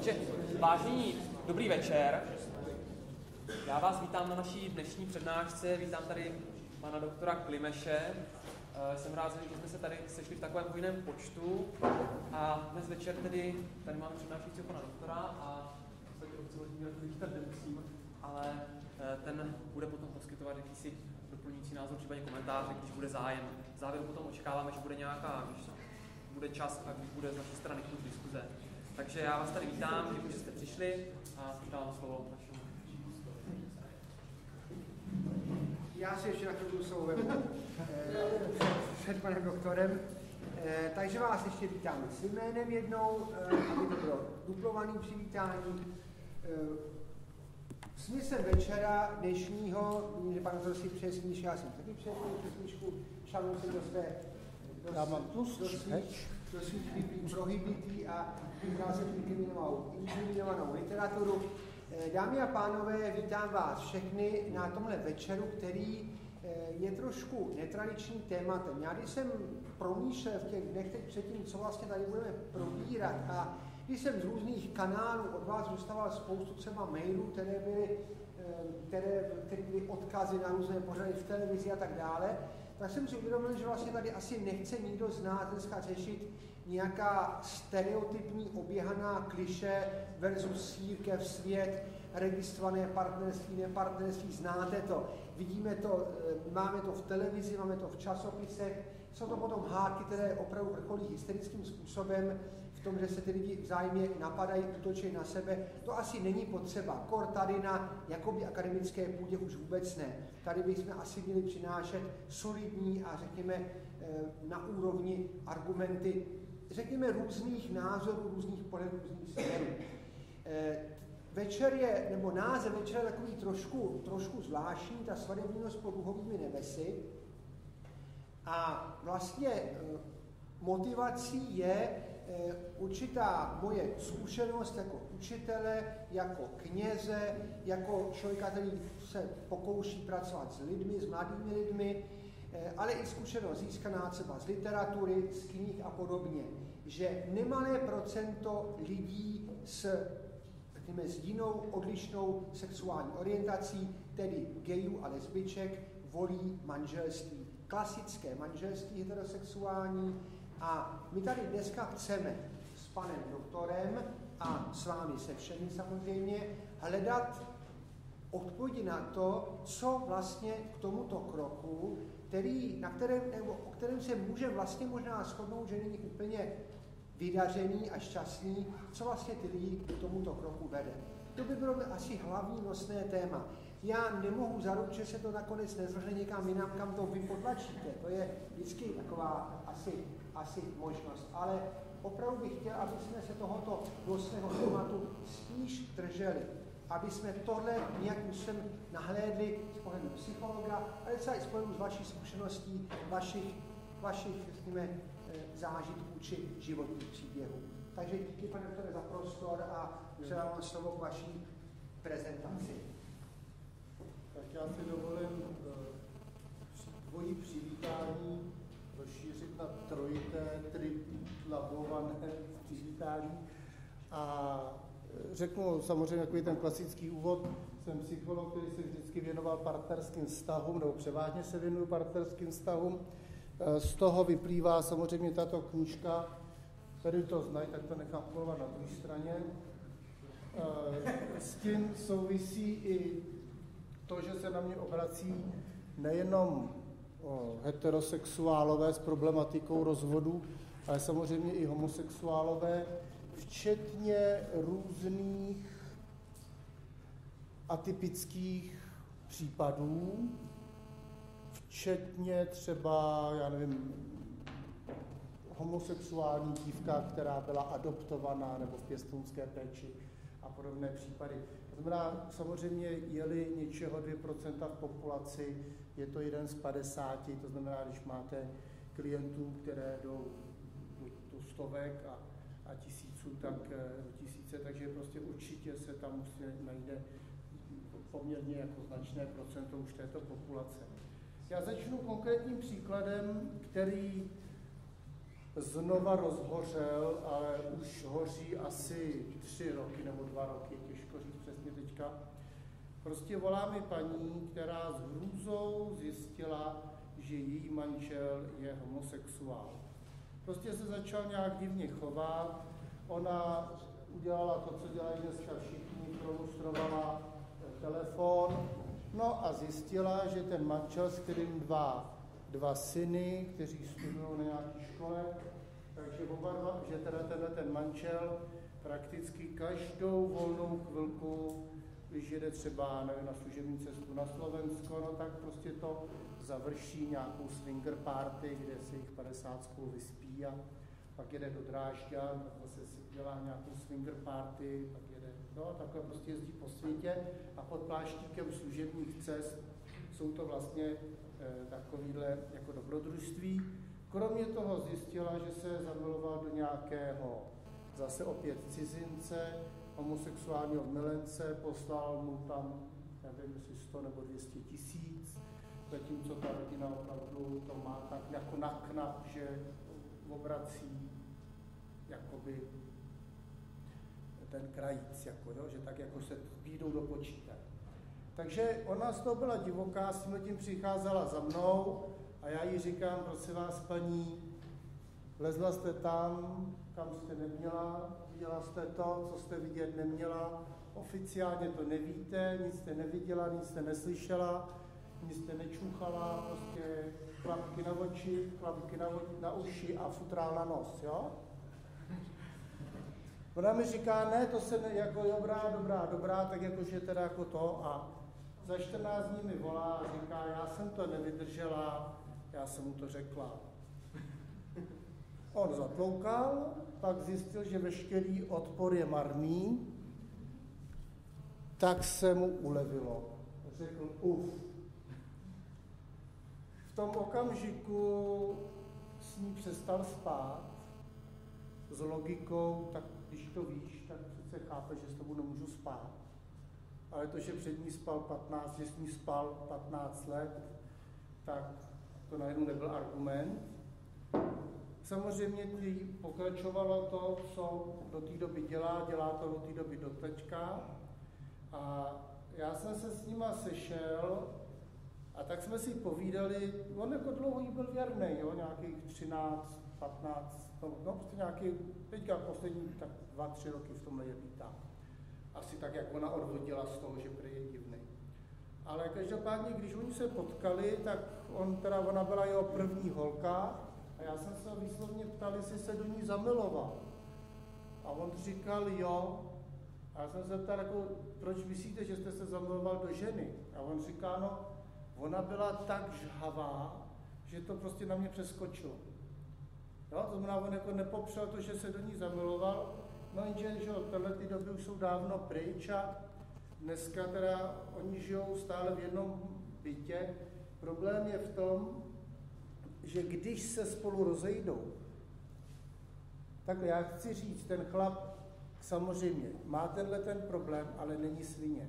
Takže vážení, dobrý večer. Já vás vítám na naší dnešní přednášce. Vítám tady pana doktora Klimeše. Jsem rád, že jsme se tady sešli v takovém hojném počtu. A dnes večer tady máme přednášejícího pana doktora a v podstatě vítat nemusím, ale ten bude potom poskytovat jakýsi doplňující názor, případně komentáře, když bude zájem. V závěru potom očekáváme, že bude nějaká, když bude čas a když bude z naší strany klub diskuze. Takže já vás tady vítám, děkuji, že jste přišli a dávám slovo našemu. Já si ještě na chvilku slovo vemu před panem doktorem. Takže vás ještě vítám s jménem jednou, aby to bylo duplované přivítání. Smyslem večera dnešního, že pan doktor si přeje snížku, já jsem taky přeje snížku, šalnou jsem do své do svých prohybitý a vybral jsem inkriminovanou literaturu. Dámy a pánové, vítám vás všechny na tomhle večeru, který je trošku netradičním tématem. Já když jsem promýšlel v těch dnech teď předtím, co vlastně tady budeme probírat, a když jsem z různých kanálů od vás dostával spoustu třeba mailů, které byly odkazy na různé pořady v televizi a tak dále, tak jsem si uvědomil, že vlastně tady asi nechce nikdo z nás dneska řešit nějaká stereotypní oběhaná kliše versus církev, svět, registrované partnerství, nepartnerství, znáte to, vidíme to, máme to v televizi, máme to v časopisech, jsou to potom hádky, které opravdu vrcholí hysterickým způsobem v tom, že se ty lidi vzájemně napadají, útočí na sebe. To asi není potřeba. Kor tady na jakoby akademické půdě už vůbec ne. Tady bychom asi měli přinášet solidní a řekněme na úrovni argumenty, řekněme různých názorů, různých pohledů, různých směrů. Večer je, nebo název večer je takový trošku zvláštní, ta svatebnínost pod duhovými nebesy. A vlastně motivací je určitá moje zkušenost jako učitele, jako kněze, jako člověka, který se pokouší pracovat s lidmi, s mladými lidmi, ale i zkušenost získaná třeba z literatury, z knih a podobně, že nemalé procento lidí s jinou odlišnou sexuální orientací, tedy gayů a lesbiček, volí manželství. Klasické manželství heterosexuální. A my tady dneska chceme s panem doktorem a s vámi se všemi samozřejmě hledat odpovědi na to, co vlastně k tomuto kroku, o kterém se může vlastně možná shodnout, že není úplně vydařený a šťastný, co vlastně ty lidi k tomuto kroku vede. To by bylo asi hlavní nosné téma. Já nemohu zaručit, že se to nakonec nezvrhne někam jinam, kam to vy podlačíte. To je vždycky taková asi možnost. Ale opravdu bych chtěl, aby jsme se tohoto nosného tématu spíš drželi. Aby jsme tohle nějakým způsobem nahlédli z pohledu psychologa, ale třeba i z pohledu z vašich zkušeností, vašich řekněme, zážitků či životních příběhů. Takže díky, pane doktore, za prostor a předávám slovo k vaší prezentaci. Tak já si dovolím dvojí přivítání rozšířit na trojité, triplabované přivítání. A řeknu samozřejmě takový ten klasický úvod. Jsem psycholog, který se vždycky věnoval partnerským vztahům, nebo převážně se věnuju partnerským vztahům. Z toho vyplývá samozřejmě tato knížka, který to znají, tak to nechám kolovat na druhé straně. S tím souvisí i to, že se na mě obrací nejenom heterosexuálové s problematikou rozvodu, ale samozřejmě i homosexuálové, včetně různých atypických případů, včetně třeba, já nevím, homosexuální dívka, která byla adoptovaná nebo v pěstounské péči a podobné případy. To znamená, samozřejmě je-li něčeho 2% v populaci, je to 1 z 50, to znamená, když máte klientů, které jdou do stovek a tisíců, tak do tisíce, takže prostě určitě se tam najde poměrně jako značné procento už této populace. Já začnu konkrétním příkladem, který znova rozhořel, ale už hoří asi 3 roky nebo 2 roky, těžko říct přesně teďka. Prostě volá mi paní, která s hrůzou zjistila, že její manžel je homosexuál. Prostě se začal nějak divně chovat, ona udělala to, co dělají dneska všichni, prolustrovala telefon, no a zjistila, že ten manžel, s kterým dva syny, kteří studují na nějaké škole, takže oba dva, že teda ten manžel prakticky každou volnou chvilku, když jede třeba, nevím, na služební cestu na Slovensko, no tak prostě to završí nějakou swinger party, kde se jich 50 spolu vyspí a pak jede do Drážďan, tak zase si dělá nějakou swinger party, pak jede, no takhle prostě jezdí po světě a pod pláštíkem služebních cest jsou to vlastně takovýhle jako dobrodružství. Kromě toho zjistila, že se zamiloval do nějakého zase opět cizince, homosexuálního milence, poslal mu tam, nevím, jestli 100 nebo 200 tisíc, zatímco ta rodina opravdu to má tak jako na knap, že obrací jakoby ten krajíc, jako, jo, že tak jako se výjdou do počítače. Takže ona z toho byla divoká, s tím přicházela za mnou a já jí říkám, prosím vás, paní, lezla jste tam, kam jste neměla, viděla jste to, co jste vidět neměla, oficiálně to nevíte, nic jste neviděla, nic jste neslyšela, nic jste nečuchala, prostě klapky na oči, klapky na uši a futrál na nos, jo? Ona mi říká, ne, to se ne, jako dobrá, tak jakože teda jako to a za 14 dní mi volá a říká, já jsem to nevydržela, já jsem mu to řekla. On zatloukal, pak zjistil, že veškerý odpor je marný, tak se mu ulevilo. Řekl, V tom okamžiku s ní přestal spát s logikou, tak když to víš, tak přece chápe, že s tobou nemůžu spát. Ale to, že před ní spal 15, že s ní spal 15 let, tak to najednou nebyl argument. Samozřejmě pokračovalo to, co do té doby dělá to do té doby do teďka. A já jsem se s nima sešel a tak jsme si povídali, on jako dlouho jí byl věrný, jo, nějakých 13, 15, no prostě nějaký, teďka poslední tak 2-3 roky v tomhle je vítá. Asi tak, jak ona odvodila z toho, že prý je divný. Ale každopádně, když oni se potkali, tak ona byla jeho první holka a já jsem se ho výslovně ptal, jestli se do ní zamiloval. A on říkal jo. A já jsem se ptal, jako, proč myslíte, že jste se zamiloval do ženy? A on říká, no, ona byla tak žhavá, že to prostě na mě přeskočilo. Jo, to znamená, on jako nepopřel to, že se do ní zamiloval, no jenže, že tyhle ty doby už jsou dávno pryč a dneska teda oni žijou stále v jednom bytě. Problém je v tom, že když se spolu rozejdou, tak já chci říct, ten chlap samozřejmě má ten problém, ale není svině.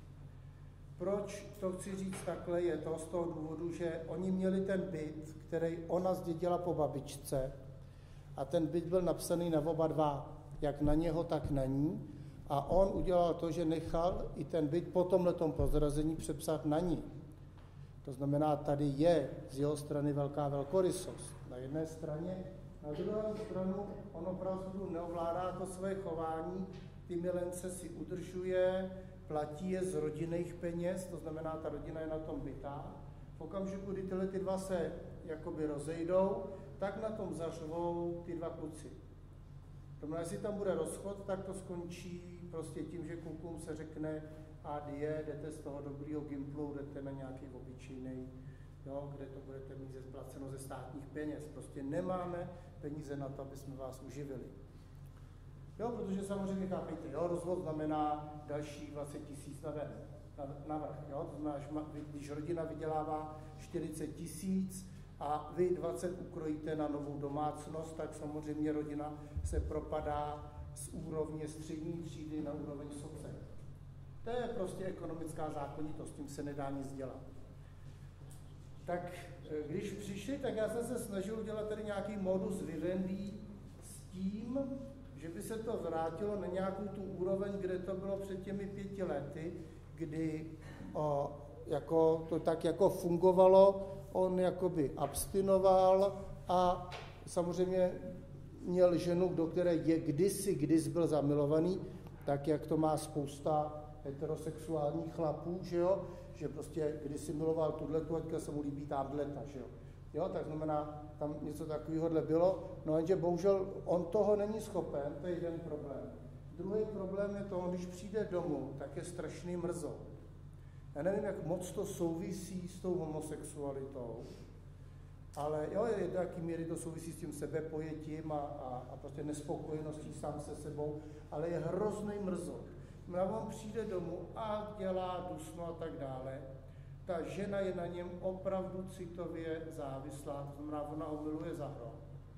Proč to chci říct takhle, je to z toho důvodu, že oni měli ten byt, který ona zdědila po babičce a ten byt byl napsaný na oba dva, jak na něho, tak na ní a on udělal to, že nechal i ten byt po tomhletom prozrazení přepsat na ní. To znamená, tady je z jeho strany velká velkorysost. Na jedné straně, na druhé stranu on opravdu neovládá to své chování, ty milence si udržuje, platí je z rodinných peněz, to znamená, ta rodina je na tom bytá. V okamžiku, kdy tyhle ty dva se jakoby rozejdou, tak na tom zařvou ty dva kluci. To znamená, jestli tam bude rozchod, tak to skončí prostě tím, že klukům se řekne adie, jdete z toho dobrýho gimplu, jdete na nějaký obyčejný, jo, kde to budete mít splaceno ze státních peněz. Prostě nemáme peníze na to, aby jsme vás uživili. Jo, protože samozřejmě chápejte, jo, rozvod znamená další 20 000 navrch, jo, to znamená, když rodina vydělává 40 000 a vy 20 ukrojíte na novou domácnost, tak samozřejmě rodina se propadá z úrovně střední třídy na úroveň soce. To je prostě ekonomická zákonitost, tím se nedá nic dělat. tak když přišli, tak já jsem se snažil udělat tady nějaký modus vivendi s tím, že by se to vrátilo na nějakou tu úroveň, kde to bylo před těmi 5 lety, kdy jako to tak jako fungovalo, on jakoby abstinoval a samozřejmě měl ženu, do které kdys byl zamilovaný, tak jak to má spousta heterosexuálních chlapů, že jo, že prostě kdysi miloval tuhletu, teďka se mu líbí támhleta, že jo. Jo, tak znamená, tam něco takového bylo, no jenže bohužel on toho není schopen, to je jeden problém. Druhý problém je to, když přijde domů, tak je strašný mrzo. Já nevím, jak moc to souvisí s tou homosexualitou, ale jo, je do jaký míry to souvisí s tím sebepojetím a prostě nespokojeností sám se sebou, ale je hrozný mrzot. On přijde domů a dělá dusno a tak dále. Ta žena je na něm opravdu citově závislá, to znamená, ona ho miluje za hrom.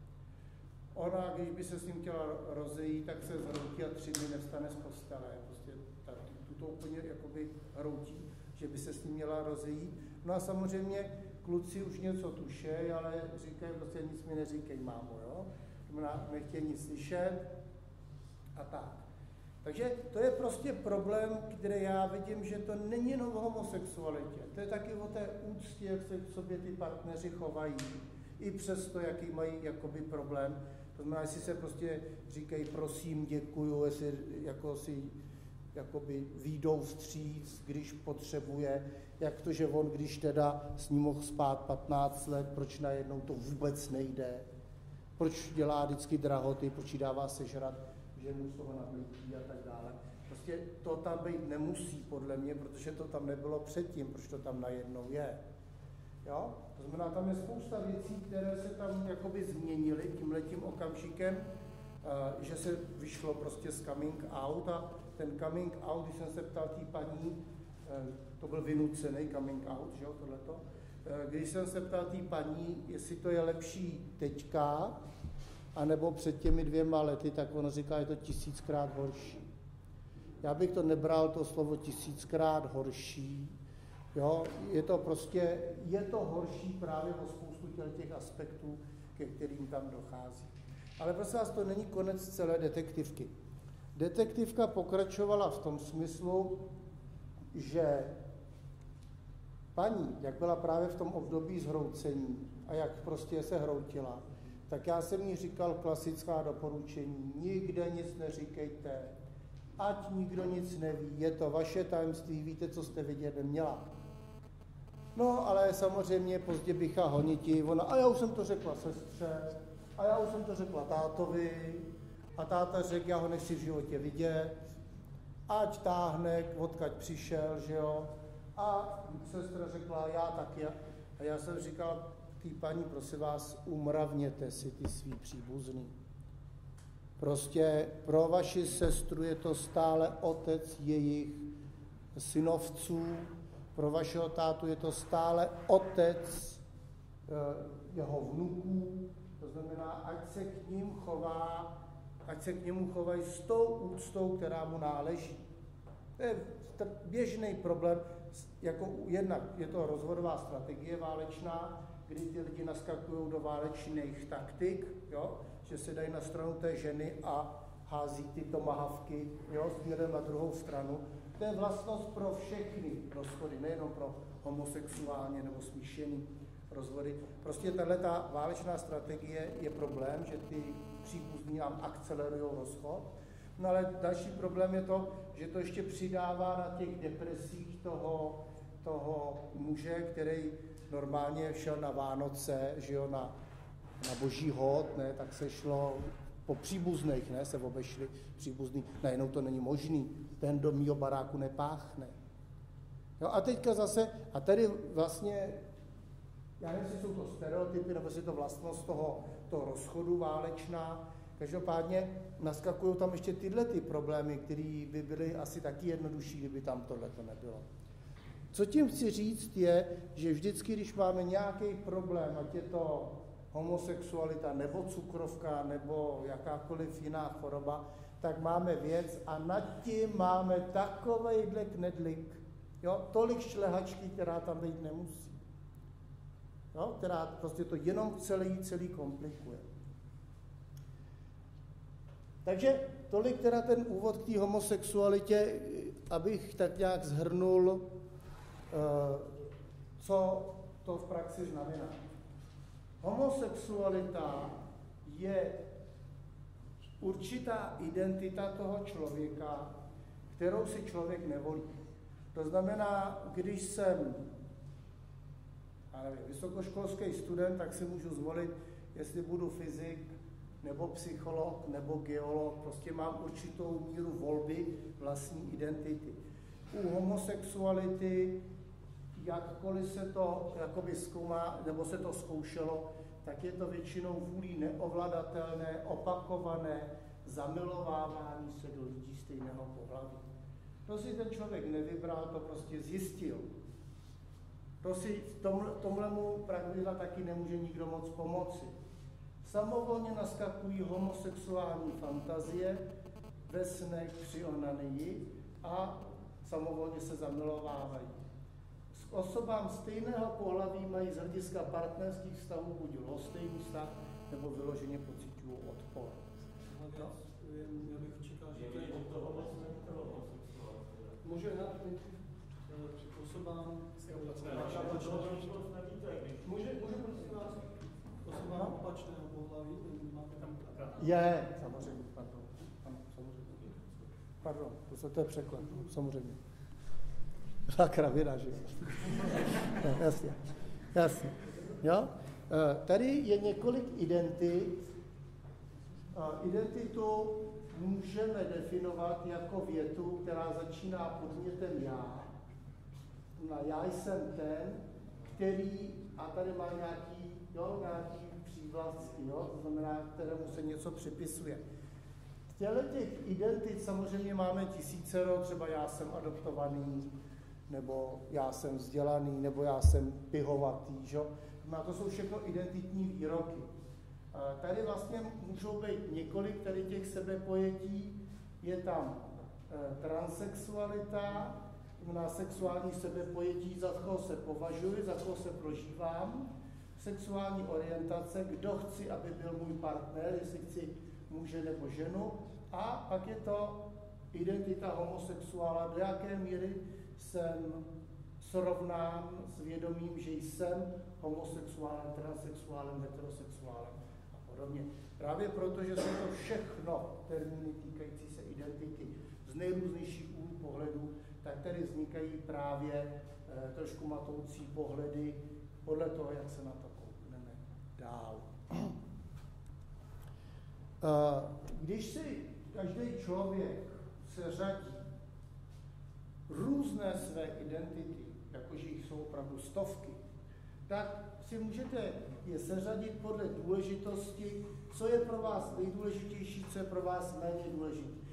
Ona, když by se s ním chtěla rozejít, tak se zhroutí a 3 dny nevstane z postele. Prostě tuto úplně jakoby hroutí, že by se s ním měla rozejít. No a samozřejmě kluci už něco tušejí, ale říkají prostě nic mi neříkej, mámo, jo? Nechtějí nic slyšet a tak. Takže to je prostě problém, který já vidím, že to není jenom o homosexualitě. To je taky o té úctě, jak se k sobě ty partneři chovají, i přesto, jaký mají jakoby problém. To znamená, jestli se prostě říkají prosím, děkuju, jestli jako si jakoby výjdou vstříc, když potřebuje, jak to, že on, když teda s ním mohl spát 15 let, proč najednou to vůbec nejde, proč dělá vždycky drahoty, proč jí dává sežrat, že mu z toho nablíkí a tak dále. Prostě to tam být nemusí, podle mě, protože to tam nebylo předtím, proč to tam najednou je. Jo? To znamená, tam je spousta věcí, které se tam jakoby změnily tímhletím okamžikem, že se vyšlo prostě z coming out a ten coming out, když jsem se ptal té paní, to byl vynucený coming out, že jo, tohleto, když jsem se ptal té paní, jestli to je lepší teďka, anebo před těmi 2 lety, tak ona říká, je to 1000krát horší. Já bych to nebral, to slovo 1000krát horší, jo, je to prostě, je to horší právě o spoustu těch aspektů, ke kterým tam dochází. Ale prosím vás, to není konec celé detektivky. Detektivka pokračovala v tom smyslu, že paní, jak byla právě v tom období zhroucení a jak prostě se hroutila, tak já jsem jí říkal klasická doporučení, nikde nic neříkejte, ať nikdo nic neví, je to vaše tajemství, víte, co jste vidět neměla. No, ale samozřejmě pozdě bycha honiti, ona, a já už jsem to řekla sestře, a já už jsem to řekla tátovi, a táta řekl, já ho nechci v životě vidět, ať táhne, odkaď přišel, že jo, a sestra řekla, já taky, a já jsem říkal, tý paní, prosím vás, umravněte si ty svý příbuzný. Prostě pro vaši sestru je to stále otec jejich synovců, pro vašeho tátu je to stále otec jeho vnuků, to znamená, ať se k němu chovají s tou úctou, která mu náleží. To je běžný problém, jako jednak je to rozvodová strategie válečná, kdy ty lidi naskakují do válečných taktik, jo? Že se dají na stranu té ženy a hází ty tomahavky, jo? Směrem na druhou stranu. To je vlastnost pro všechny rozvody, nejenom pro homosexuálně nebo smíšený rozvody. Prostě tato válečná strategie je problém, že ty příbuzní nám akcelerují rozchod. No ale další problém je to, že to ještě přidává na těch depresích toho muže, který normálně šel na Vánoce, že jo, na boží hod, ne, tak se šlo po příbuzných, ne, se obešli příbuzný, najednou to není možný, ten do mýho baráku nepáchne. Jo, a teďka zase, a tady vlastně, já nevím, jestli jsou to stereotypy, nebo jestli to vlastnost toho rozchodu válečná, každopádně naskakují tam ještě tyhle ty problémy, které by byly asi taky jednodušší, kdyby tam tohleto nebylo. Co tím chci říct je, že vždycky, když máme nějaký problém, ať je to homosexualita, nebo cukrovka, nebo jakákoliv jiná choroba, tak máme věc a nad tím máme takovejhle knedlik, jo, tolik šlehačky, která tam být nemusí. jo, která prostě to jenom celý komplikuje. Takže tolik teda ten úvod k té homosexualitě, abych tak nějak shrnul, co to v praxi znamená. Homosexualita je určitá identita toho člověka, kterou si člověk nevolí. To znamená, když jsem vysokoškolský student, tak si můžu zvolit, jestli budu fyzik, nebo psycholog, nebo geolog, prostě mám určitou míru volby vlastní identity. U homosexuality, jakkoliv se to jakoby zkoumá, nebo se to zkoušelo, tak je to většinou vůlí neovladatelné, opakované zamilovávání se do lidí stejného pohlaví. To si ten člověk nevybral, to prostě zjistil. To si tomhlemu pravidla taky nemůže nikdo moc pomoci. Samovolně naskakují homosexuální fantazie ve snech při onanii a samovolně se zamilovávají. S osobám stejného pohlaví mají z hlediska partnerských vztahů buď lhostejný vztah, nebo vyloženě pociťují odpor. Já bych čekal, že to je může k osobám osobám opačného pohlaví, máte tam je, samozřejmě, pardon, to je překlad, samozřejmě. Ta kravina, že jo? Jasně. Jo? Tady je několik identit. Identitu můžeme definovat jako větu, která začíná podmětem já. Já jsem ten, který, a tady má nějaký přívlastky, to znamená, kterému se něco připisuje. Těch identit samozřejmě máme tisícero, třeba já jsem adoptovaný, nebo já jsem vzdělaný, nebo já jsem pihovatý, že? To jsou všechno identitní výroky. Tady vlastně můžou být několik tady těch sebepojetí. Je tam transsexualita, znamená sexuální sebepojetí, za koho se považuji, za koho se prožívám, sexuální orientace, kdo chci, aby byl můj partner, jestli chci muže nebo ženu, a pak je to identita homosexuála, do jaké míry jsem srovnán s vědomím, že jsem homosexuálem, transsexuálem, heterosexuálem a podobně. Právě proto, že jsou to všechno termíny týkající se identity z nejrůznějších úhlů pohledu, tak tady vznikají právě trošku matoucí pohledy podle toho, jak se na to koukneme dál. Když si každý člověk se řadí různé své identity, jakože jich jsou opravdu stovky, tak si můžete je seřadit podle důležitosti, co je pro vás nejdůležitější, co je pro vás méně důležité.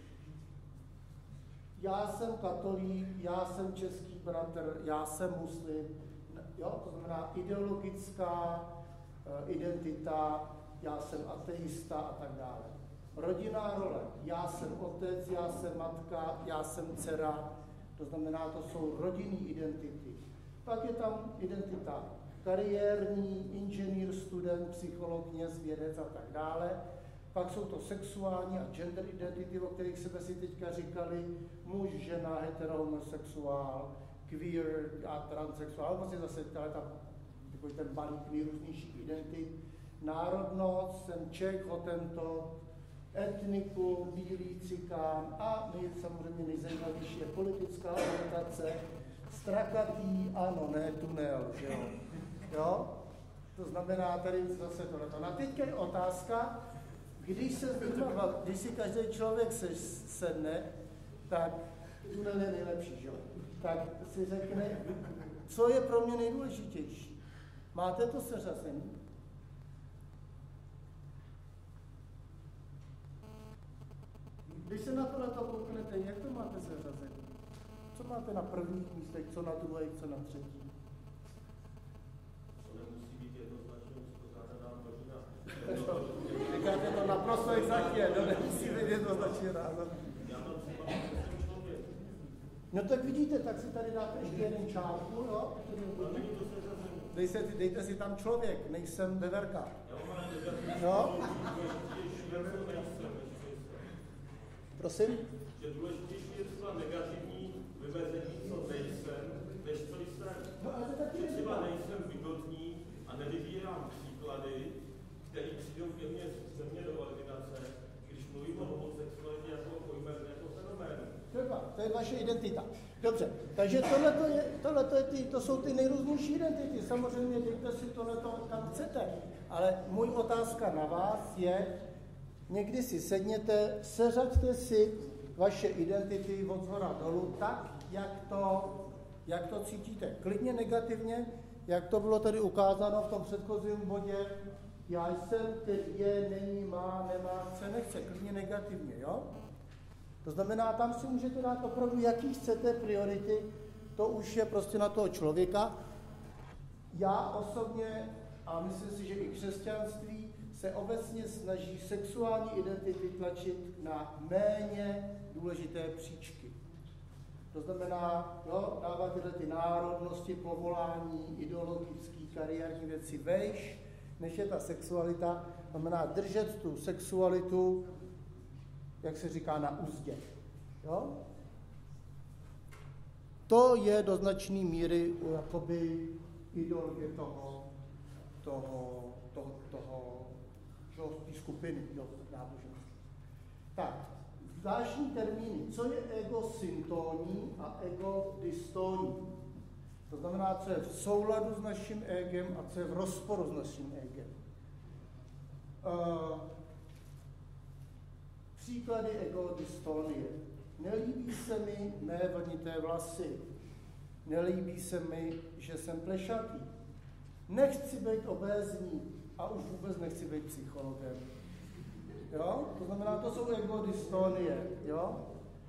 Já jsem katolík, já jsem český bratr, já jsem muslim, jo? To znamená ideologická identita, já jsem ateista a tak dále. Rodinná role, já jsem otec, já jsem matka, já jsem dcera, to znamená, to jsou rodinný identity. Pak je tam identita kariérní, inženýr, student, psycholog, kněz, vědec a tak dále. Pak jsou to sexuální a gender identity, o kterých jsme si teďka říkali, muž, žena, heterosexuál, queer a transsexuál, vlastně zase takový ten balík nejrůznějších identit. Národnost, jsem Čech, Hotentot, etnikum, bílý cikán a samozřejmě nejzajímavější je politická orientace, strakatý, ano, ne, tunel, že jo. Jo? To znamená tady zase tohleto. A teďka je otázka, když si každý člověk sedne, tak tunel je nejlepší, že jo. Tak si řekne, co je pro mě nejdůležitější. Máte to seřazení? Když se na to kouknete, jak to máte seřazení? Co máte na prvních místech, co na druhých, co na třetích? To nemusí být jednoznačně uspořádaná rodina. Říkáte to naprosto exaktně, to nemusí být jednoznačně názor. No tak vidíte, tak si tady dáte ještě jeden čárku, jo? dejte si tam člověk, nejsem veverka. No? Prosím? Že důležitější je třeba negativní vymezení, co nejsem, než co jsem. No, ale to taky že třeba nejsem bigotní a nevybírám příklady, které přijdou ke mně do ordinace, když mluvím o homosexualitě jako o pojmem, jako fenoménu. To je vaše identita. Dobře, takže to jsou ty nejrůznější identity. Samozřejmě dejte si tohleto kam chcete. Ale můj otázka na vás je, někdy si sedněte, seřaďte si vaše identity od zhora dolů tak, jak to cítíte. Klidně negativně, jak to bylo tady ukázáno v tom předchozím bodě, já jsem, který je, není, má, nemá, chce, nechce, klidně negativně, jo? To znamená, tam si můžete dát opravdu, jaký chcete priority, to už je prostě na toho člověka. Já osobně, a myslím si, že i křesťanství, se obecně snaží sexuální identity tlačit na méně důležité příčky. To znamená, jo, dávat tyhle ty národnosti, povolání, ideologické, kariérní věci vejš, než je ta sexualita. To znamená držet tu sexualitu, jak se říká, na úzdě. Jo? To je do značné míry jakoby ideologie té skupiny náboženství. Tak, zvláštní termíny. Co je egosyntónní a egodystónní? To znamená, co je v souladu s naším egem a co je v rozporu s naším egem. Příklady egodystonie. Nelíbí se mi mé vlnité vlasy. Nelíbí se mi, že jsem plešatý. Nechci být obézní a už vůbec nechci být psychologem. Jo? To znamená, to jsou egodystonie. Jo?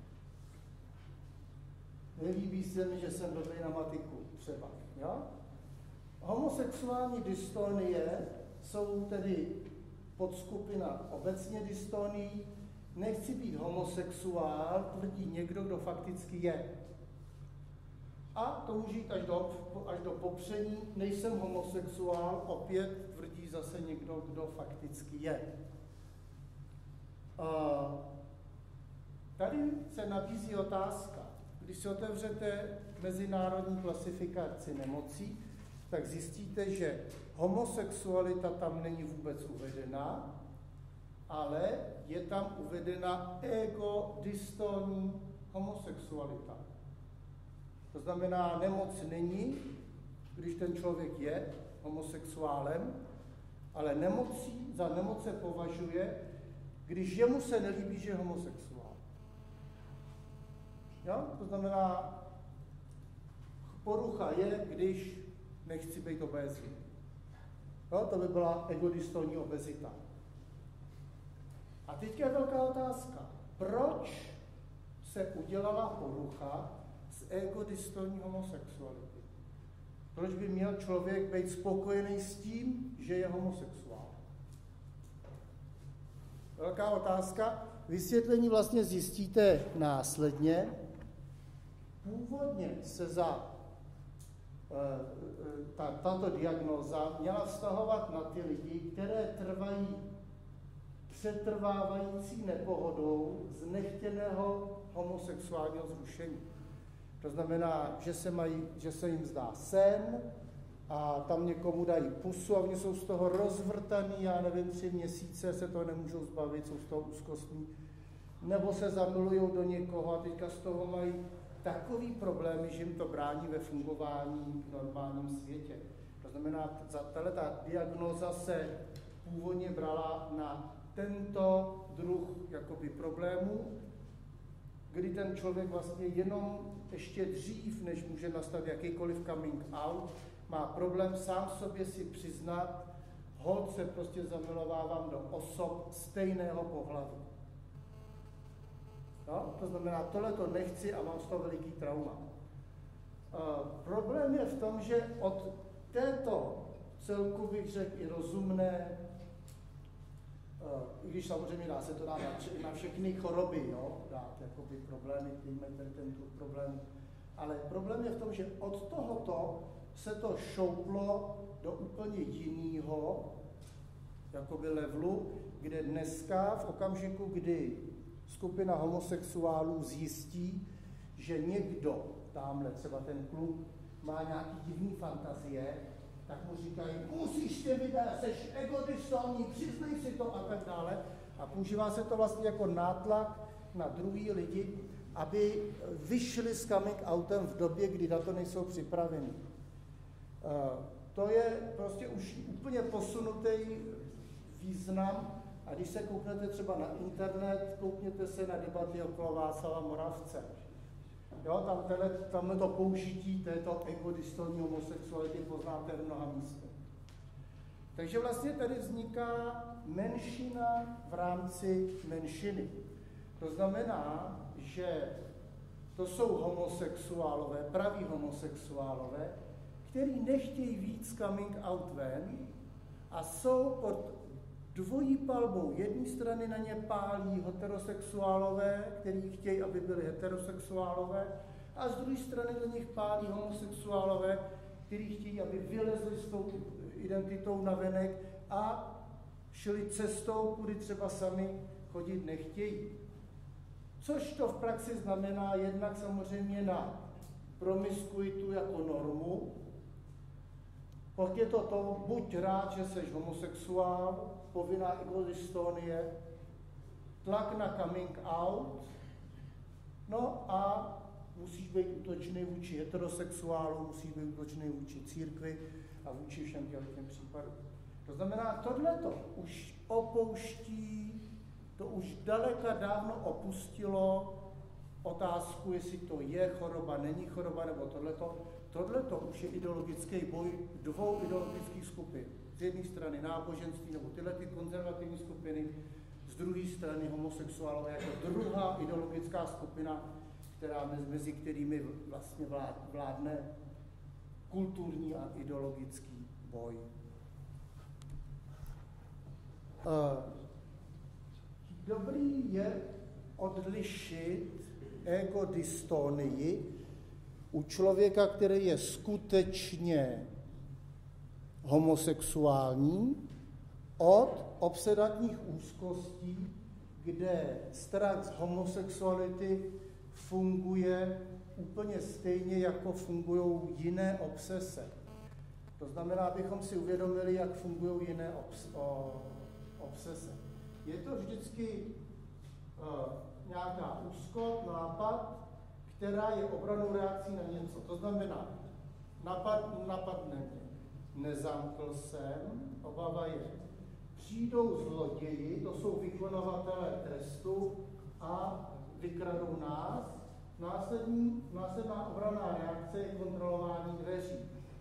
Nelíbí se mi, že jsem dobrý na matiku třeba. Jo? Homosexuální dystonie jsou tedy podskupina obecně dystonií. Nechci být homosexuál, tvrdí někdo, kdo fakticky je. A to může jít až do popření, nejsem homosexuál, opět tvrdí zase někdo, kdo fakticky je. Tady se nabízí otázka. Když si otevřete mezinárodní klasifikaci nemocí, tak zjistíte, že homosexualita tam není vůbec uvedena, ale je tam uvedena egodystonní homosexualita. To znamená, nemoc není, když ten člověk je homosexuálem, ale za nemoc se považuje, když jemu se nelíbí, že je homosexuál. Jo? To znamená, porucha je, když nechci být obézní. Jo? To by byla egodystonní obezita. A teď je velká otázka. Proč se udělala porucha z egodystonní homosexuality? Proč by měl člověk být spokojený s tím, že je homosexuál? Velká otázka. Vysvětlení vlastně zjistíte následně. Původně se tato diagnóza měla vztahovat na ty lidi, které trvají přetrvávající nepohodou z nechtěného homosexuálního zrušení. To znamená, že se jim zdá sen a tam někomu dají pusu a oni jsou z toho rozvrtaný, já nevím, 3 měsíce se toho nemůžou zbavit, jsou z toho úzkostní. Nebo se zamilujou do někoho a teďka z toho mají takový problémy, že jim to brání ve fungování v normálním světě. To znamená, ta diagnóza se původně brala na tento druh jakoby problémů, kdy ten člověk vlastně jenom ještě dřív, než může nastat jakýkoliv coming out, má problém sám sobě si přiznat, holt se prostě zamilovávám do osob stejného pohlaví. No? To znamená, tohle to nechci a mám z toho veliký trauma. Problém je v tom, že od této celku bych řekl i rozumné, i když samozřejmě dá se to dát na všechny choroby, jo? Dát jakoby problémy, který mají ten druh problém. Ale problém je v tom, že od tohoto se to šouplo do úplně jiného jakoby levelu, kde dneska v okamžiku, kdy skupina homosexuálů zjistí, že někdo, tamhle třeba ten kluk, má nějaký divný fantazie, tak mu říkají, musíš tě vydat, seš egotistovní, přiznej si to a tak dále. A používá se to vlastně jako nátlak na druhý lidi, aby vyšli s coming outem v době, kdy na to nejsou připraveni. To je prostě už úplně posunutý význam. A když se kouknete třeba na internet, koukněte se na debaty okolo Václava Moravce. Jo, tamhle to použití této egodistonní homosexuality poznáte v mnoha místech. Takže vlastně tady vzniká menšina v rámci menšiny. To znamená, že to jsou homosexuálové, praví homosexuálové, kteří nechtějí víc coming out ven a jsou pod dvojí palbou. Jedné strany na ně pálí heterosexuálové, kteří chtějí, aby byli heterosexuálové, a z druhé strany do nich pálí homosexuálové, kteří chtějí, aby vylezli s tou identitou navenek a šli cestou, kudy třeba sami chodit nechtějí. Což to v praxi znamená jednak samozřejmě na promiskuitu jako normu. Pak je to buď rád, že jsi homosexuál, povinná egodistonie, tlak na coming out, no a musíš být útočný vůči heterosexuálům, musíš být útočný vůči církvi a vůči všem těm případům. To znamená, tohleto už opouští, to už daleka dávno opustilo otázku, jestli to je choroba, není choroba, nebo tohleto. Tohleto už je ideologický boj dvou ideologických skupin. Z jedné strany náboženství, nebo tyhle ty konzervativní skupiny, z druhé strany homosexuálové jako druhá ideologická skupina, mezi kterými vlastně vládne kulturní a ideologický boj. Dobrý je odlišit egodystonii u člověka, který je skutečně homosexuální, od obsedantních úzkostí, kde strach z homosexuality funguje úplně stejně, jako fungují jiné obsese. To znamená, abychom si uvědomili, jak fungují jiné obsese. Je to vždycky nějaká úzkost, nápad, která je obranou reakcí na něco. To znamená, napadne mě, nezamkl jsem, obava je, přijdou zloději, to jsou vykonavatelé trestu a vykradou nás, následná obranná reakce je kontrolování dveří.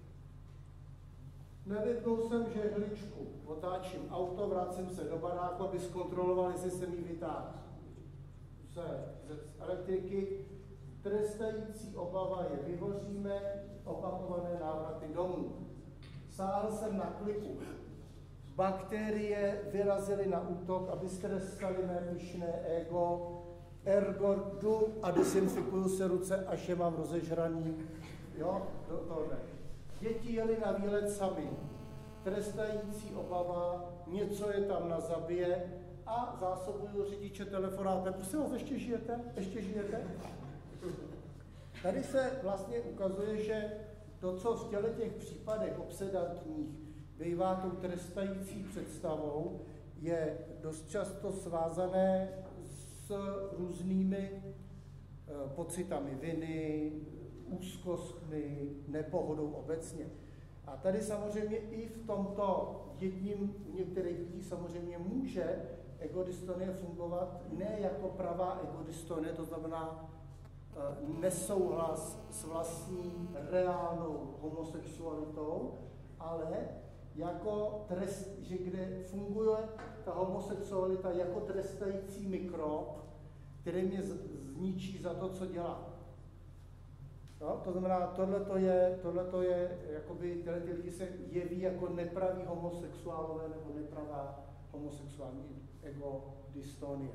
Nevypnul jsem žehličku, otáčím auto, vracím se do baráku, aby zkontroloval, jestli jsem ji vytáhl z elektriky. Trestající obava je, vyhoříme, opakované návraty domů. Sáhl jsem na kliku. Bakterie vyrazily na útok, aby strestali mé pyšné ego. Ergo jdu a desinfikuju se ruce, až je mám rozežraný. Jo, tohle. Děti jeli na výlet sami. Trestající obava, něco je tam na zabije a zásobuju řidiče telefonátem. Prosím vás, ještě žijete? Ještě žijete? Tady se vlastně ukazuje, že to, co v těch případech obsedantních bývá tou trestající představou, je dost často svázané s různými pocitami viny, úzkostmi, nepohodou obecně. A tady samozřejmě i v tomto u některých lidí samozřejmě může egodistonie fungovat ne jako pravá egodistonie, to znamená nesouhlas s vlastní reálnou homosexualitou, ale jako že kde funguje ta homosexualita jako trestající mikrob, který mě zničí za to, co dělá. No, to znamená, tohleto je jakoby, ty lidi se jeví jako nepraví homosexuálové nebo nepravá homosexuální egodistonie.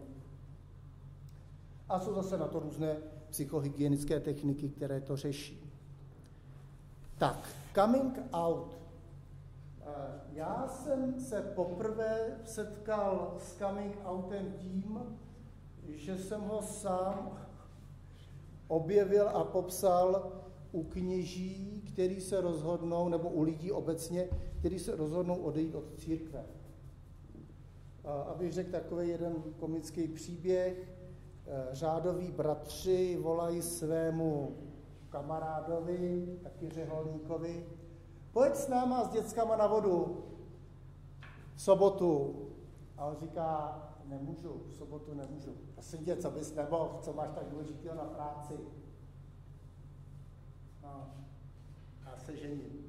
A jsou zase na to různé psychohygienické techniky, které to řeší. Tak, coming out. Já jsem se poprvé setkal s coming outem tím, že jsem ho sám objevil a popsal u kněží, který se rozhodnou, nebo u lidí obecně, kteří se rozhodnou odejít od církve. Abych řekl takový jeden komický příběh, řádoví bratři volají svému kamarádovi, taky řeholníkovi, pojď s náma s dětskama na vodu v sobotu. A on říká, nemůžu, v sobotu nemůžu. Prosím tě, co bys nemohl, co máš tak důležitého na práci? No, já se žením.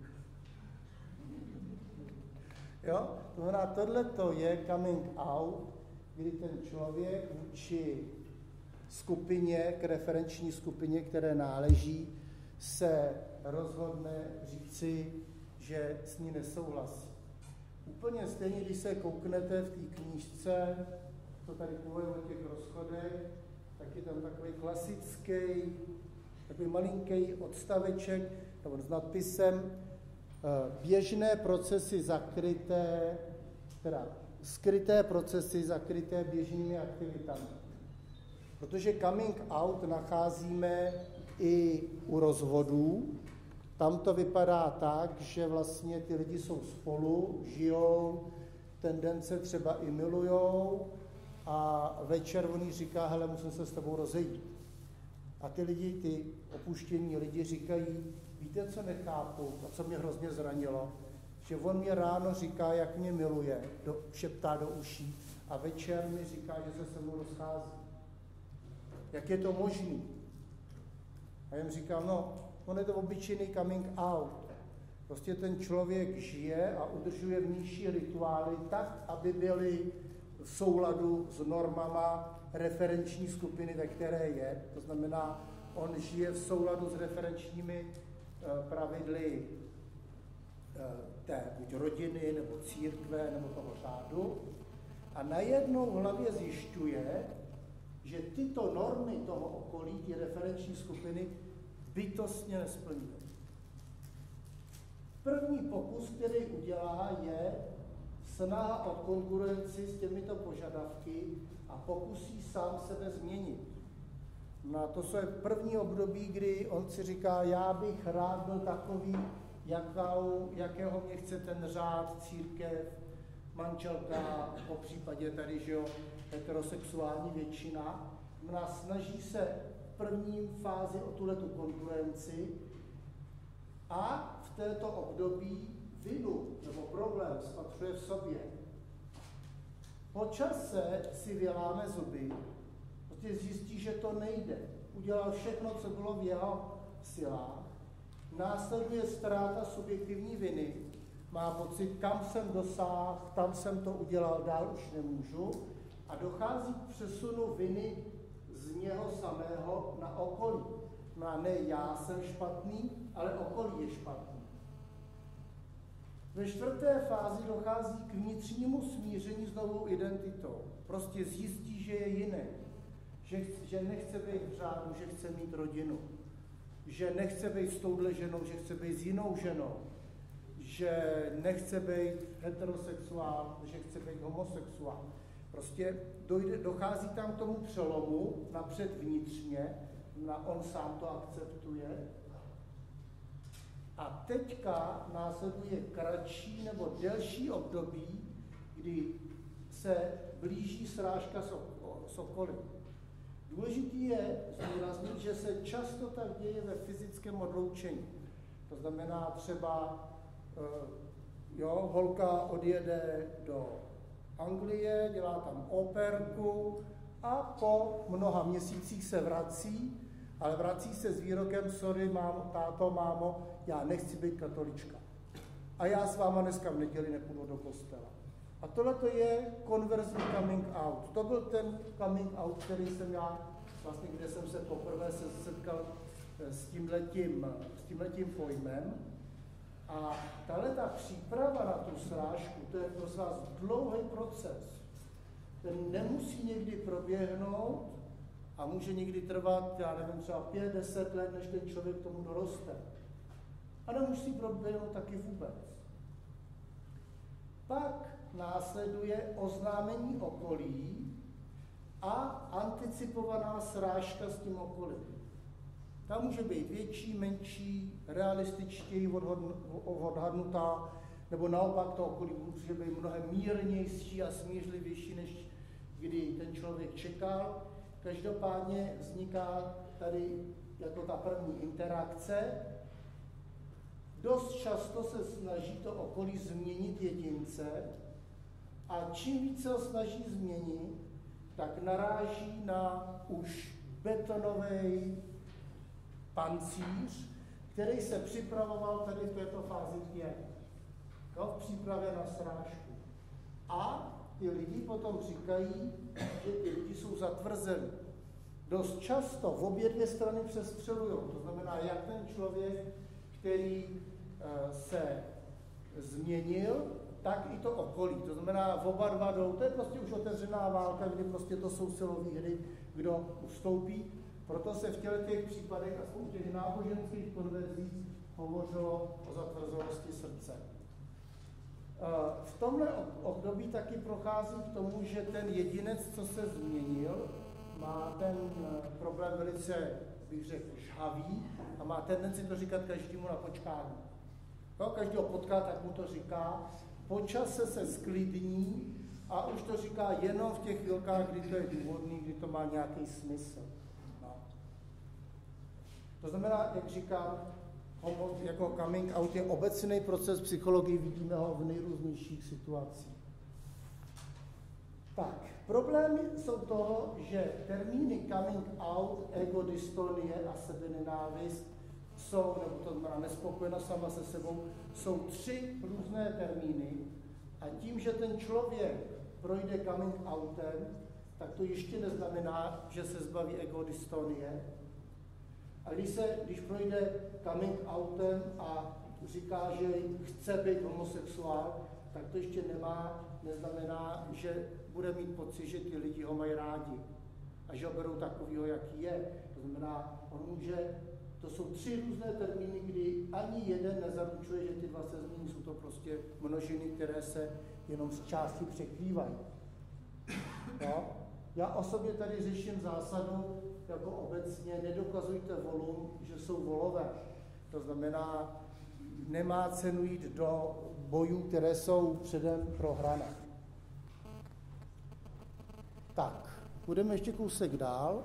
Jo? To znamená, tohleto je coming out, kdy ten člověk vůči skupině, k referenční skupině, které náleží, se rozhodne říci, že s ní nesouhlasí. Úplně stejně, když se kouknete v té knížce, to tady mluvím o těch rozchodech, tak je tam takový klasický, takový malinký odstaveček, nebo s nadpisem běžné procesy zakryté, teda skryté procesy zakryté běžnými aktivitami. Protože coming out nacházíme i u rozvodů. Tam to vypadá tak, že vlastně ty lidi jsou spolu, žijou, tendence třeba i milujou a večer on jí říká, hele, musím se s tebou rozejít. A ty lidi, ty opuštění lidi říkají, víte, co nechápu, a co mě hrozně zranilo, že on mě ráno říká, jak mě miluje, šeptá do uší a večer mi říká, že se mnou rozchází. Jak je to možný? A já jim říkám, no, on je to obyčejný coming out. Prostě ten člověk žije a udržuje vnější rituály tak, aby byly v souladu s normama referenční skupiny, ve které je. To znamená, on žije v souladu s referenčními pravidly té buď rodiny, nebo církve, nebo toho řádu. A najednou v hlavě zjišťuje, že tyto normy toho okolí, ty referenční skupiny, bytostně nesplňuje. První pokus, který udělá, je snaha o konkurenci s těmito požadavky a pokusí sám sebe změnit. No to je první období, kdy on si říká, já bych rád byl takový, jakého mě chce ten řád, církev, manželka, po případě tady, že jo, heterosexuální většina. Snaží se v první fázi o tuhletu konkurenci a v této období vinu nebo problém spatřuje v sobě. Po čase si vyláme zuby, protože zjistí, že to nejde. Udělal všechno, co bylo v jeho silách. Následuje ztráta subjektivní viny. Má pocit, kam jsem dosáhl, tam jsem to udělal, dál už nemůžu. A dochází k přesunu viny z něho samého na okolí. No ne já jsem špatný, ale okolí je špatný. Ve čtvrté fázi dochází k vnitřnímu smíření s novou identitou. Prostě zjistí, že je jiný. Že nechce být v řádu, že chce mít rodinu. Že nechce být s touhle ženou, že chce být s jinou ženou. Že nechce být heterosexuál, že chce být homosexuál. Prostě dochází tam k tomu přelomu, napřed vnitřně, on sám to akceptuje. A teďka následuje kratší nebo delší období, kdy se blíží srážka s okolím. Důležitý je zdůraznit, že se často tak děje ve fyzickém odloučení. To znamená třeba, holka odjede do Anglie, dělá tam operku a po mnoha měsících se vrací, ale vrací se s výrokem, sorry, táto, mámo, já nechci být katolička. A já s váma dneska v neděli nepůjdu do kostela. A tohle je konverzní coming out. To byl ten coming out, který jsem já, vlastně, kde jsem se poprvé setkal s tímhletím pojmem. A tahleta příprava na tu srážku, to je pro vás dlouhý proces. Ten nemusí někdy proběhnout a může někdy trvat, já nevím, třeba 5-10 let, než ten člověk tomu doroste. A nemusí proběhnout taky vůbec. Pak následuje oznámení okolí a anticipovaná srážka s tím okolím. Ta může být větší, menší, realističtěji odhadnutá, nebo naopak to okolí může být mnohem mírnější a smířlivější, než kdy ten člověk čekal. Každopádně vzniká tady jako ta první interakce. Dost často se snaží to okolí změnit jedince a čím více ho snaží změnit, tak naráží na už betonový pancíř, který se připravoval tady v této fázi 5, v přípravě na srážku. A ty lidi potom říkají, že ty lidi jsou zatvrzelí. Dost často v obě dvě strany přestřelují. To znamená, jak ten člověk, který se změnil, tak i to okolí. To znamená, v oba dva jdou, to je prostě už otevřená válka, kdy prostě to jsou silové hry, kdo ustoupí. Proto se v těch případech, aspoň v těch náboženských konverzích, hovořilo o zatvrzelosti srdce. V tomhle období taky prochází k tomu, že ten jedinec, co se změnil, má ten problém velice, bych řekl, žhavý a má tendenci to říkat každému na počkání. No, každý ho potká, tak mu to říká. Po čase se sklidní a už to říká jenom v těch chvilkách, kdy to je důvodný, kdy to má nějaký smysl. No. To znamená, jak říkám, jako coming out je obecný proces psychologii, vidíme ho v nejrůznějších situacích. Tak, problémy jsou toho, že termíny coming out, ego, dystonie a sebenenávist jsou, nebo to znamená nespokojenost sama se sebou, jsou 3 různé termíny a tím, že ten člověk projde coming outem, tak to ještě neznamená, že se zbaví ego, dystonie. A když projde coming outem a říká, že chce být homosexuál, tak to ještě neznamená, že bude mít pocit, že ty lidi ho mají rádi a že ho berou takovýho, jaký je. To znamená, to jsou 3 různé termíny, kdy ani jeden nezaručuje, že ty dva se změní, jsou to prostě množiny, které se jenom z části překrývají. No? Já osobně tady řeším zásadu, jako obecně, nedokazujte volům, že jsou volové. To znamená, nemá cenu jít do bojů, které jsou předem prohrané. Tak, půjdeme ještě kousek dál.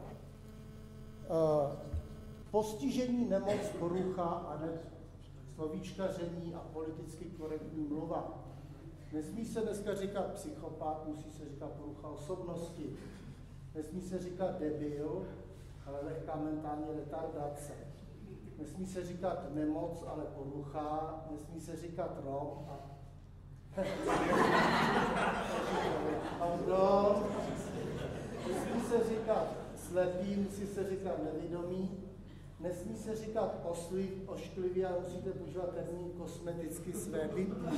Postižení, nemoc, porucha a slovíčkaření a politicky korektní mluva. Nesmí se dneska říkat psychopat, musí se říkat porucha osobnosti. Nesmí se říkat debil, ale lehká mentální retardace. Nesmí se říkat nemoc, ale porucha. Nesmí se říkat Rom a... Pardon. Nesmí se říkat slepý, musí se říkat nevědomý. Nesmí se říkat ošklivý, ale musíte používat termín kosmeticky svébytný.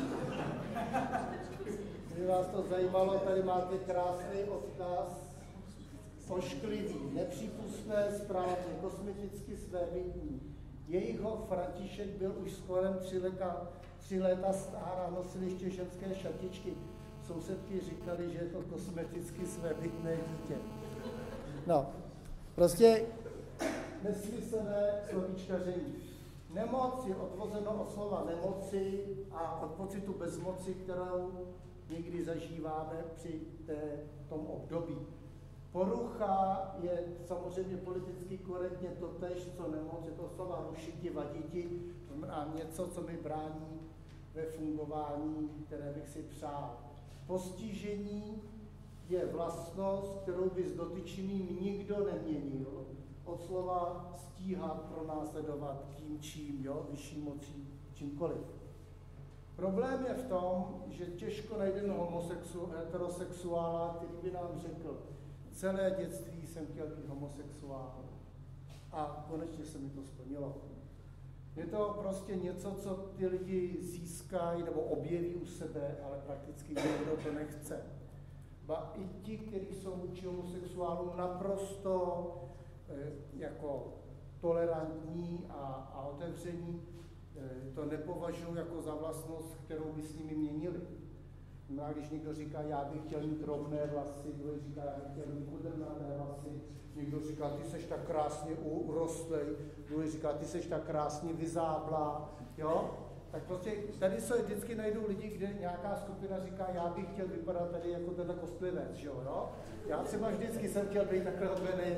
Kdyby vás to zajímalo, tady máte krásný odkaz. Ošklivý, nepřípustné, správně, kosmeticky svébytný. Jejího František byl už skoro 3 léta stará, nosil ještě ženské šatičky. Sousedky říkali, že je to kosmeticky svébytné dítě. No, prostě nesmyslné slovíčkaření. Nemoc je odvozeno od slova nemoci a od pocitu bezmoci, kterou někdy zažíváme při tom období. Porucha je samozřejmě politicky korektně totéž, co nemoc, je to slova rušiti, vaditi, to znamená něco, co mi brání ve fungování, které bych si přál. Postižení je vlastnost, kterou by s dotyčným nikdo neměnil. Od slova stíhat, pronásledovat tím čím, vyšší mocí, čímkoliv. Problém je v tom, že těžko najdeme heterosexuála, který by nám řekl, celé dětství jsem chtěl být homosexuál a konečně se mi to splnilo. Je to prostě něco, co ty lidi získají nebo objeví u sebe, ale prakticky nikdo to nechce. Ba i ti, kteří jsou vůči homosexuálům naprosto jako tolerantní a otevření, to nepovažuji jako za vlastnost, kterou by s nimi měnili. No a když někdo říká, já bych chtěl mít rovné vlasy, druhý říká, já bych chtěl mít kudrnaté vlasy, někdo říká, ty seš tak krásně urostlej, druhý říká, ty seš tak krásně vyzáblá, jo? Tak prostě tady se vždycky najdou lidi, kde nějaká skupina říká, já bych chtěl vypadat tady jako tenhle kostlivec, jo? Já třeba vždycky jsem chtěl být takhle odvenej,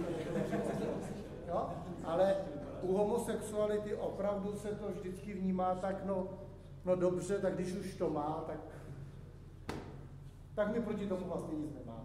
jo? Ale u homosexuality opravdu se to vždycky vnímá tak, no dobře, tak když už to má, tak my proti tomu vlastně nic nemáme.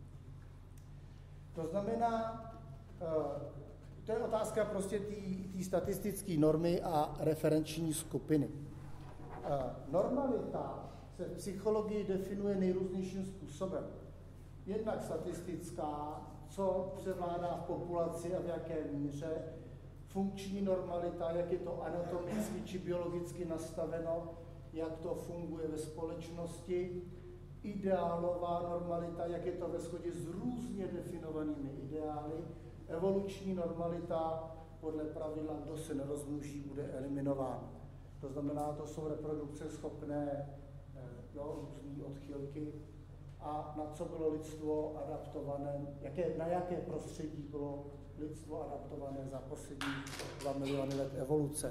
To znamená, to je otázka prostě té statistické normy a referenční skupiny. Normalita se v psychologii definuje nejrůznějším způsobem. Jednak statistická, co převládá v populaci a v jaké míře, funkční normalita, jak je to anatomicky či biologicky nastaveno, jak to funguje ve společnosti, ideálová normalita, jak je to ve shodě s různě definovanými ideály, evoluční normalita, podle pravidla, kdo se nerozmnoží, bude eliminován. To znamená, to jsou reprodukce schopné různé odchylky a na co bylo lidstvo adaptované, na jaké prostředí bylo lidstvo adaptované za poslední 2 miliony let evoluce.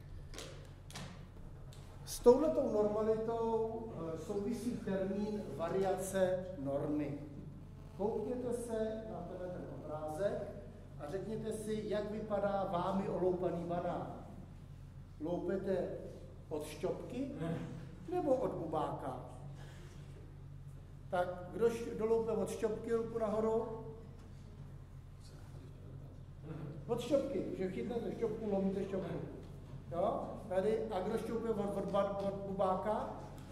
S touhletou normalitou souvisí termín variace normy. Koukněte se na ten obrázek a řekněte si, jak vypadá vámi oloupaný banán. Loupete od šťopky nebo od bubáka? Tak kdo doloupe od šťopky, ruku nahoru? Od šťopky, že chytnete šťopku, lomíte šťopku. Jo? Tady, a kdo šťoupě od bubáka?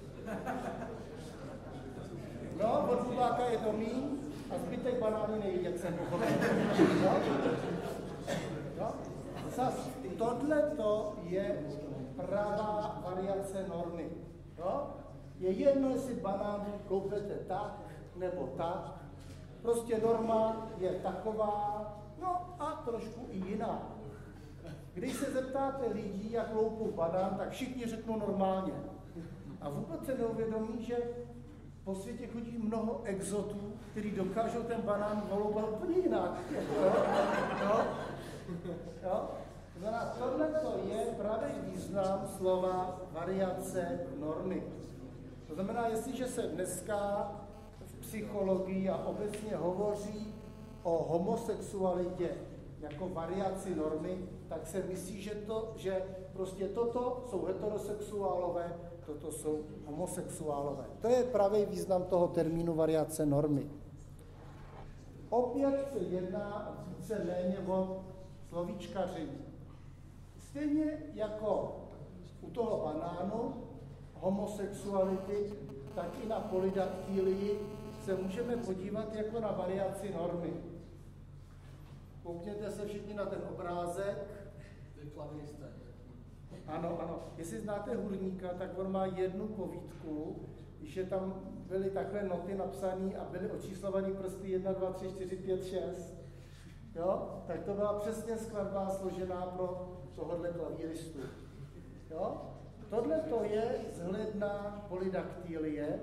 No, od bubáka je to míň a zbytek banány neví, jak jsem pochopil. Zas, tohleto je pravá variace normy. Jo? Je jedno, jestli banán koupete tak nebo tak. Prostě norma je taková, no a trošku i jiná. Když se zeptáte lidí, jak loupou banán, tak všichni řeknou normálně. A vůbec se neuvědomí, že po světě chodí mnoho exotů, kteří dokážou ten banán loupat úplně jinak. Tohle je pravý význam slova variace normy. To znamená, jestliže se dneska v psychologii a obecně hovoří o homosexualitě jako variaci normy, tak se myslí, že prostě toto jsou heterosexuálové, toto jsou homosexuálové. To je pravý význam toho termínu variace normy. Opět se jedná víceméně o slovíčkaření. Stejně jako u toho banánu, homosexuality, tak i na polydaktylii se můžeme podívat jako na variaci normy. Koukněte se všichni na ten obrázek. Ano. Jestli znáte hudebníka, tak on má jednu povídku, když je tam byly takhle noty napsané a byly očíslované prsty 1, 2, 3, 4, 5, 6. Jo? Tak to byla přesně skladba složená pro tohohle klavíristu. Jo? Tohle to je vzhledná polydaktylie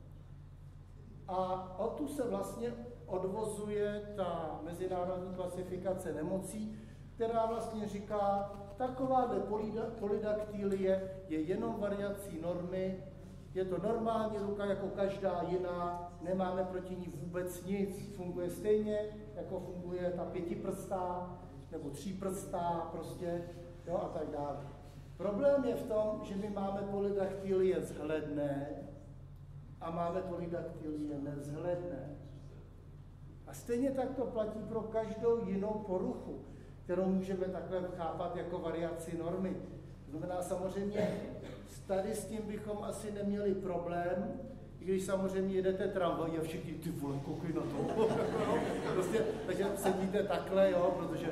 a odtud se vlastně odvozuje ta mezinárodní klasifikace nemocí, která vlastně říká, takováhle polydaktylie je jenom variací normy, je to normální ruka jako každá jiná, nemáme proti ní vůbec nic, funguje stejně, jako funguje ta 5prstá nebo 3prstá prostě, jo, a tak dále. Problém je v tom, že my máme polydaktylie vzhledné a máme polydaktylie nevzhledné. A stejně tak to platí pro každou jinou poruchu, kterou můžeme takhle chápat jako variaci normy. To znamená samozřejmě, tady s tím bychom asi neměli problém, i když samozřejmě jedete tramvaj a všichni, ty vole, koukej na to. Prostě, takže sedíte takhle, jo, protože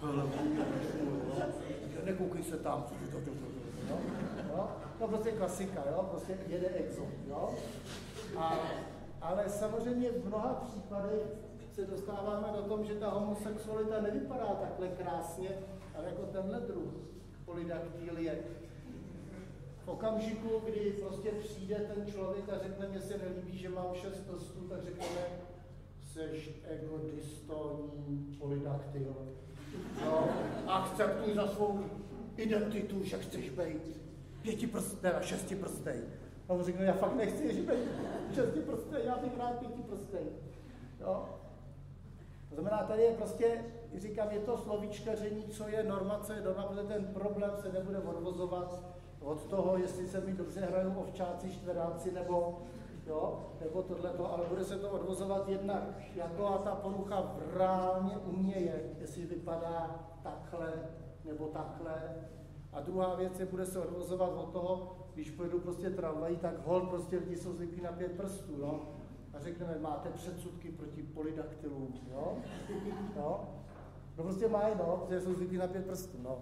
nekoukej se tam. Jo? To prostě klasika, jo, prostě jede exot, jo. Ale samozřejmě v mnoha případech se dostáváme do tom, že ta homosexualita nevypadá takhle krásně, ale jako tenhle druh. polydaktylie. V okamžiku, kdy prostě přijde ten člověk a řekne, mně se nelíbí, že mám 6 prstů, tak řekneme, seš egodistonní polydaktyl. No, akceptuj za svou identitu, že chceš být 5prstý a 6prstý. A on řekne, já fakt nechci, že být 6prstý, já bych rád 5prstý. Jo. To znamená, tady je prostě, říkám, je to slovíčkaření, co je norma, co je norma, protože ten problém se nebude odvozovat od toho, jestli se mi dobře hrajou ovčáci, čtveráci nebo tohleto, ale bude se to odvozovat jednak, jaká ta porucha reálně u mě je, jestli vypadá takhle nebo takhle. A druhá věc je, bude se odvozovat od toho, když pojedu prostě tramvají, tak holt prostě lidi jsou zvyklí na 5 prstů, no. A řekneme, máte předsudky proti polydaktylům, jo? No, no prostě mají, no, protože jsou zvyklí na 5 prstů, no.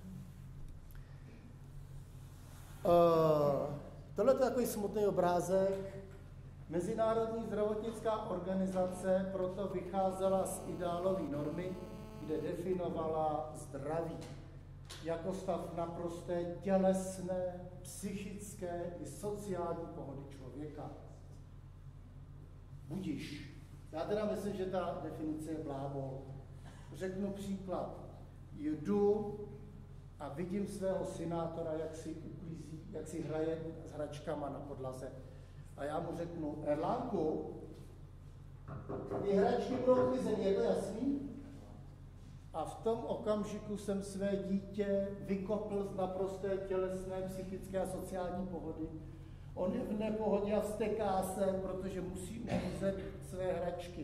Tohle je takový smutný obrázek. Mezinárodní zdravotnická organizace proto vycházela z ideálové normy, kde definovala zdraví jako stav naprosté tělesné, psychické i sociální pohody člověka. Budiš. Já teda myslím, že ta definice je blábol. Řeknu příklad. Jdu a vidím svého synátora, jak si uklízí, jak si hraje s hračkama na podlaze. A já mu řeknu, Erlánku, ty hračky budou uklízený, je to jasný? A v tom okamžiku jsem své dítě vykopl z naprosté tělesné, psychické a sociální pohody. On je v nepohodě a vzteká se, protože musí umízet své hračky.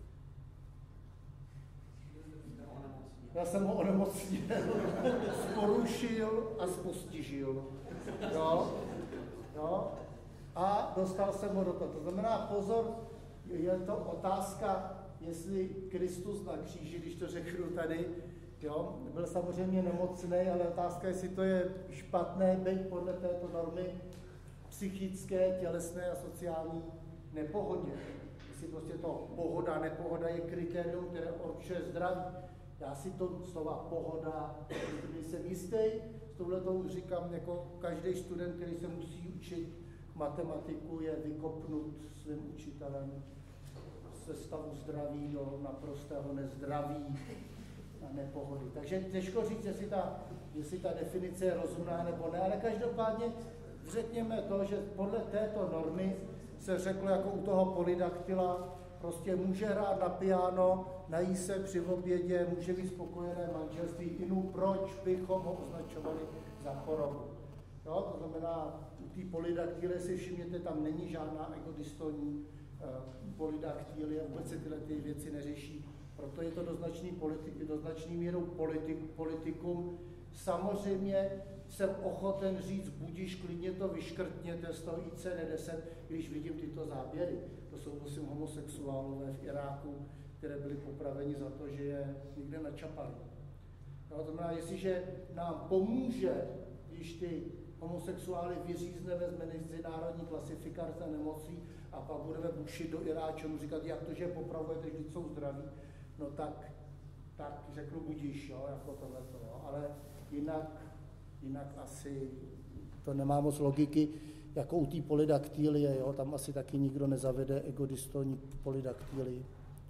Já jsem ho onemocnil, porušil a postižil. Jo? Jo? A dostal jsem ho do toho. To znamená, pozor, je to otázka, jestli Kristus na kříži, když to řeknu tady, jo, byl samozřejmě nemocný, ale otázka, jestli to je špatné být podle této normy psychické, tělesné a sociální nepohodě. Jestli prostě to pohoda, nepohoda je kritérium, které určuje zdraví. Já si to slova pohoda, když jsem jistý, s touhletou říkám, jako každý student, který se musí učit matematiku, je vykopnut svým učitelem ze stavu zdraví do naprostého nezdraví a nepohody. Takže těžko říct, jestli ta definice je rozumná nebo ne, ale každopádně řekněme to, že podle této normy se řeklo jako u toho polydaktyla, prostě může hrát na piano, nají se při obědě, může být spokojené manželství, inu proč bychom ho označovali za chorobu. Jo, to znamená, u té polydaktylie si všimněte, tam není žádná egodistonní polydaktylie, vůbec se tyhle ty věci neřeší. Proto je to do značné mírou politikum. Samozřejmě jsem ochoten říct, budiš, klidně to vyškrtněte z toho ICD-10, když vidím tyto záběry. To jsou prosím homosexuálové v Iráku, které byly popraveni za to, že je někde načapali. No, to znamená, jestliže nám pomůže, když ty homosexuály vyřízneme z mezinárodní klasifikace nemocí a pak budeme bušit do Iráčanů, říkat, jak to, že je popravujete, když jsou zdraví, no tak řeknu budíš, jo, jako tohleto, jo, ale jinak asi to nemá moc logiky, jako u té polydaktylie, jo, tam asi taky nikdo nezavede egodistonní polydaktylii.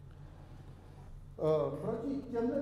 Proti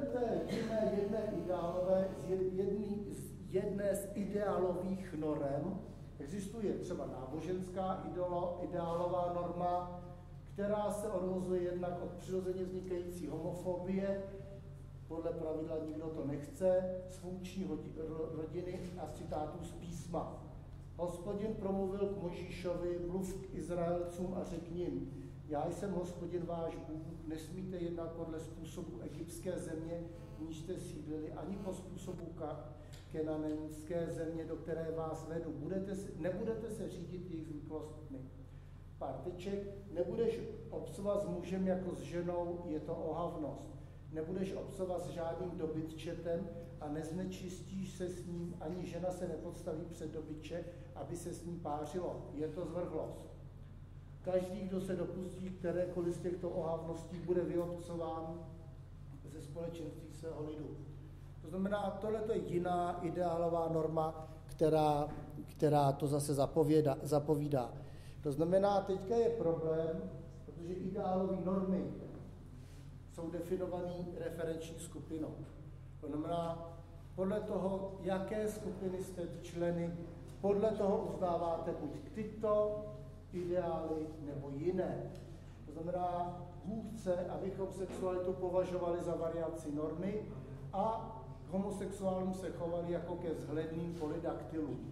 jedné z ideálových norem existuje třeba náboženská ideálová norma, která se odvozuje jednak od přirozeně vznikající homofobie, podle pravidla nikdo to nechce, z funkční rodiny a citátů z písma. Hospodin promluvil k Mojžíšovi, mluv k Izraelcům a řekni jim, já jsem Hospodin váš Bůh, nesmíte jednat podle způsobu egyptské země, v níž jste sídlili, ani po způsobu kenanské země, do které vás vedu. Nebudete se řídit jejich zvyklostmi. Pár teček, nebudeš obcovat s mužem jako s ženou, je to ohavnost. Nebudeš obcovat s žádným dobytčetem a neznečistíš se s ním, ani žena se nepodstaví před dobytče, aby se s ním pářilo. Je to zvrhlost. Každý, kdo se dopustí kterékoliv z těchto ohavností, bude vyobcován ze společenství svého lidu. To znamená, tohle je jiná ideálová norma, která to zase zapovídá. To znamená, teďka je problém, protože ideálové normy jsou definované referenční skupinou. To znamená, podle toho, jaké skupiny jste členy, podle toho uznáváte buď tyto ideály nebo jiné. To znamená, Bůh chce, abychom sexualitu považovali za variaci normy a k homosexuálům se chovali jako ke vzhledným polydaktylům.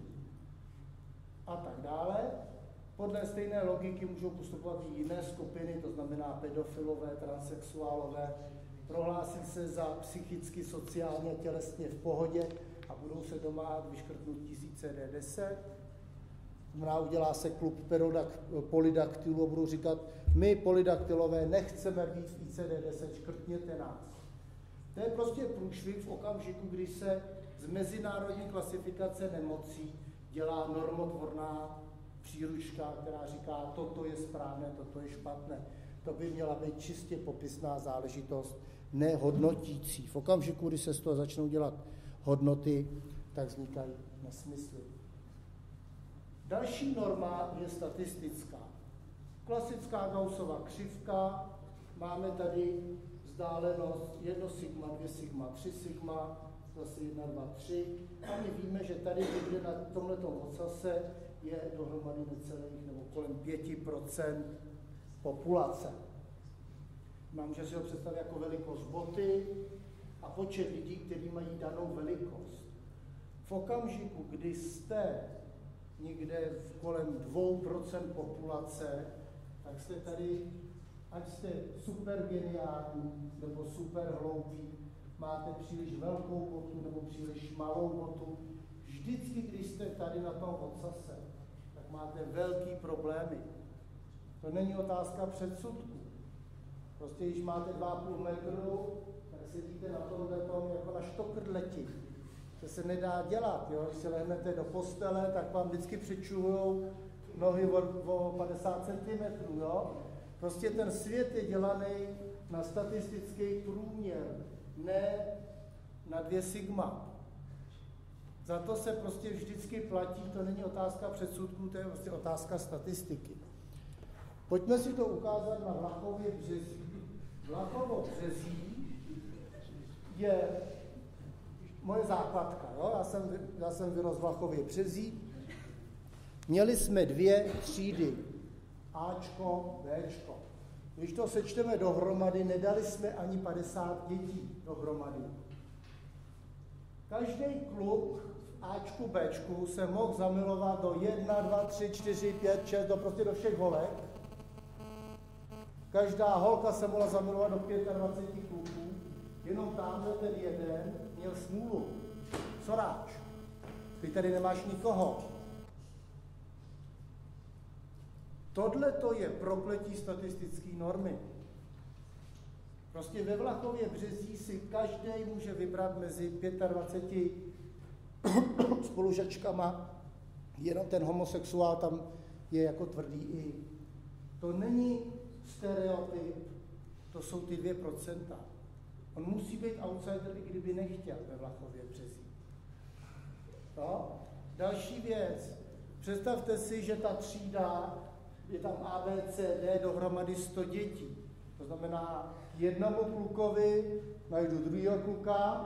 A tak dále. Podle stejné logiky můžou postupovat i jiné skupiny, to znamená pedofilové, transsexuálové, prohlásí se za psychicky, sociálně, tělesně v pohodě a budou se domáhat vyškrtnutí z ICD-10. Znamená, udělá se klub polydaktylů a budou říkat, my polydaktylové nechceme být v ICD-10, škrtněte nás. To je prostě průšvih v okamžiku, kdy se z mezinárodní klasifikace nemocí dělá normotvorná příručka, která říká, toto je správné, toto je špatné. To by měla být čistě popisná záležitost, ne hodnotící. V okamžiku, kdy se z toho začnou dělat hodnoty, tak vznikají nesmysly. Další norma je statistická. Klasická Gaussova křivka, máme tady vzdálenost 1 sigma, 2 sigma, 3 sigma, zase 1, 2, 3. A my víme, že tady někde na tomhletom ocase je dohromady necelých nebo kolem 5% populace. Můžeme si ho představit jako velikost boty a počet lidí, kteří mají danou velikost. V okamžiku, kdy jste někde kolem 2% populace, tak jste tady, ať jste super geniální nebo super hloupí, máte příliš velkou botu nebo příliš malou botu. Vždycky, když jste tady na tom ocase, tak máte velký problémy. To není otázka předsudku. Prostě, když máte 2,5 metru, tak sedíte na tomhle tom jako na štokrdleti. To se nedá dělat, jo? Když se lehnete do postele, tak vám vždycky přičuhujou nohy o 50 cm, jo? Prostě ten svět je dělaný na statistický průměr, ne na 2 sigma. Za to se prostě vždycky platí, to není otázka předsudků, to je prostě otázka statistiky. Pojďme si to ukázat na Vlachově březí. Vlachovo březí je moje základka. Jo? Já jsem vyrostl v Vlachově březí. Měli jsme 2 třídy, Ačko, Bčko. Když to sečteme dohromady, nedali jsme ani 50 dětí dohromady. Každý kluk v Ačku, Bčku se mohl zamilovat do 1, 2, 3, 4, 5, 6, prostě do všech holek. Každá holka se mohla zamilovat do 25 kluků, jenom tamhle ten jeden měl smůlu. Soráč, ty tady nemáš nikoho. Tohle to je prokletí statistické normy. Prostě ve Vlachově březí si každý může vybrat mezi 25 spolužačkama, jenom ten homosexuál tam je jako tvrdý i. To není stereotyp, to jsou ty 2%. On musí být outsider, i kdyby nechtěl ve Vlachově březí. No? Další věc. Představte si, že ta třída, je tam A, B, C, D, dohromady 100 dětí. To znamená, jednomu klukovi najdu druhého kluka,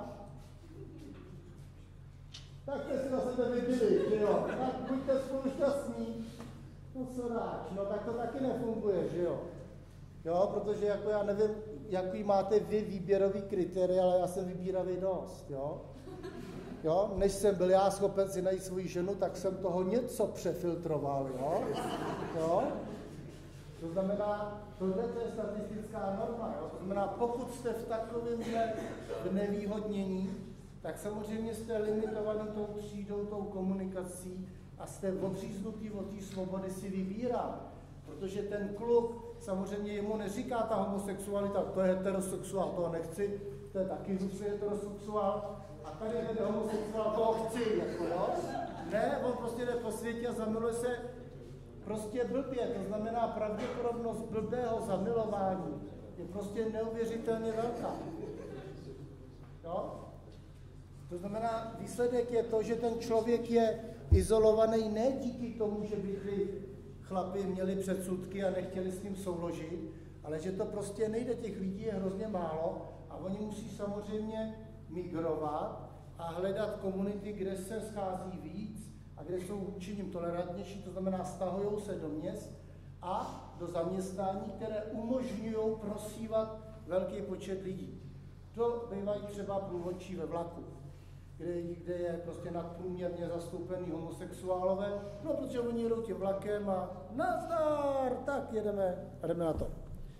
tak jste si na sebe vybili, že jo? Tak buďte spolu šťastní. No co dáš? No tak to taky nefunguje, že jo? Jo, protože jako já nevím, jaký máte vy výběrový kritéria, ale já jsem vybíravý dost, jo? Jo, než jsem byl já schopen si najít svou ženu, tak jsem toho něco přefiltroval, jo? Jo? To znamená, tohle je statistická norma, jo? To znamená, pokud jste v takovémhle nevýhodnění, tak samozřejmě jste limitovaný tou třídou, tou komunikací a jste odříznutý od té svobody si vybírat. Protože ten kluk, samozřejmě jemu neříká ta homosexualita, to je heterosexuál, toho nechci, to je taky husy heterosexuál, a tady ten homosexuál, toho chci, jako jo. Ne, on prostě jde po světě a zamiluje se prostě blbě, to znamená pravděpodobnost blbého zamilování je prostě neuvěřitelně velká. Jo? To znamená, výsledek je to, že ten člověk je izolovaný ne díky tomu, že by ty chlapi měli předsudky a nechtěli s ním souložit, ale že to prostě nejde, těch lidí je hrozně málo a oni musí samozřejmě migrovat a hledat komunity, kde se schází víc a kde jsou vůči nim tolerantnější, to znamená stahují se do měst a do zaměstnání, které umožňují prosívat velký počet lidí. To bývají třeba průvodčí ve vlaku, kde je prostě nadprůměrně zastoupený homosexuálové, no protože oni jedou tím vlakem a nazdar, tak jedeme a jdeme na to.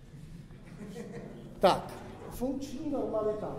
Tak, funkční normalita.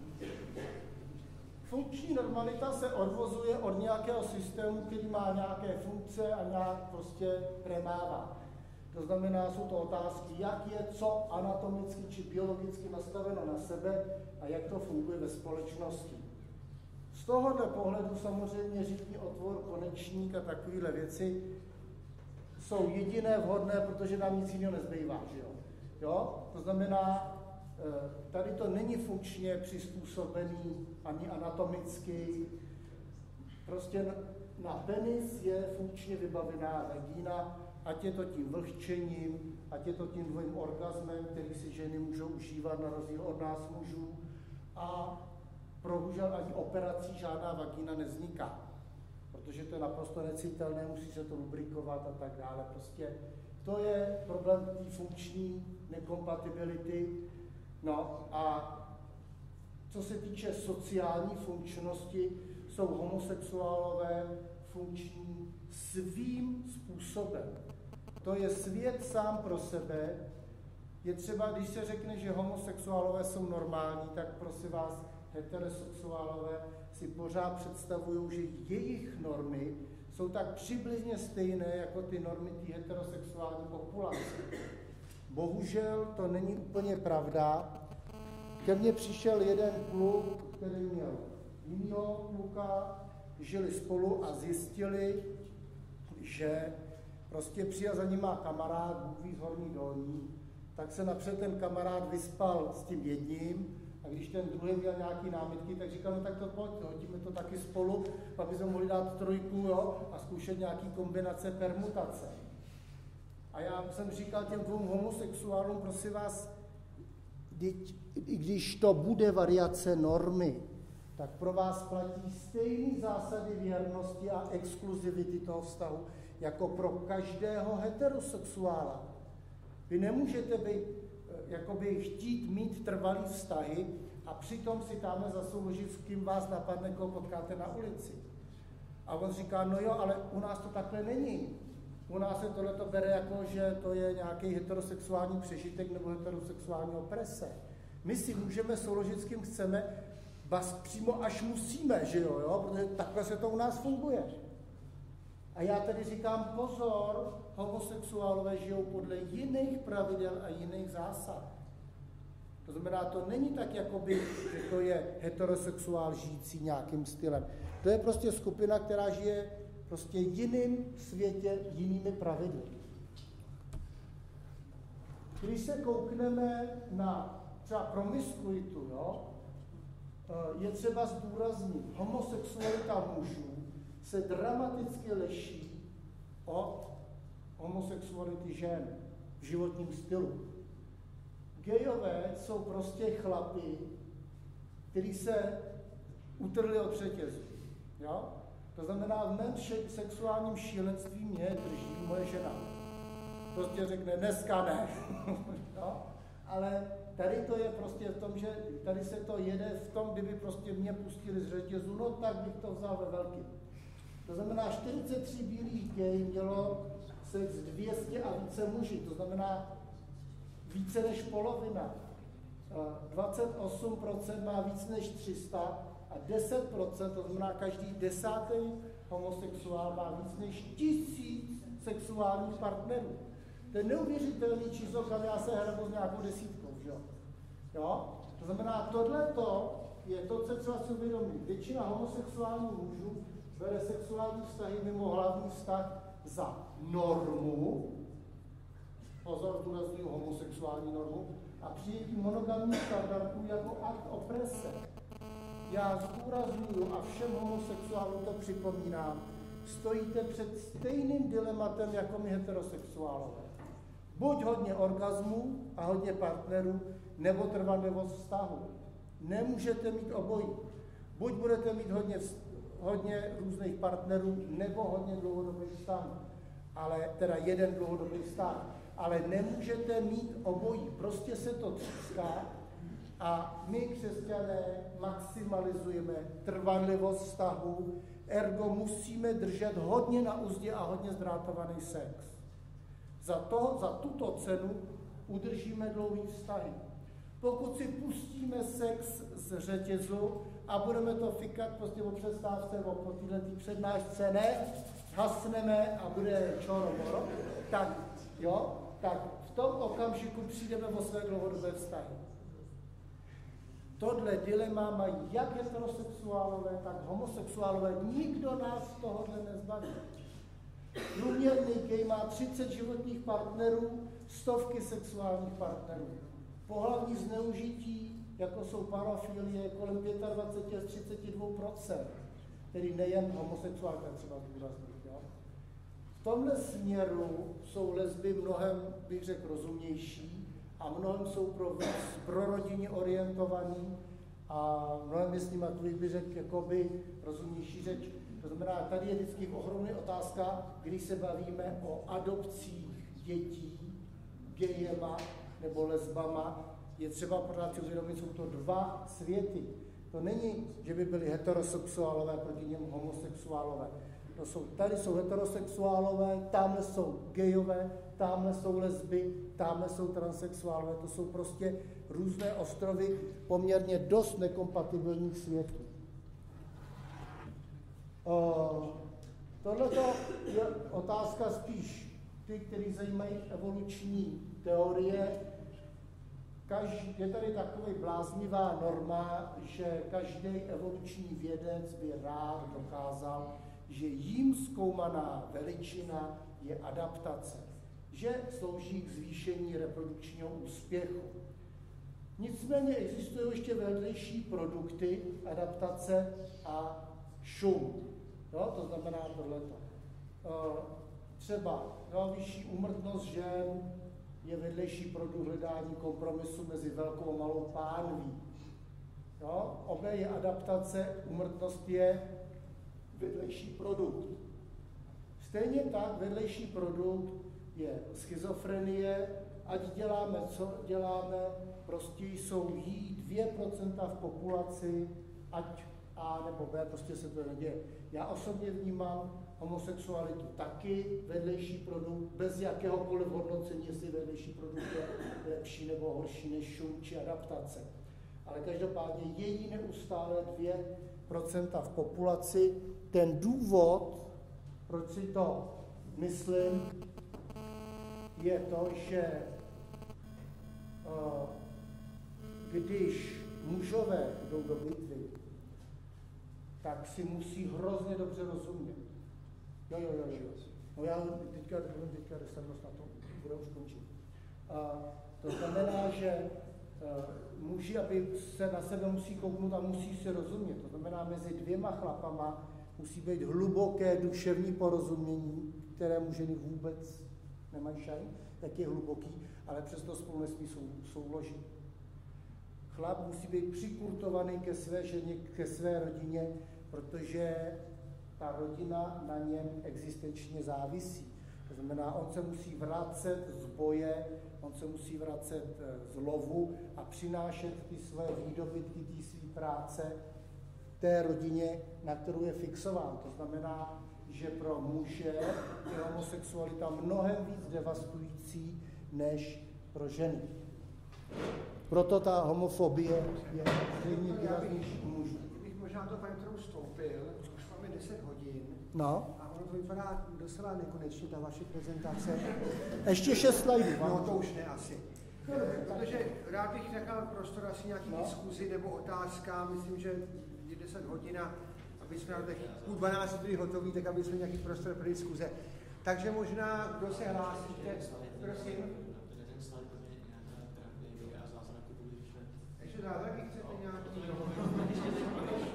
Funkční normalita se odvozuje od nějakého systému, který má nějaké funkce a nějak prostě premává. To znamená, jsou to otázky, jak je co anatomicky či biologicky nastaveno na sebe a jak to funguje ve společnosti. Z tohohle pohledu samozřejmě řitní otvor, konečník a takovéhle věci jsou jediné vhodné, protože nám nic jiného nezbývá. Že jo? To znamená, tady to není funkčně přizpůsobený ani anatomicky. Prostě na penis je funkčně vybavená vagína, ať je to tím vlhčením, ať je to tím dvojím orgasmem, který si ženy můžou užívat na rozdíl od nás mužů. A bohužel ani operací žádná vagína nevzniká, protože to je naprosto necitelné, musí se to lubrikovat a tak dále. Prostě to je problém té funkční nekompatibility. No a co se týče sociální funkčnosti, jsou homosexuálové funkční svým způsobem. To je svět sám pro sebe. Je třeba, když se řekne, že homosexuálové jsou normální, tak prosím vás, heterosexuálové si pořád představují, že jejich normy jsou tak přibližně stejné jako ty normy té heterosexuální populace. Bohužel to není úplně pravda. Ke mně přišel jeden kluk, který měl jinýho kluka, žili spolu a zjistili, že prostě přijel za nima kamarád, Bůh ví z horní dolní, tak se napřed ten kamarád vyspal s tím jedním a když ten druhý měl nějaký námitky, tak říkal, no tak to pojď, hodíme to taky spolu, aby jsme mohli dát trojku, jo, a zkoušet nějaký kombinace, permutace. A já jsem říkal těm dvou homosexuálům, prosím vás, když to bude variace normy, tak pro vás platí stejné zásady věrnosti a exkluzivity toho vztahu, jako pro každého heterosexuála. Vy nemůžete být, jakoby chtít mít trvalý vztahy a přitom si dáme zasouložit, s kým vás napadne, koho potkáte na ulici. A on říká, no jo, ale u nás to takhle není. U nás se tohleto bere jako, že to je nějaký heterosexuální přežitek nebo heterosexuální oprese. My si můžeme souložit, s kým chceme, přímo až musíme, že jo, protože takhle se to u nás funguje. A já tady říkám, pozor, homosexuálové žijou podle jiných pravidel a jiných zásad. To znamená, to není tak, jakoby, že to je heterosexuál žijící nějakým stylem. To je prostě skupina, která žije prostě jiným světě, jinými pravidly. Když se koukneme na třeba promiskuitu, jo, je třeba zdůraznit, homosexualita mužů se dramaticky liší od homosexuality žen v životním stylu. Gejové jsou prostě chlapi, kteří se utrhli od řetězu. Jo? To znamená, v mém sexuálním šílenství mě drží moje žena. Prostě řekne, dneska ne. No? Ale tady to je prostě v tom, že tady se to jede v tom, kdyby prostě mě pustili z řetězu, no tak bych to vzal ve velkým. To znamená, 43 bílých gay mělo sex 200 a více muži, to znamená více než polovina. 28% má víc než 300 a 10%, to znamená každý 10. homosexuál má víc než 1000 sexuálních partnerů. To je neuvěřitelný číslo, kam já se hrabu s nějakou desítkou, že jo? To znamená, tohleto je to, co třeba si uvědomit. Většina homosexuálních mužů bere sexuální vztahy mimo hlavní vztah za normu, pozor, zdůrazňuji homosexuální normu, a přijetí monogamních standardů jako akt oprese. já zdůraznuju a všem homosexuálům to připomínám, stojíte před stejným dilematem jako my heterosexuálové. Buď hodně orgasmů a hodně partnerů, nebo trvanlivost vztahu. Nemůžete mít obojí. Buď budete mít hodně různých partnerů, nebo hodně dlouhodobých vztahů. Ale teda jeden dlouhodobý vztah. Ale nemůžete mít obojí. Prostě se to tříská a my, křesťané, maximalizujeme trvanlivost vztahu, ergo musíme držet hodně na uzdě a hodně zdrátovaný sex. Za tuto cenu udržíme dlouhý vztahy. Pokud si pustíme sex z řetězu a budeme to fikat prostě o přestávce, po této přednášce, ne, hasneme a bude čoro, tak v tom okamžiku přijdeme o své dlouhodobé vztahy. Tohle dilema mají jak heterosexuálové, tak homosexuálové. Nikdo nás z tohohle nezbaví. Průměrný gay má 30 životních partnerů, stovky sexuálních partnerů. Pohlavní zneužití, jako jsou parafilie, kolem 25 až 32%. Tedy nejen homosexuálka, třeba zdůraznit. V tomhle směru jsou lesby mnohem, bych řekl, rozumnější a mnohem jsou pro rodině orientovaný a mnohem je s nimi, bych řekl, jakoby rozumnější řeč. To znamená, tady je vždycky ohromná otázka, když se bavíme o adopcích dětí gejema nebo lesbama, je třeba pořád si uvědomit, jsou to dva světy. To není, že by byli heterosexuálové proti němu homosexuálové. Tady jsou heterosexuálové, tamhle jsou gejové, tamhle jsou lesby, tamhle jsou transsexuálové. To jsou prostě různé ostrovy poměrně dost nekompatibilních světů. Tohleto je otázka spíš ty, kteří zajímají evoluční teorie. Je tady takový bláznivá norma, že každý evoluční vědec by rád dokázal, že jím zkoumaná veličina je adaptace, že slouží k zvýšení reprodukčního úspěchu. Nicméně existují ještě vedlejší produkty adaptace a šum. Jo, to znamená tohleto. Třeba vyšší úmrtnost žen je vedlejší produkt hledání kompromisu mezi velkou a malou pánví. Jo? Obě je adaptace, úmrtnost je vedlejší produkt. Stejně tak vedlejší produkt je schizofrenie, ať děláme, co děláme, prostě jsou jí 2% v populaci, ať A nebo B, prostě se to neděje. Já osobně vnímám homosexualitu taky vedlejší produkt, bez jakéhokoliv hodnocení, jestli vedlejší produkt je lepší nebo horší než šum či adaptace. Ale každopádně je jí neustále 2% v populaci. Ten důvod, proč si to myslím, je to, že když mužové jdou do bitvy, tak si musí hrozně dobře rozumět. Jo. No já teďka dostanost na to, bude už končit. To znamená, že muži, aby se na sebe musí kouknout a musí se rozumět. To znamená, mezi dvěma chlapama musí být hluboké duševní porozumění, které ženy vůbec nemají šajn, tak je hluboký, ale přesto spolu nesmí souložit. Chlap musí být přikurtovaný ke své ženě, ke své rodině, protože ta rodina na něm existenčně závisí. To znamená, on se musí vracet z boje, on se musí vracet z lovu a přinášet ty své výdobytky, ty své práce té rodině, na kterou je fixován. To znamená, že pro muže je homosexualita mnohem víc devastující než pro ženy. Proto ta homofobie je zřejmě výraznější u mužů. Kdybych možná to paní trochu vstoupil, už máme 10 hodin. No. A ono to vypadá docela nekonečně, ta vaše prezentace. Ještě 6 slajdů. No to už ne asi. Protože rád bych nechal prostor asi nějaký diskuzi nebo otázka, myslím, že je 10 hodin, aby jsme na těch 11 byli hotoví, tak aby jsme nějaký prostor pro diskuze. Takže možná, kdo se hlásíte, prosím. Ještě zázraky chcete nějaký?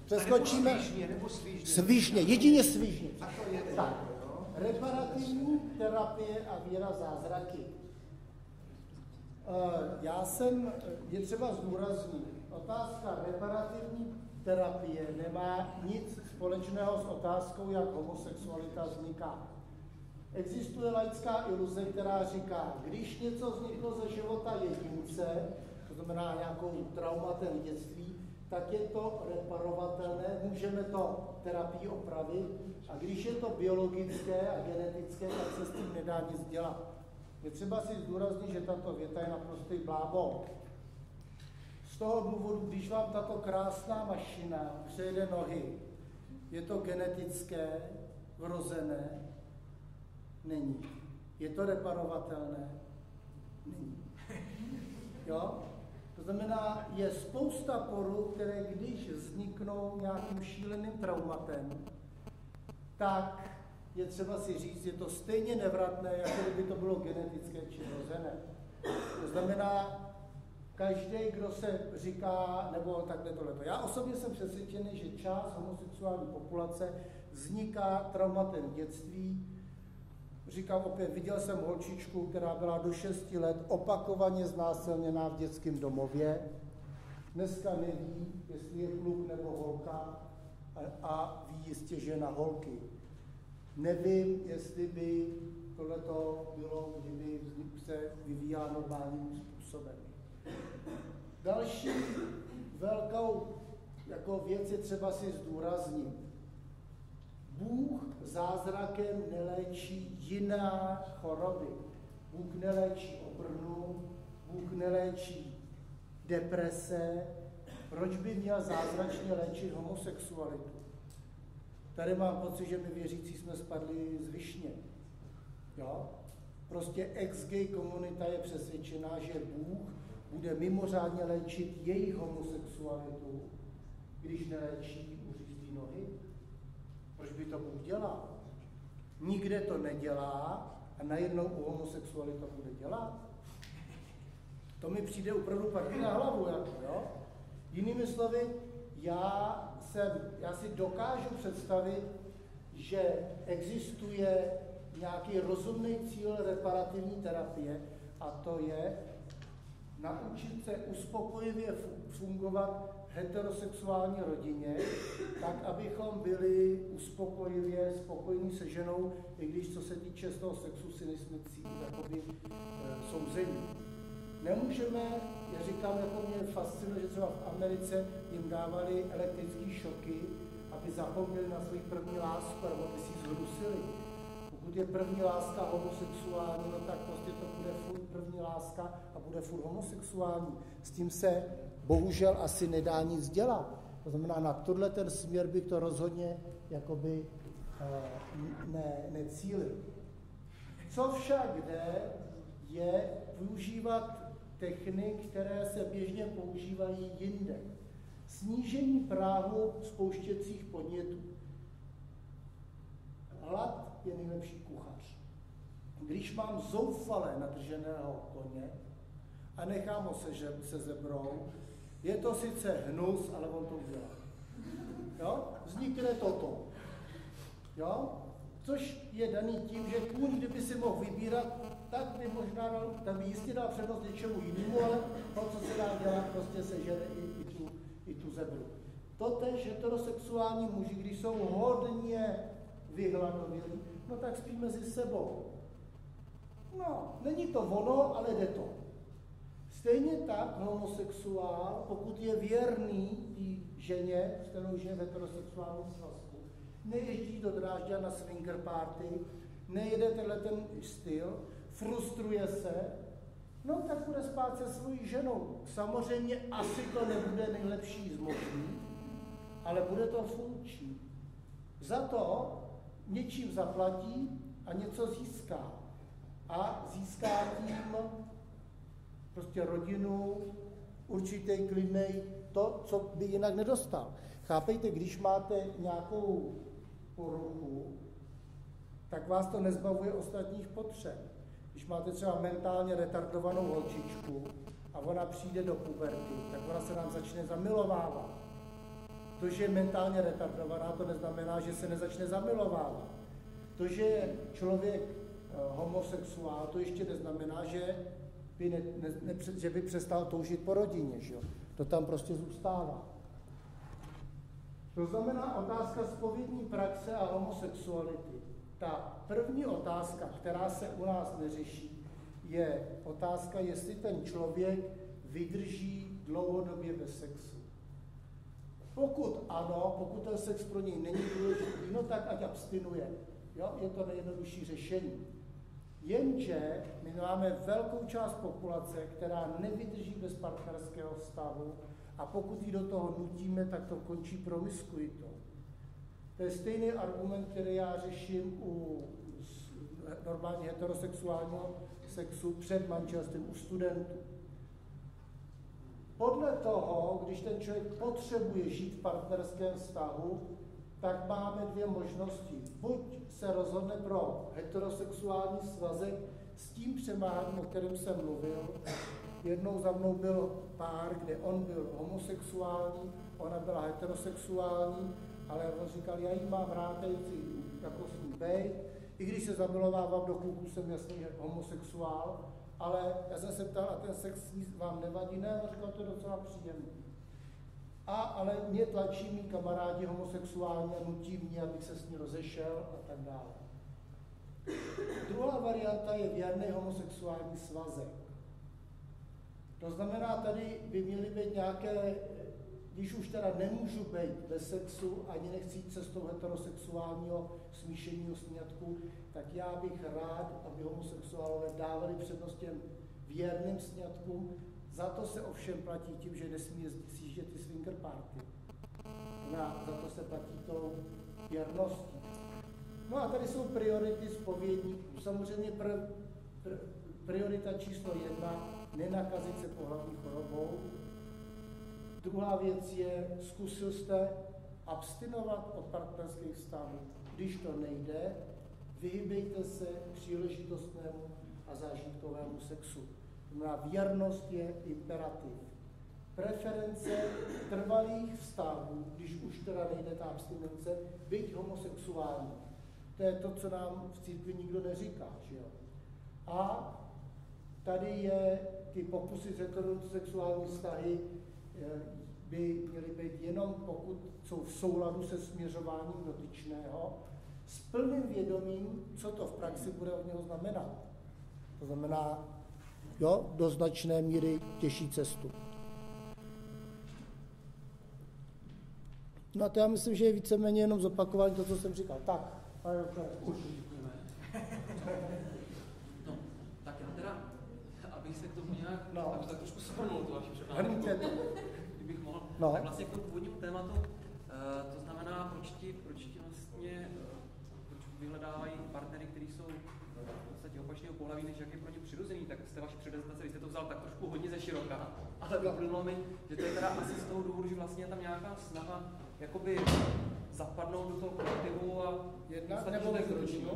Přeskočíme. Svižně, jedině svižně. A to je tak. Reparativní terapie a víra zázraky. Je třeba zdůraznit, otázka reparativní terapie nemá nic společného s otázkou, jak homosexualita vzniká. Existuje laická iluze, která říká, když něco vzniklo ze života jedince, to znamená nějakou traumatem dětství, tak je to reparovatelné, můžeme to terapii opravit, a když je to biologické a genetické, tak se s tím nedá nic dělat. Je třeba si zdůraznit, že tato věta je naprostý blábol. Z toho důvodu, když vám tato krásná mašina přejede nohy, je to genetické, vrozené? Není. Je to reparovatelné? Není. Jo? To znamená, je spousta poruch, které když vzniknou nějakým šíleným traumatem, tak je třeba si říct, je to stejně nevratné, jako kdyby to bylo genetické či vrozené. To znamená, každý, kdo se říká, nebo takhle tohleto. Já osobně jsem přesvědčený, že část homosexuální populace vzniká traumatem dětství. Říkám opět, viděl jsem holčičku, která byla do 6 let opakovaně znásilněná v dětském domově. Dneska neví, jestli je kluk nebo holka, a ví jistě, že na holky. Nevím, jestli by tohleto bylo, kdyby se vyvíjá normálním způsobem. Další velkou věc je třeba si zdůraznit. Bůh zázrakem neléčí jiná choroby. Bůh neléčí obrnu, Bůh neléčí deprese. Proč by měl zázračně léčit homosexualitu? Tady mám pocit, že my věřící jsme spadli z višně. Jo? Prostě ex-gay komunita je přesvědčená, že Bůh bude mimořádně léčit jejich homosexualitu, když neléčí uřízlý nohy. Proč by to Bůh dělal? Nikde to nedělá a najednou u homosexuality to bude dělat. To mi přijde opravdu partí na hlavu. Jo? Jinými slovy, já si dokážu představit, že existuje nějaký rozumný cíl reparativní terapie, a to je naučit se uspokojivě fungovat v heterosexuální rodině, tak, abychom byli uspokojivě spokojení se ženou, i když co se týče z toho sexu si nejsme souzení. Nemůžeme, já říkám, jako mě fascinuje, že třeba v Americe jim dávali elektrické šoky, aby zapomněli na svou první lásku, nebo aby si ji zhrusili. Pokud je první láska homosexuální, no tak prostě to bude furt první láska a bude furt homosexuální. S tím se bohužel asi nedá nic dělat. To znamená, na tohle ten směr bych to rozhodně jakoby necílil. Co však jde, je využívat technik, které se běžně používají jinde. Snížení práhu spouštěcích podnětů. Hlad je nejlepší kuchař. Když mám zoufale nadrženého koně a nechám ho se zebrou, je to sice hnus, ale on to udělá. Jo? Vznikne toto. Jo? Což je daný tím, že kůň, kdyby si mohl vybírat, tak by jistě dal přednost něčemu jinému, ale to, co se dá dělat, prostě sežere i tu zebru. Totež heterosexuální muži, když jsou hodně vyhladovělí, no tak spí mezi sebou. No, není to ono, ale jde to. Stejně tak homosexuál, pokud je věrný té ženě, s kterou žije v heterosexuálním svazku, nejezdí do Drážďa na swinger party, nejede tenhle ten styl, frustruje se, no tak bude spát se svojí ženou. Samozřejmě asi to nebude nejlepší z možných, ale bude to funkční. Za to něčím zaplatí a něco získá. A získá tím prostě rodinu, určitý klidnej, to, co by jinak nedostal. Chápejte, když máte nějakou poruchu, tak vás to nezbavuje ostatních potřeb. Když máte třeba mentálně retardovanou holčičku a ona přijde do puberty, tak ona se nám začne zamilovávat. To, že je mentálně retardovaná, to neznamená, že se nezačne zamilovávat. To, že je člověk homosexuál, to ještě neznamená, že by přestal toužit po rodině. Že? To tam prostě zůstává. To znamená otázka zpovědní praxe a homosexuality. Ta první otázka, která se u nás neřeší, je otázka, jestli ten člověk vydrží dlouhodobě bez sexu. Pokud ano, pokud ten sex pro něj není důležitý, no tak ať abstinuje. Jo? Je to nejjednodušší řešení. Jenže my máme velkou část populace, která nevydrží bez partnerského vztahu a pokud ji do toho nutíme, tak to končí promiskuitou. To je stejný argument, který já řeším u normálně heterosexuálního sexu před manželstvím u studentů. Podle toho, když ten člověk potřebuje žít v partnerském vztahu, tak máme dvě možnosti. Buď se rozhodne pro heterosexuální svazek s tím přemáháním, o kterém jsem mluvil. Jednou za mnou byl pár, kde on byl homosexuální, ona byla heterosexuální, ale on říkal, já jí mám rád, jako s ní bejt. I když se zamilovávám do kluků, jsem jasný homosexuál, ale já jsem se ptal, a ten sex vám nevadí? Ne, on říkal, to je docela příjemné. Ale mě tlačí mý kamarádi homosexuální a nutí mě, abych se s ní rozešel a tak dále. Druhá varianta je věrný homosexuální svazek. To znamená, tady by měly být nějaké, když už teda nemůžu být bez sexu, ani nechci jít cestou heterosexuálního smíšeního sňatku, tak já bych rád, aby homosexuálové dávali přednost těm věrným sňatkům. Za to se ovšem platí tím, že nesmí sjíždět ty swinger party. Za to se platí tou věrností. No a tady jsou priority zpovědníků. Samozřejmě priorita číslo 1, nenakazit se pohlavní chorobou. Druhá věc je, zkusil jste abstinovat od partnerských vztahů. Když to nejde, vyhybejte se příležitostnému a zážitkovému sexu. Věrnost je imperativ. Preference trvalých vztahů, když už teda nejde ta abstinence, byť homosexuální. To je to, co nám v církvi nikdo neříká. Že jo? A tady je ty pokusy s heterosexuální vztahy by měly být jenom pokud jsou v souladu se směřováním dotyčného, s plným vědomím, co to v praxi bude od něho znamenat. To znamená, jo, do značné míry těžší cestu. No a to já myslím, že je víceméně jenom zopakování to, co jsem říkal. Tak, už. No, tak já teda, abych se k tomu nějak, abych tak trošku shrnul tu vaši přednášku, kdybych mohl, tak vlastně k tomu původnímu tématu, to znamená, proč ti vlastně, proč vyhledávají partnery, kteří jsou v podstatě opačného pohlaví, než jak je pro ně přirozený, tak z té vaší prezentace, vy jste to vzal tak trošku hodně ze široka, ale vyplynulo mi, že to je teda asi z toho důvodu, že vlastně je tam nějaká snaha jakoby zapadnout do toho kolektivu a nebo mít rodinu.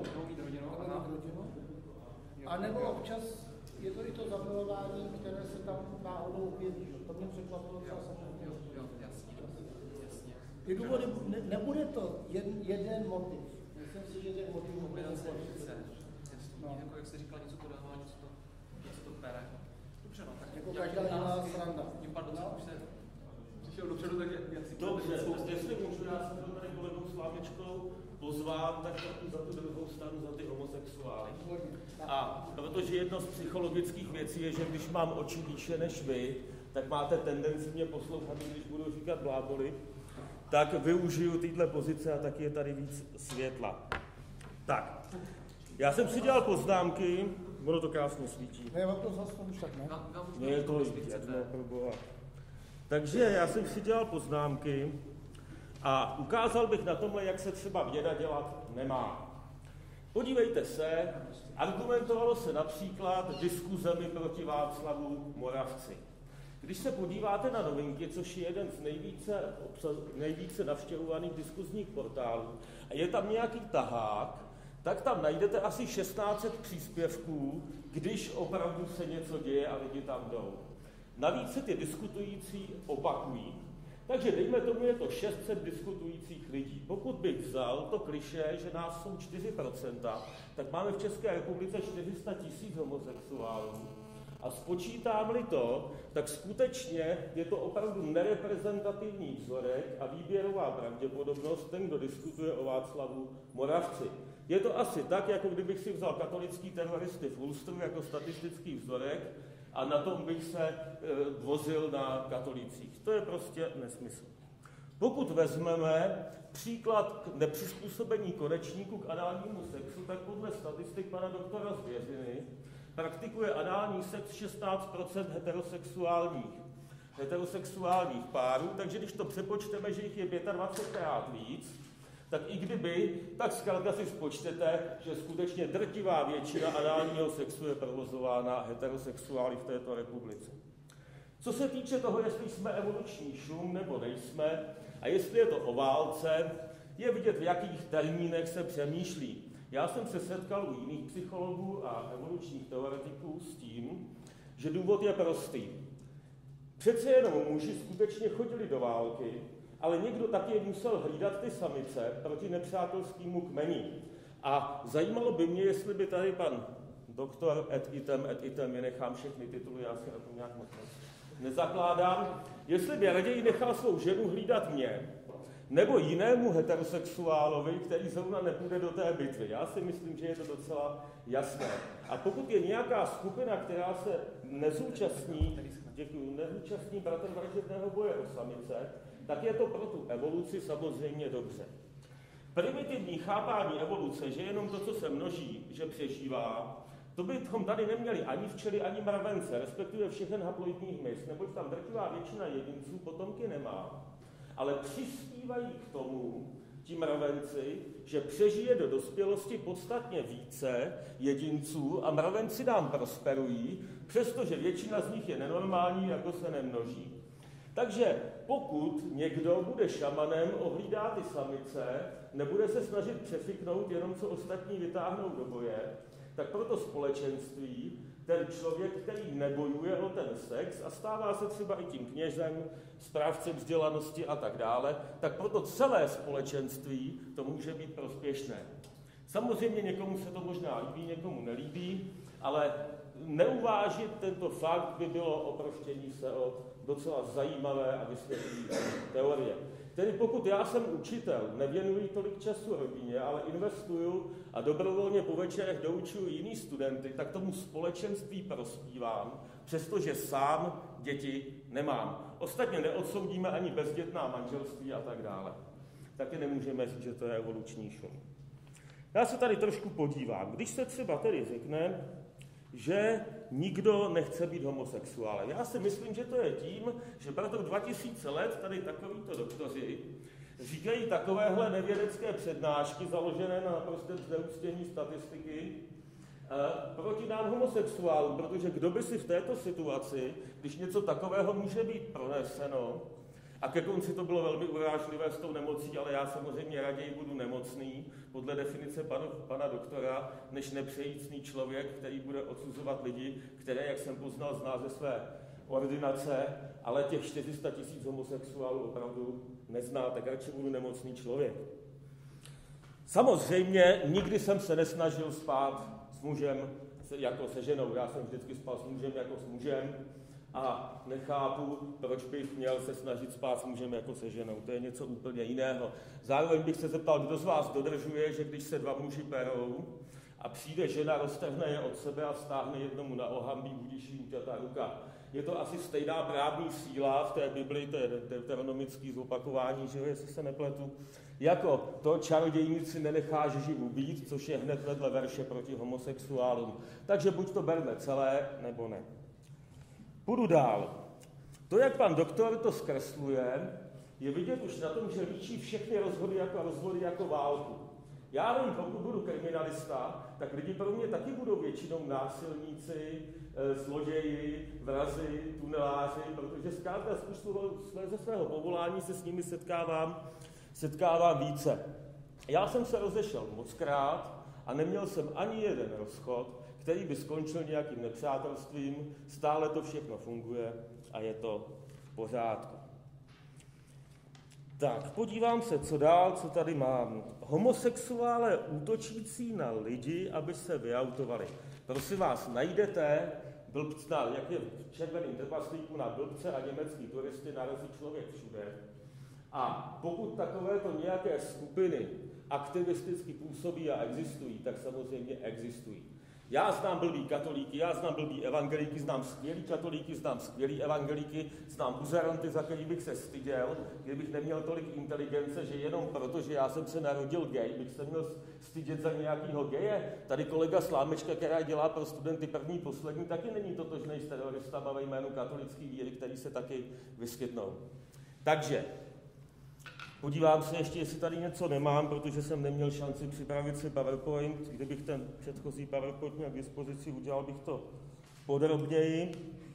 A nebo občas je to i to zamilování, které se tam náhodou objeví. To mě překvapilo třeba samozřejmě. Jasně. Ty důvody, nebude to jeden motiv. Myslím si, že těch motivů kombinace více. Jako jak jste říkal, něco to dává, něco to pere. Dobře, no, tak jako každá jiná sranda. Tím pádem už se přišel dopředu, tak jak si dobře, jestli můžu, já jsem byl tady kolegou Slámečkou pozván, tak za tu druhou stranu, za ty homosexuály. A protože jedno z psychologických věcí je, že když mám oči výše než vy, tak máte tendenci mě poslouchat, když budu říkat bláboli, tak využiju téhle pozice a taky je tady víc světla. Tak, já jsem si dělal poznámky, ono to krásně svítí. Ne, to zase už tak ne. Je to jedno, proboha. Takže já jsem si dělal poznámky a ukázal bych na tomhle, jak se třeba věda dělat nemá. Podívejte se, argumentovalo se například diskuzemi proti Václavu Moravci. Když se podíváte na Novinky, což je jeden z nejvíce navštěvovaných diskuzních portálů, a je tam nějaký tahák, tak tam najdete asi 1600 příspěvků, když opravdu se něco děje a lidi tam jdou. Navíc se ty diskutující opakují. Takže dejme tomu, je to 600 diskutujících lidí. Pokud bych vzal to klišé, že nás jsou 4%, tak máme v České republice 400 000 homosexuálů. A spočítám-li to, tak skutečně je to opravdu nereprezentativní vzorek a výběrová pravděpodobnost ten, kdo diskutuje o Václavu Moravci. Je to asi tak, jako kdybych si vzal katolický teroristy v Ulstru jako statistický vzorek a na tom bych se vozil na katolicích. To je prostě nesmysl. Pokud vezmeme příklad nepřizpůsobení konečníku k análnímu sexu, tak podle statistik pana doktora Zvěřiny praktikuje anální sex 16% heterosexuálních párů, takže když to přepočteme, že jich je 25krát víc, tak i kdyby, tak zkrátka si spočtete, že skutečně drtivá většina análního sexu je provozována heterosexuály v této republice. Co se týče toho, jestli jsme evoluční šum nebo nejsme, a jestli je to o válce, je vidět, v jakých termínech se přemýšlí. Já jsem se setkal u jiných psychologů a evolučních teoretiků s tím, že důvod je prostý. Přece jenom muži skutečně chodili do války, ale někdo taky musel hlídat ty samice proti nepřátelskému kmeni. A zajímalo by mě, jestli by tady pan doktor et item, vynechám všechny tituly, já si na tom nějak moc nezakládám, jestli by raději nechal svou ženu hlídat mě, nebo jinému heterosexuálovi, který zrovna nepůjde do té bitvy. Já si myslím, že je to docela jasné. A pokud je nějaká skupina, která se nezúčastní bratovražedného boje o samice, tak je to pro tu evoluci samozřejmě dobře. Primitivní chápání evoluce, že jenom to, co se množí, že přežívá, to bychom tady neměli ani včely, ani mravence, respektive všechen haploidní hmyz, neboť tam drtivá většina jedinců potomky nemá. Ale přispívají k tomu, ti mravenci, že přežije do dospělosti podstatně více jedinců a mravenci nám prosperují, přestože většina z nich je nenormální, jako se nemnoží. Takže pokud někdo bude šamanem, ohlídá ty samice, nebude se snažit přefiknout jenom, co ostatní vytáhnou do boje, tak pro to společenství ten člověk, který nebojuje o ten sex a stává se třeba i tím kněžem, správcem vzdělanosti a tak dále, tak pro to celé společenství to může být prospěšné. Samozřejmě někomu se to možná líbí, někomu nelíbí, ale neuvážit tento fakt by bylo oproštění se od docela zajímavé a vysvětlující teorie. Tedy pokud já jsem učitel, nevěnuji tolik času rodině, ale investuju a dobrovolně po večerech doučuju jiný studenty, tak tomu společenství prospívám, přestože sám děti nemám. Ostatně neodsoudíme ani bezdětná manželství a tak dále. Taky nemůžeme říct, že to je evoluční šum. Já se tady trošku podívám. Když se třeba tedy řekne, že nikdo nechce být homosexuálem. Já si myslím, že to je tím, že pro 2000 let tady takovýto doktoři říkají takovéhle nevědecké přednášky založené na naprostém zneúctění statistiky proti nám homosexuálům, protože kdo by si v této situaci, když něco takového může být proneseno, a ke konci to bylo velmi urážlivé s tou nemocí, ale já samozřejmě raději budu nemocný, podle definice pana doktora, než nepřejícný člověk, který bude odsuzovat lidi, které, jak jsem poznal, zná ze své ordinace, ale těch 400 000 homosexuálů opravdu nezná, tak radši budu nemocný člověk. Samozřejmě nikdy jsem se nesnažil spát s mužem jako se ženou, já jsem vždycky spal s mužem jako s mužem, a nechápu, proč bych měl se snažit spát s mužem jako se ženou. To je něco úplně jiného. Zároveň bych se zeptal, kdo z vás dodržuje, že když se dva muži perou a přijde žena, roztrhne je od sebe a stáhne jednomu na ohambí, budíš jí uťatá ruka. Je to asi stejná právní síla v té Bibli, to je deuteronomické zopakování, že jo, jestli se nepletu, jako to čarodějnici nenecháš živu být, což je hned vedle verše proti homosexuálům. Takže buď to berme celé, nebo ne. Půjdu dál. To, jak pan doktor to zkresluje, je vidět už na tom, že líčí všechny rozvody jako válku. Já vím, pokud budu kriminalista, tak lidi pro mě taky budou většinou násilníci, zloději, vrazi, tuneláři, protože zkrátka ze svého povolání se s nimi setkávám více. Já jsem se rozešel mockrát a neměl jsem ani jeden rozchod, který by skončil nějakým nepřátelstvím, stále to všechno funguje a je to v pořádku. Tak, podívám se, co dál, co tady mám. Homosexuálé útočící na lidi, aby se vyautovali. Prosím vás, najdete jak je v červeném trpaslíku na blbce a německý turisty narazí člověk všude. A pokud takovéto nějaké skupiny aktivisticky působí a existují, tak samozřejmě existují. Já znám blbý katolíky, já znám blbý evangelíky, znám skvělý katolíky, znám skvělý evangelíky, znám buzeranty, za který bych se styděl, kdybych neměl tolik inteligence, že jenom proto, že já jsem se narodil gay, bych se měl stydět za nějakýho geje. Tady kolega Slámečka, která dělá pro studenty první, poslední, taky není totožnej s teroristama ve jménu katolické víry, který se taky vyskytnou. Takže podívám se ještě, jestli tady něco nemám, protože jsem neměl šanci připravit si PowerPoint. Kdybych ten předchozí PowerPoint měl k dispozici, udělal bych to podrobněji.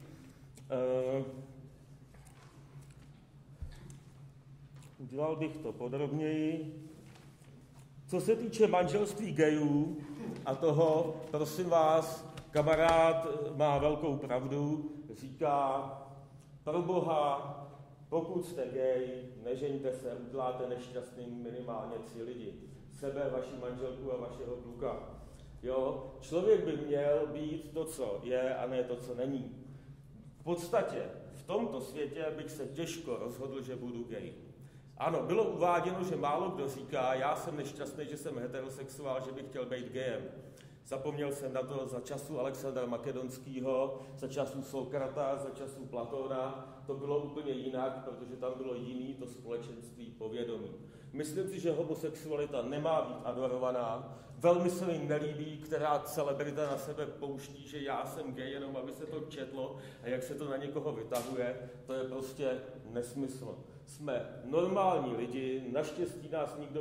Co se týče manželství gayů a toho, prosím vás, kamarád má velkou pravdu, říká, pro Boha, pokud jste gay, nežeňte se, uděláte nešťastným minimálně 3 lidi. Sebe, vaši manželku a vašeho kluka. Jo? Člověk by měl být to, co je, a ne to, co není. V podstatě v tomto světě bych se těžko rozhodl, že budu gay. Ano, bylo uváděno, že málo kdo říká, já jsem nešťastný, že jsem heterosexuál, že bych chtěl být gayem. Zapomněl jsem na to za času Alexandra Makedonského, za času Sokrata, za času Platóna. To bylo úplně jinak, protože tam bylo jiný to společenství povědomí. Myslím si, že homosexualita nemá být adorovaná. Velmi se mi nelíbí, která celebrita na sebe pouští, že já jsem gay, jenom aby se to četlo a jak se to na někoho vytahuje, to je prostě nesmysl. Jsme normální lidi, naštěstí nás nikdo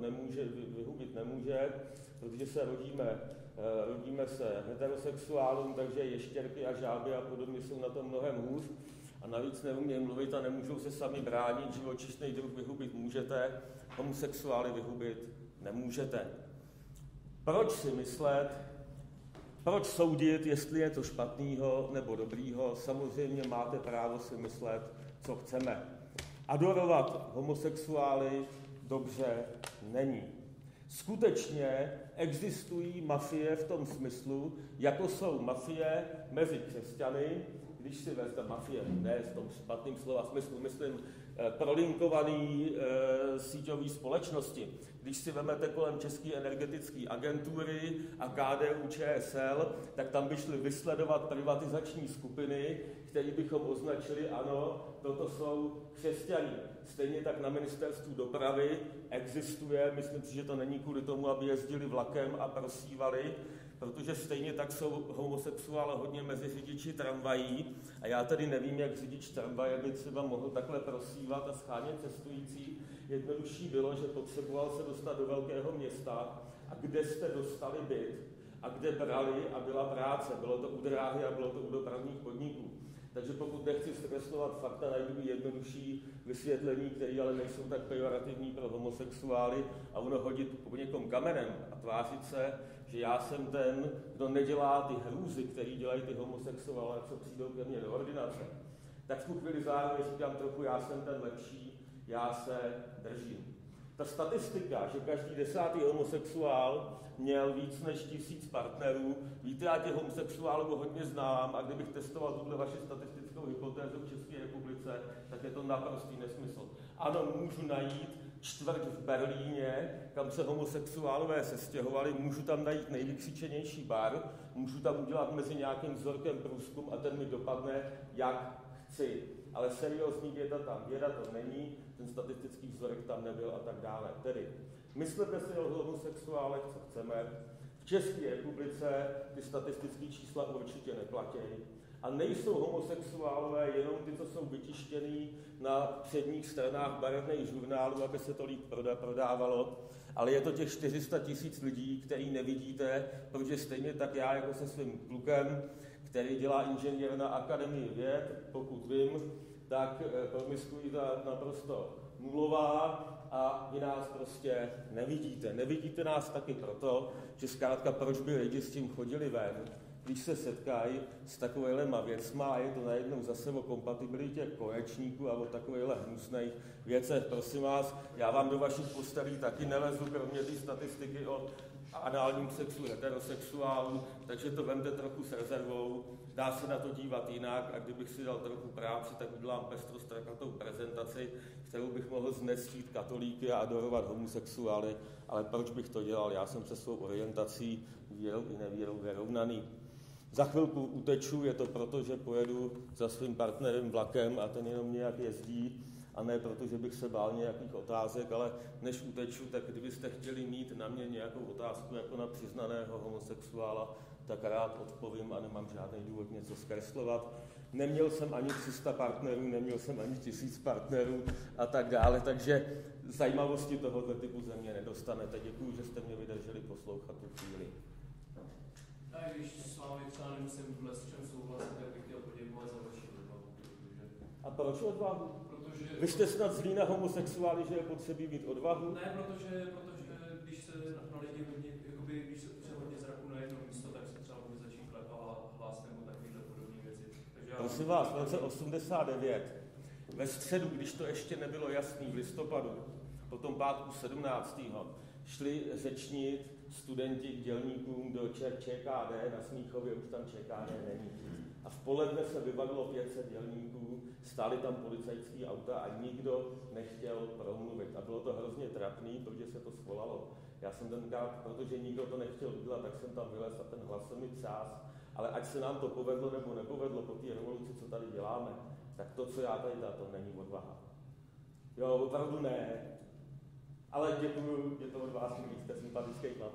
vyhubit nemůže, protože se rodíme se heterosexuálům, takže ještěrky a žáby a podobně jsou na tom mnohem hůř. A navíc neumějí mluvit a nemůžou se sami bránit, živočišný druh vyhubit můžete, homosexuály vyhubit nemůžete. Proč si myslet, proč soudit, jestli je to špatného nebo dobrýho? Samozřejmě máte právo si myslet, co chceme. Adorovat homosexuály dobře není. Skutečně existují mafie v tom smyslu, jako jsou mafie mezi křesťany, když si vezme mafie, ne v tom špatným slova smyslu, myslím prolinkovaný síťový společnosti. Když si vezmete kolem České energetické agentury a KDU-ČSL, tak tam by šli vysledovat privatizační skupiny, které bychom označili, ano, toto jsou křesťaní. Stejně tak na ministerstvu dopravy existuje, myslím si, že to není kvůli tomu, aby jezdili vlakem a prosívali, protože stejně tak jsou homosexuálové hodně mezi řidiči tramvají a já tedy nevím, jak řidič tramvaje by třeba mohl takhle prosívat a schánět cestující. Jednodušší bylo, že potřeboval se dostat do velkého města a kde jste dostali byt a kde brali a byla práce. Bylo to u dráhy a bylo to u dopravních podniků. Takže pokud nechci zkreslovat fakta, najdu jednodušší vysvětlení, které ale nejsou tak pejorativní pro homosexuály a ono hodit po někom kamenem a tvářit se, že já jsem ten, kdo nedělá ty hrůzy, který dělají ty homosexuálové, co přijdou ke mně do ordinace. Tak v tu chvíli zároveň říkám trochu, já jsem ten lepší, já se držím. Ta statistika, že každý 10. homosexuál měl víc než 1000 partnerů, víte, já těch homosexuálů hodně znám a kdybych testoval tuhle vaši statistickou hypotézu v České republice, tak je to naprostý nesmysl. Ano, můžu najít čtvrť v Berlíně, kam se homosexuálové sestěhovali, můžu tam najít nejvykřičenější bar, můžu tam udělat mezi nějakým vzorkem průzkum a ten mi dopadne, jak chci. Ale seriózní věda to není, ten statistický vzorek tam nebyl a tak dále. Tedy, myslete si o homosexuálech, co chceme. V České republice ty statistické čísla určitě neplatí. A nejsou homosexuálové jenom ty, co jsou vytištěný na předních stranách barevných žurnálů, aby se to líp prodávalo, ale je to těch 400 000 lidí, který nevidíte, protože stejně tak já jako se svým klukem, který dělá inženýr na Akademii věd, pokud vím, tak promiskuita naprosto nulová a vy nás prostě nevidíte. Nevidíte nás taky proto, že zkrátka proč by lidi s tím chodili ven, když se setkají s takovýhlema věcma a je to najednou zase o kompatibilitě konečníků a o takovýchhle hnusných věcech. Prosím vás, já vám do vašich postelí taky nelezu, kromě ty statistiky o análním sexu heterosexuálů, takže to vemte trochu s rezervou. Dá se na to dívat jinak a kdybych si dal trochu práci, tak udělám pestrostrakatou prezentaci, kterou bych mohl znectít katolíky a adorovat homosexuály, ale proč bych to dělal? Já jsem se svou orientací, vírou i nevírou vyrovnaný. Za chvilku uteču, je to proto, že pojedu za svým partnerem vlakem a ten jenom nějak jezdí, a ne proto, že bych se bál nějakých otázek, ale než uteču, tak kdybyste chtěli mít na mě nějakou otázku jako na přiznaného homosexuála, tak rád odpovím a nemám žádný důvod něco zkreslovat. Neměl jsem ani 300 partnerů, neměl jsem ani 1000 partnerů a tak dále, takže zajímavosti tohoto typu ze mě nedostanete. Děkuju, že jste mě vydrželi poslouchat tu chvíli. A když s vámi třeba nemusím vůbec s čem souhlasit, tak bych chtěl poděkovat za vaši odvahu. A proč odvahu? Protože... Vy jste snad zlí na homosexuály, že je potřebí mít odvahu? Ne, protože když se na lidi hodně, jakoby, když se hodně zraku na jedno místo, tak se třeba může začít klepat hlas nebo takovýhle podobné věci. Prosím vás, v roce 89, ve středu, když to ještě nebylo jasný, v listopadu, potom pátku 17. šli řečnit studenti k dělníkům do ČKD na Smíchově, už tam ČKD není. A v poledne se vybavilo 500 dělníků, stály tam policajské auta a nikdo nechtěl promluvit. A bylo to hrozně trapný, protože se to svolalo. Já jsem tenkrát, protože nikdo to nechtěl udělat, tak jsem tam vylez a ten hlas se mi třás. Ale ať se nám to povedlo nebo nepovedlo po té revoluci, co tady děláme, tak to, co já tady dám, to není odvaha. Jo, opravdu ne. Ale děkuju, je to od vás, jste sympatický chlap.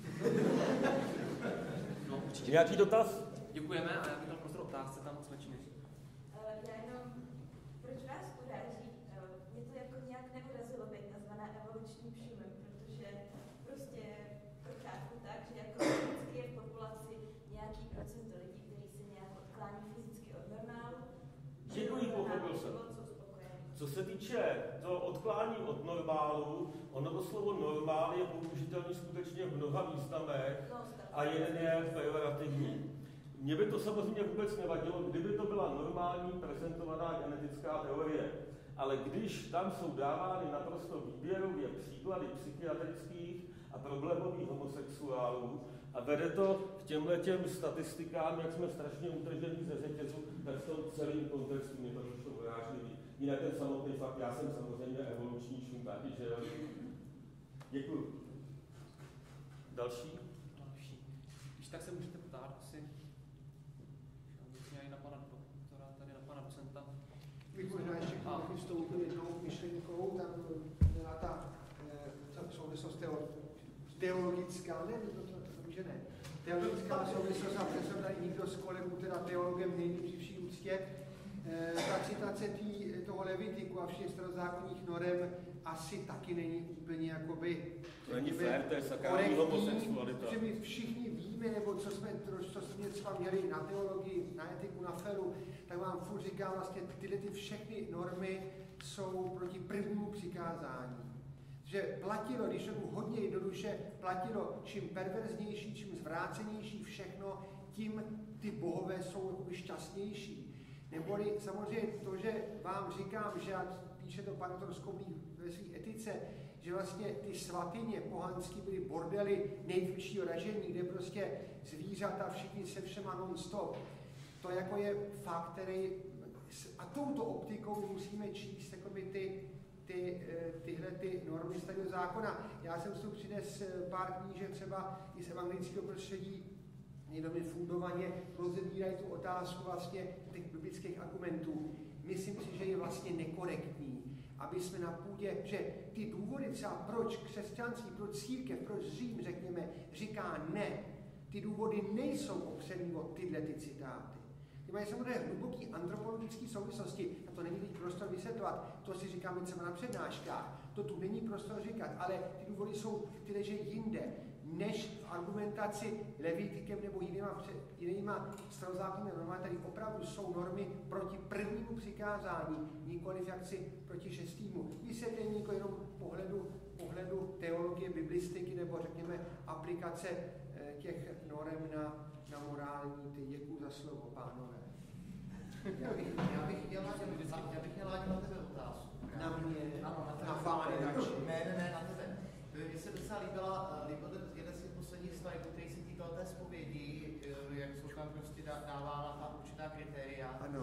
No, určitě. Nějaký dotaz? Děkujeme a já bych dal prostor otázce, tam slečny. Já jenom, proč vás uráží? Mě to jako nějak neurazilo být nazvaná evolučním šumem, protože prostě to chápu tak, že jako vždycky je v populaci nějaký procento lidí, kteří se nějak odklání fyzicky od normálu. Děkuji, pochopil jsem. Co se týče toho odklání od normálu, ono to slovo normál je použitelný skutečně v mnoha významech a jeden je pejorativní. Mně by to samozřejmě vůbec nevadilo, kdyby to byla normální prezentovaná genetická teorie. Ale když tam jsou dávány naprosto výběrově příklady psychiatrických a problémových homosexuálů a vede to k těmhletěm statistikám, jak jsme strašně utržení ze řetězu, tak v tom celým kontextu mě to přišlo urážlivý. Jinak ten samotný fakt, já jsem samozřejmě evoluční šum taky, že jo. Děkuju. Další? Když tak se můžete ptát, asi na pana doktora, tady na pana docenta. Bych možná ještě vystoupil jednou myšlenkou, tam byla ta souvislost teologická, ne, že ne. Teologická souvislost, a přesně tady nikdo z kolegů, teda teologem není při vší úctě, ta citace toho Levitiku a všech starozákonních norem asi taky není úplně jakoby... To není fér, to je sakální homosexualita. Protože my všichni víme, nebo co jsme třeba měli na teologii, na etiku, na feru, tak vám furt říkám vlastně, tyhle všechny normy jsou proti prvnímu přikázání. Že platilo, když to hodně jednoduše, platilo, čím perverznější, čím zvrácenější všechno, tím ty bohové jsou jakoby šťastnější. Neboli samozřejmě to, že vám říkám, že píše to pan doktor Skobný ve své etice, že vlastně ty svatyně pohanský byly bordely nejvyššího ražení, kde prostě zvířata všichni se všema non-stop. To jako je fakt, který... A touto optikou musíme číst tyhle normy starého zákona. Já jsem si tu přines pár knížek třeba i z evangelického prostředí, někdo mi fundovaně rozebírají tu otázku vlastně těch biblických argumentů. Myslím si, že je vlastně nekorektní, aby jsme na půdě, že ty důvody třeba proč křesťanství, proč církev, proč Řím, řekněme, říká ne, ty důvody nejsou opřený o tyhle ty citáty. Ty mají samozřejmě hluboký antropologický souvislosti, a to není teď prostor vysvětlovat, to si říkáme třeba na přednáškách, to tu není prostor říkat, ale ty důvody jsou tyhle, že jinde, než v argumentaci Levitikem nebo jinýma starozákonnými normami, tady opravdu jsou normy proti prvnímu přikázání, nikoliv jaksi proti šestému. Vysvětlení jako jenom pohledu teologie, biblistiky nebo řekněme aplikace těch norem na morální ty. Děkuji za slovo, pánové. Já bych chtěl na tebe otázku. Na mě? Ano, na tebe. Na pány radši. Ne, na tebe. Mně se docela líbil jeden z těch posledních slajdů, který se týkal té zpovědi, jak jsou tam prostě dávána ta určitá kritéria. Ano.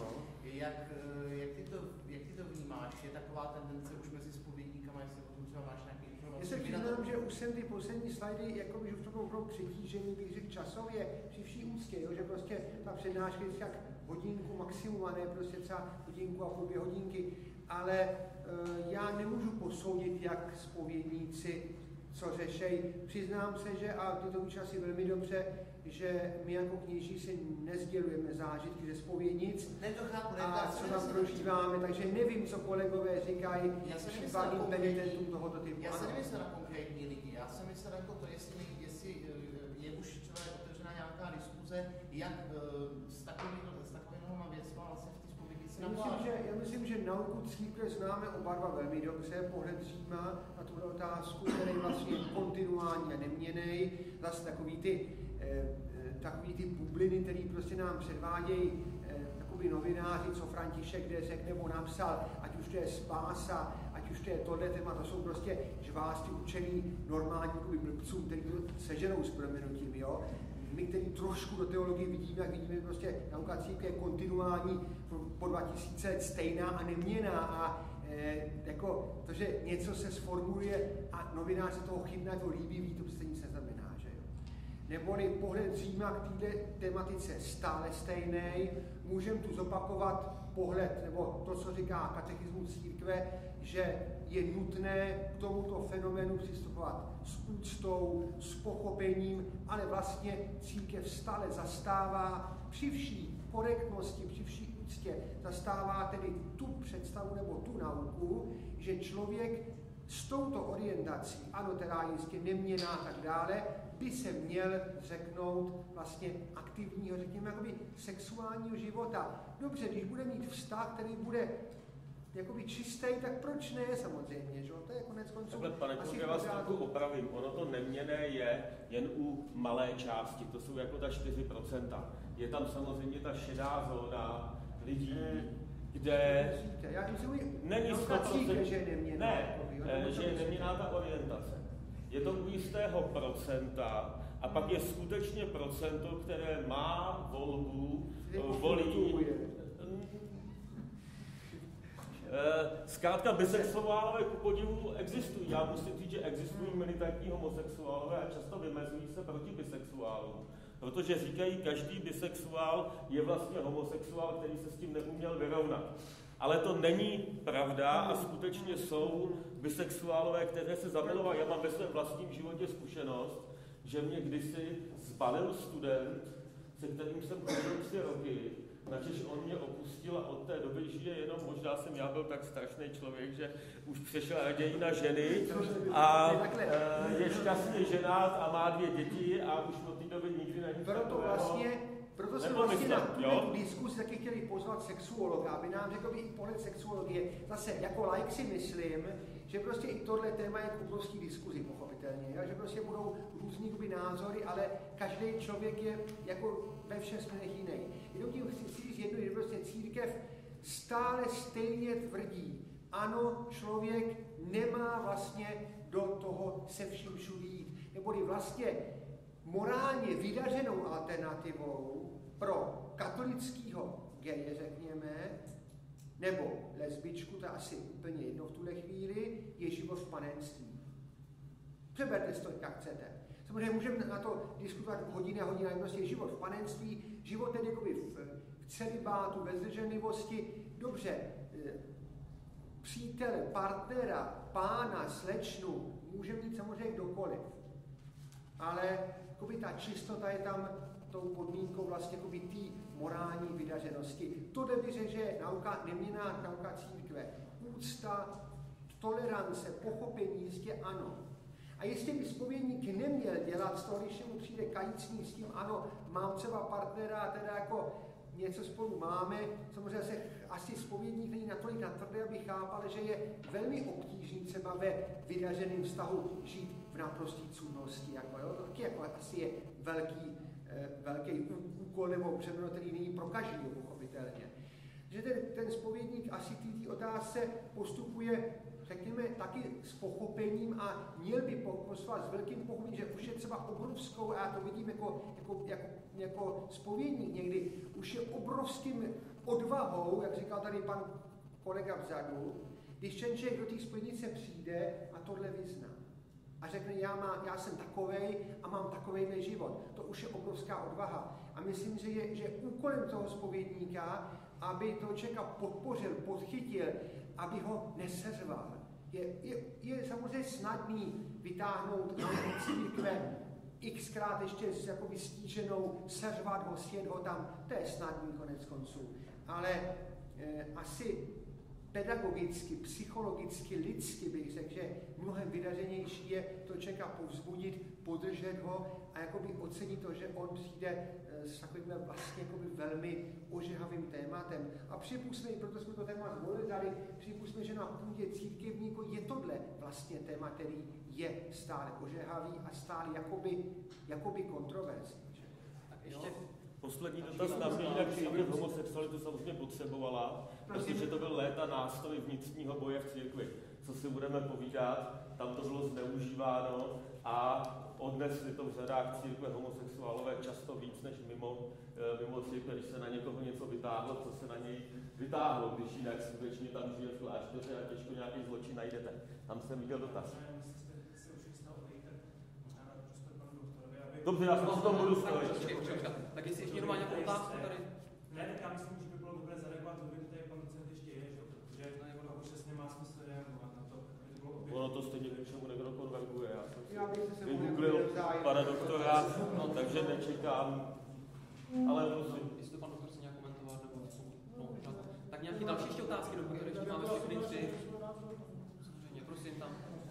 Jak ty to vnímáš? Je taková tendence už mezi zpovědníkama, jestli o tom třeba máš nějaký informace? Já se přiznám, že už jsem ty poslední slajdy, jakoby, že už to bylo opravdu přetížení, bych řekl časově, při vší úctě, jo, že prostě ta přednáška je jak hodinku maximum, a ne prostě třeba hodinku a půl, 2 hodinky, ale já nemůžu posoudit, jak zpovědníci co řešej. Přiznám se, že, a ty to víš asi velmi dobře, že my jako kněží si nezdělujeme zážitky ze zpovědnic a co tam prožíváme, takže nevím, co kolegové říkají případným penitentům tohoto typu. Já se nemyslel na konkrétní lidi, já jsem myslel jako to, jestli je už třeba otevřená nějaká diskuze, jak s takovými věcmi vlastně v té zpovědnici nakládat. Já myslím, že nauku církve známe oba dva velmi dobře, pohled Říma na tuhle otázku, který vlastně je kontinuální a neměnej, zase takový ty bubliny, které prostě nám předvádějí takový novináři, co František kde řekl nebo napsal, ať už to je spása, ať už to je tohle téma, to jsou prostě žvásty učený normálním blbcům, který to seženou s proměnutím, jo. My, který trošku do teologie vidíme, jak vidíme, prostě nauka církve je kontinuální, po 2000 let stejná a neměná a jako to, že něco se sformuluje a novinář se toho chybná, to líbí, ví, to přece nic neznamená, že jo. Neboli pohled Říma k této tematice stále stejný, můžeme tu zopakovat pohled, nebo to, co říká katechismus církve, že je nutné k tomuto fenoménu přistupovat s úctou, s pochopením, ale vlastně církev stále zastává při vší korektnosti, při vší úctě, zastává tedy tu představu nebo tu nauku, že člověk s touto orientací, ano, teda jistě neměná a tak dále, by se měl řeknout vlastně aktivního, řekněme, jakoby sexuálního života. Dobře, když bude mít vztah, který bude jakoby čistý, tak proč ne, samozřejmě, že? To je konec konců. Takhle, pane kolego, vás trochu opravím. Ono to neměnné je jen u malé části, to jsou jako ta 4%. Je tam samozřejmě ta šedá zóna lidí, kde není 100%, že je neměná ta orientace. Je to u jistého procenta a pak je skutečně procento, které má volbu, volí. Zkrátka bisexuálové ku podivu existují. Já musím říct, že existují militantní homosexuálové a často vymezují se proti bisexuálům. Protože říkají, každý bisexuál je vlastně homosexuál, který se s tím neuměl vyrovnat. Ale to není pravda a skutečně jsou bisexuálové, které se zamilovali. Já mám ve svém vlastním životě zkušenost, že mě kdysi zbalil student, se kterým jsem chodil 3 roky, načež on mě opustil a od té doby žije jenom, možná jsem já byl tak strašný člověk, že už přešel raději na ženy a je šťastně ženát a má 2 děti a už od té doby nikdy není. Proto jsme vlastně na tu diskusi taky chtěli pozvat sexuologa, aby nám řekl i pohled sexuologie. Zase jako laik si myslím, že prostě i tohle téma je k obrovský diskuzi, pochopitelně. Jo? Že prostě budou různý názory, ale každý člověk je jako ve všem směrech jiný. Jenom tím chci říct jedno, že prostě církev stále stejně tvrdí, ano, člověk nemá vlastně do toho se vším všude jít. Neboli vlastně morálně vydařenou alternativou pro katolického geje, řekněme, nebo lesbičku, to je asi úplně jedno v tuhle chvíli, je život v panenství. Přeberte si to, jak chcete. Samozřejmě můžeme na to diskutovat hodiny a hodiny, prostě život v panenství, život tedy jakoby v celibátu, ve zdrženlivosti. Dobře, přítele, partnera, pána, slečnu, může mít samozřejmě kdokoliv. Ale jakoby ta čistota je tam tou podmínkou vlastně jakoby té morální vydařenosti. Tohle by řekl, že je nauka neměnná nauka církve. Úcta, tolerance, pochopení, jistě ano. A jestli by zpovědník neměl dělat z toho, když mu přijde kajícný s tím, ano, mám třeba partnera a teda jako něco spolu máme, samozřejmě se asi zpovědník není natolik natvrdé, aby chápal, že je velmi obtížný třeba ve vydařeném vztahu žít v naprostý cudnosti. Jako, jo? To taky jako asi je velký úkol nebo břemeno, který není pro každého pochopitelně. Že ten zpovědník asi té otázce postupuje, řekněme, taky s pochopením a měl by postupovat s velkým pochopením, že už je třeba obrovskou, a já to vidím jako zpovědník někdy, už je obrovským odvahou, jak říkal tady pan kolega vzadu, když ten člověk do té zpovědnice přijde a tohle vyzná. A řekne, já jsem takovej a mám takovejhle život. To už je obrovská odvaha. A myslím, že je úkolem toho zpovědníka, aby toho člověka podpořil, podchytil, aby ho neseřval. Je samozřejmě snadný vytáhnout církve xkrát ještě s jakoby stíženou, seřvat ho, sjet ho tam, to je snadný konec konců. Ale asi pedagogicky, psychologicky, lidsky bych řekl, že mnohem vydařenější je to člověka povzbudit, podržet ho a jakoby ocenit to, že on přijde s takovým vlastně jakoby velmi ožehavým tématem. A připustme, proto jsme to téma zvolili tady, připustme, že na půdě církevníku je tohle vlastně téma, který je stále ožehavý a stále jakoby kontroverzní. Tak ještě poslední dotaz na mě, jak církev homosexualitu samozřejmě potřebovala, protože to byl léta nástroj vnitřního boje v církvi. Co si budeme povídat, tam to bylo zneužíváno a odnesli to v řadách církve homosexuálové často víc než mimo církve, když se na někoho něco vytáhlo, co se na něj vytáhlo, když jinak skutečně tam žije v klášteře a těžko nějaký zločin najdete. Tam jsem viděl dotaz. Dobře, já jsem s tom budu stojit. Tak jestli ještě někdo má nějakou otázku tady? Ne, tak já myslím, že by bylo dobré zareagovat, kdo by tady pan docent ještě je, že? Protože už přesně má smysl reagovat na to, aby to bylo objektivní. Ono to stejně k něčemu někdo konverguje. Já jsem si vygooglil pana doktora, takže nečekám. Ale prosím. Jestli to pan doktor si nějak komentovat, nebo tak nějaké další ještě otázky, ještě máme všechny tři. Samozřejmě, prosím tam.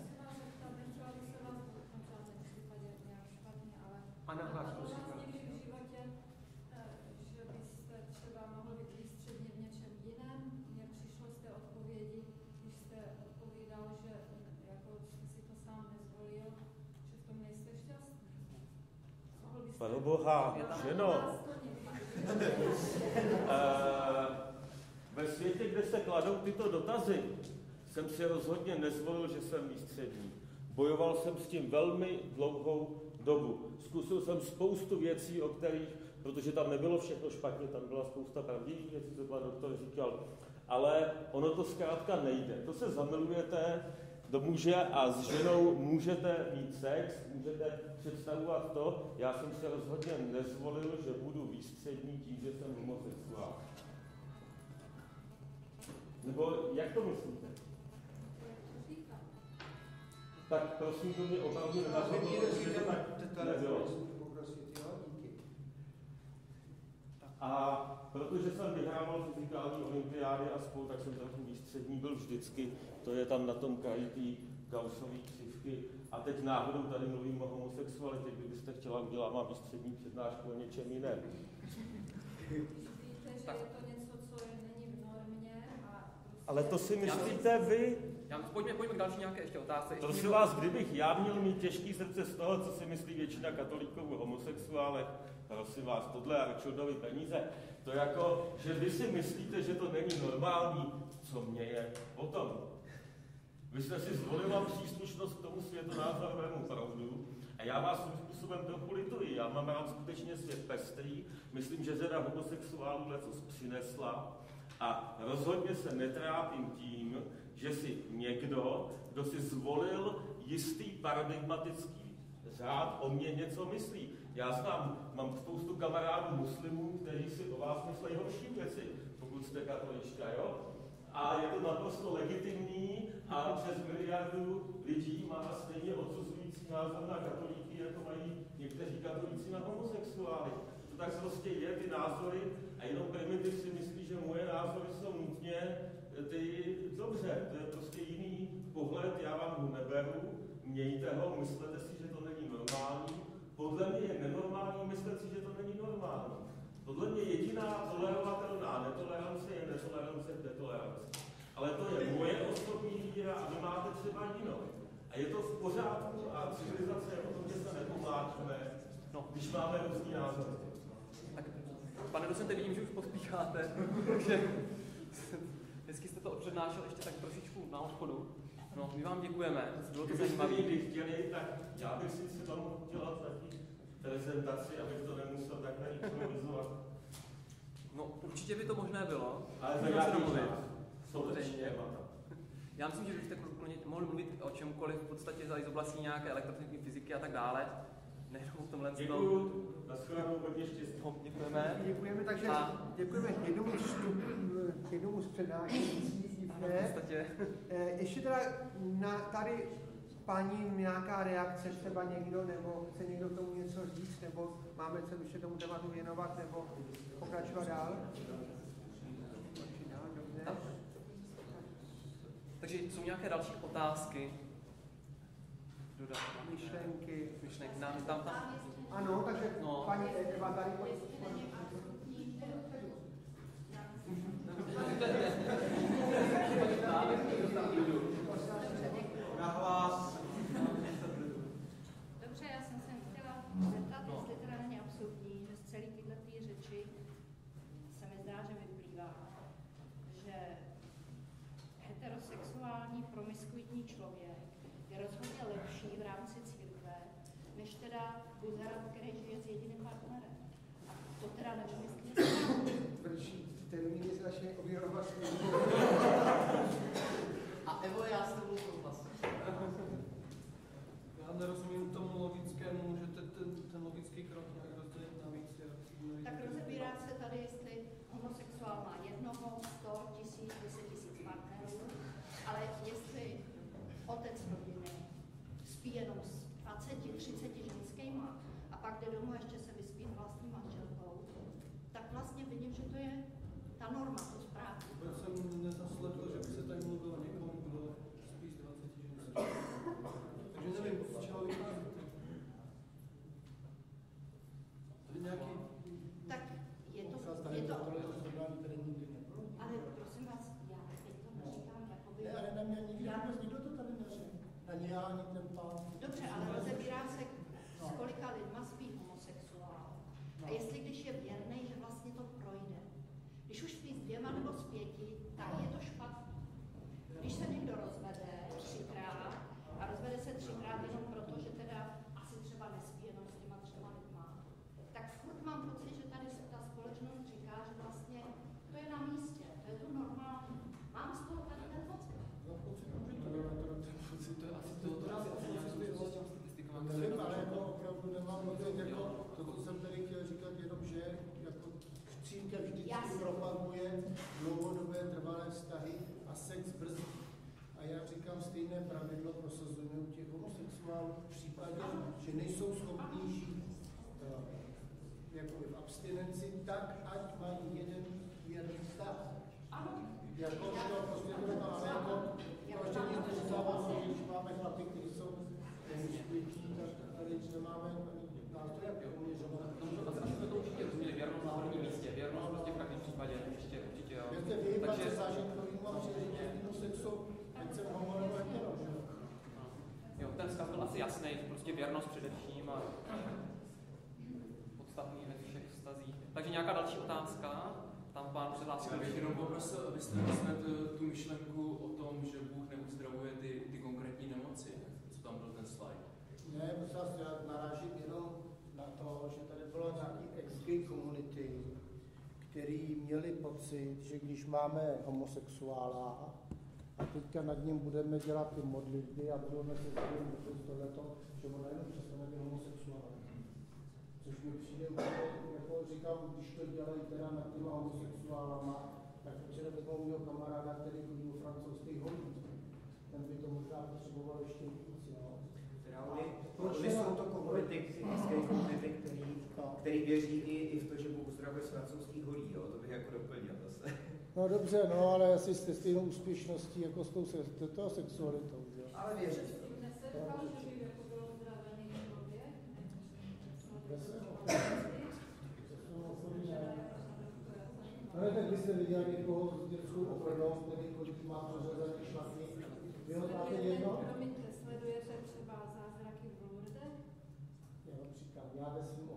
A nahlas, prosím. Někdy v životě, že byste třeba mohli být výstředně v něčem jiném. Mně přišlo z té odpovědi, když jste odpovídal, že jako jste si to sám nezvolil, že v tom nejste šťastný. Pane Boha, ženo. Ve světě, kde se kladou tyto dotazy, jsem si rozhodně nezvolil, že jsem výstřední. Bojoval jsem s tím velmi dlouhou dobu. Zkusil jsem spoustu věcí, o kterých, protože tam nebylo všechno špatně, tam byla spousta pravdivých věcí, co pan doktor říkal, ale ono to zkrátka nejde. To se zamilujete do muže a s ženou můžete mít sex, můžete představovat to. Já jsem se rozhodně nezvolil, že budu výstřední tím, že jsem homosexuál. Nebo jak to myslíte? Tak prosím, to mě opravdu nenazvalo, že to tak nebylo. A protože jsem vyhrával fyzikální olympiády a spolu, tak jsem trochu výstřední byl vždycky. To je tam na tom kraji tý Gaussový křivky. A teď náhodou tady mluvím o homosexualitě. Kdybyste chtěla, udělám výstřední přednášku o něčem jiném. Víte, že je to něco, co není v normě a... Ale to si myslíte vy? Pojďme k další nějaké ještě otázce. Prosím vás, kdybych já měl mít těžký srdce z toho, co si myslí většina katolíků o homosexuálech, prosím vás, tohle a Richardovi peníze, to jako, že vy si myslíte, že to není normální, co mě je o tom. Vy jste si zvolila příslušnost k tomu světonázorovému proudu a já vás svým způsobem trochu lituji. Já mám rád skutečně svět pestrý, myslím, že řada homosexuálů lecos přinesla a rozhodně se netrápím tím, že si někdo, kdo si zvolil jistý paradigmatický řád, o mě něco myslí. Já mám spoustu kamarádů muslimů, kteří si o vás myslejí horší věci, pokud jste katolička, jo? A je to naprosto legitimní a přes miliardu lidí má stejně odsuzující názor na katolíky, jako mají někteří katolíci na homosexuály. To tak prostě je, ty názory, a jenom primitiv si myslí, že moje názory jsou nutně ty dobře, to je prostě jiný pohled, já vám ho neberu, mějte ho, myslete si, že to není normální. Podle mě je nenormální myslet si, že to není normální. Podle mě jediná tolerovatelná netolerance je netolerance k netoleranci. Ale to je moje osobní víra a vy máte třeba jinou. A je to v pořádku a civilizace je o tom, že se nepomláčíme. No. Když máme různý názory. Tak, pane docente, vidím, že už pospícháte, takže vždycky jste to odpřednášel ještě tak trošičku na odchodu. No, my vám děkujeme, bylo to zajímavé. Kdybyste chtěli, tak já bych si třeba mohl dělat taky prezentaci, abych to nemusel takhle improvizovat. No, určitě by to možné bylo. Ale to já samozřejmě. Já myslím, že byste mohli mluvit o čemkoliv, v podstatě z oblasti nějaké elektrotechniky, fyziky a tak dále. Nejenom v tomhle. Děkuju, nashledanou, hodně štěstí. Děkujeme. Děkujeme, takže děkujeme jednomu z přednášejících. Ještě teda tady paní nějaká reakce, třeba někdo, nebo chce někdo k tomu něco říct, nebo máme se ještě tomu tématu věnovat, nebo pokračovat dál? Takže jsou nějaké další otázky? Myšlenky. Tam. Ano, takže paní Eva tady Nahlas. Dobře, já jsem se chtěla zeptat, jestli teda není absurdní, že z celé tyhle řeči se mi zdá, že vyplývá, že heterosexuální promiskuitní člověk je rozhodně lepší v rámci církve, než teda buzerant, který žije s jediným partnerem. A to teda nevím, jestli je správně. Tvrdší termíny z naše objevovactví. A Evo, já s tebou souhlasím. Já nerozumím tomu logickému, že ten logický krok nějak rozdělit navíc. Tak rozebírá se tady, jestli homosexuál má jednoho, 100, 1000, 10 000 partnerů, ale jestli otec rodiny spí jenom s 20, 30 ženskýma a pak jde domů ještě se vyspí s vlastní manželkou, tak vlastně vidím, že to je ta norma, to správně. Vůbec jsem nezaslechl, že by se tady mluvilo o někom, kdo spí s 20 ženskými. Takže nevím, z čeho vycházíte. To je nějaký... Tak je to, ale prosím vás, já teď to neříkám jakoby... Ne, ale na mě nikdo to tady neřekl. Ani já, ani ten pán. Dobře, ale rozebírá se, s kolika lidma spí homosexuál. A jestli když je věrný, že vlastně to projde. Když už spí s 2 nebo s 5, tak je to špatný. Když se někdo rozvede 3krát a rozvede se 3krát jenom proto, že teda asi třeba nespí jenom s těma 3 lidma, tak furt mám pocit, že tady ta společnost říká, že vlastně to je na místě, to je to normální. Mám z toho tady ten pocit. To je asi to, Nevím, ale jako opravdu nemám pocit, jako to, co jsem tady chtěl říkat, jenom že jako církev vždycky propaguje dlouhodobé trvalé vztahy a sex brzdí. A já říkám, stejné pravidlo prosazujeme u těch homosexuálů v případě, že nejsou schopní žít jako v abstinenci, tak ať mají jeden věrný vztah. Jako to prostě to ale jako prostě nic nezávazí, když máme chlapy, kteří jsou promiskuitní, tak tady nemáme nástroje, jak uměřovat. Asi jsme to určitě rozuměli, věrnost na prvním místě, věrnost prostě v každém případě, určitě jo. Věřte, vyhýbat se zážitkovýmu a příležitostnému sexu, ať jsem homo nebo hetero, že? Jo, ten vzkaz byl asi jasný, že prostě věrnost především a podstatný ve všech vztazích. Takže nějaká další otázka? Tam pán přihlásil. Já bych jenom poprosil, abyste vysvětlil tu myšlenku o tom, že Bůh neuzdravuje ty konkrétní nemoci, co tam byl ten slide. Ne, prosím vás, já narážím jenom na to, že tady bylo nějaký ex-gay komunity, který měli pocit, že když máme homosexuála a teďka nad ním budeme dělat ty modlitby a budeme se s tím tohleto, že on jenom přestane být homosexuál. Což mi přijde, jako říkám, když to dělají teda nad těma homosexuálama, tak včera vezmou mého kamaráda, který chodí do francouzských holí. Ten by to možná potřeboval ještě víc, jo. Proč jsou to komunity, který věří i v to, že Bůh uzdravuje z francouzských holí, jo? To bych jako doplnil zase. No dobře, no, ale asi jste stejnou úspěšností jako s tou sexualitou, jo. Ale věřím. Nesetkal, že by jako byl uzdravený člověk? Ale tak byste viděli někoho s dětskou obrnou, který chodí, má pořádaný šlapy. Vy ho máte jedno? Promiňte, sledujete třeba zázraky v Lourdech? Já vám říkám, já ve svém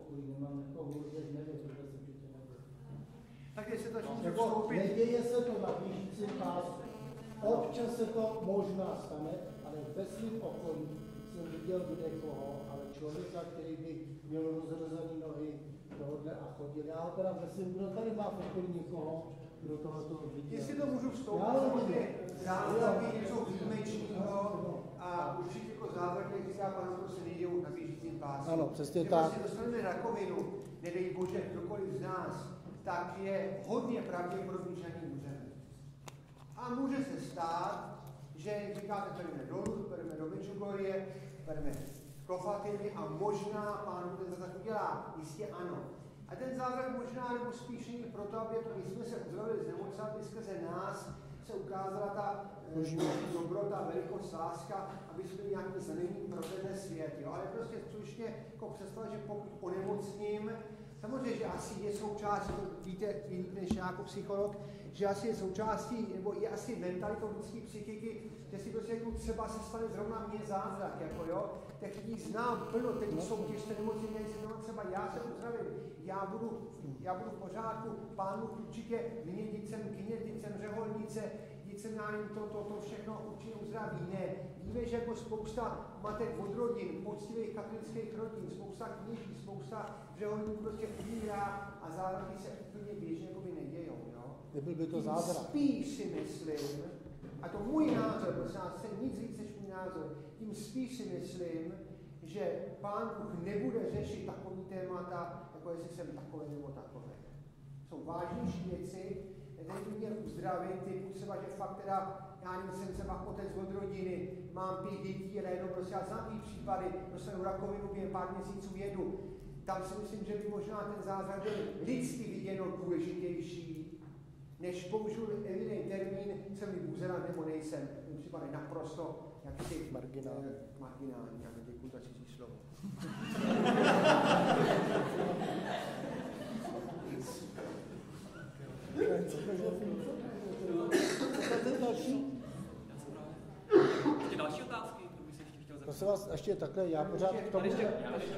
neděje se to na běžícím pásu. Občas se to možná stane, ale ve svým okolí jsem viděl kde koho, ale člověka, který by měl rozřezané nohy tohodle a chodil. Já ho teda myslím, kdo tady má v okolí někoho, kdo tohoto viděl. Jestli to můžu vstoupit, samozřejmě zázraky něco výjimečného a určitě jako zázrak, jak říká pan doktor, se nejdou na běžícím pásu. Ano, přesně tak. tak. Když dostaneme rakovinu, nedej Bože, kdokoliv z nás, tak je hodně pravděpodobný, že ani umřeme. A může se stát, že říkáte, bereme dolů, bereme do Medjugorje, bereme Klofatiny a možná Pán ten zázrak udělá. Jistě ano. A ten zázrak možná, nebo spíš není proto, aby my jsme se uzdravili z nemoci, aby skrze nás se ukázala ta dobrota, velikost, láska, aby jsme byli nějaký znamení pro ten svět. Jo? Ale prostě slušně jako představit, že pokud onemocním, samozřejmě, že asi je součástí, víte líp než jako psycholog, že asi je součástí, nebo je asi mentalitou lidské psychiky, že si prostě jako třeba se stane zrovna mně zázrak, jako jo, tak lidí znám plno, teď jsou těžké nemoci, třeba já se uzdravím, já budu v pořádku, Pán Bůh určitě mě děcem, kyně, řeholnice, děcem, já nevím, to všechno určitě uzdraví. Ne, víme, že jako spousta matek od rodin, poctivých katolických rodin, spousta kněží, spousta řeholníků prostě umírá a zázraky se úplně běžně jakoby nedějou, jo. Nebyl by to zázrak. Spíš si myslím, a to můj názor, prosím vás, nic víc než můj názor, tím spíš si myslím, že Pán Bůh nebude řešit takový témata, jako jestli jsem takový nebo takový. Jsou vážnější věci, teď by měl uzdravit, typu třeba, že fakt teda, já nevím, jsem třeba otec od rodiny, mám 5 dětí, ale jenom prostě já znám i případy, dostanu rakovinu, během pár měsíců jedu. Tam si myslím, že by možná ten zázrak byl lidsky viděno důležitější, než použiju evidentní termín, jsem mi buzerant nebo nejsem. To mi připadne naprosto jaksi marginální. Já děkuji za cizí slovo. Další otázky, to bych se ještě chtěl zeptat. Prosím vás, ještě takhle, já pořád k tomu... Ještě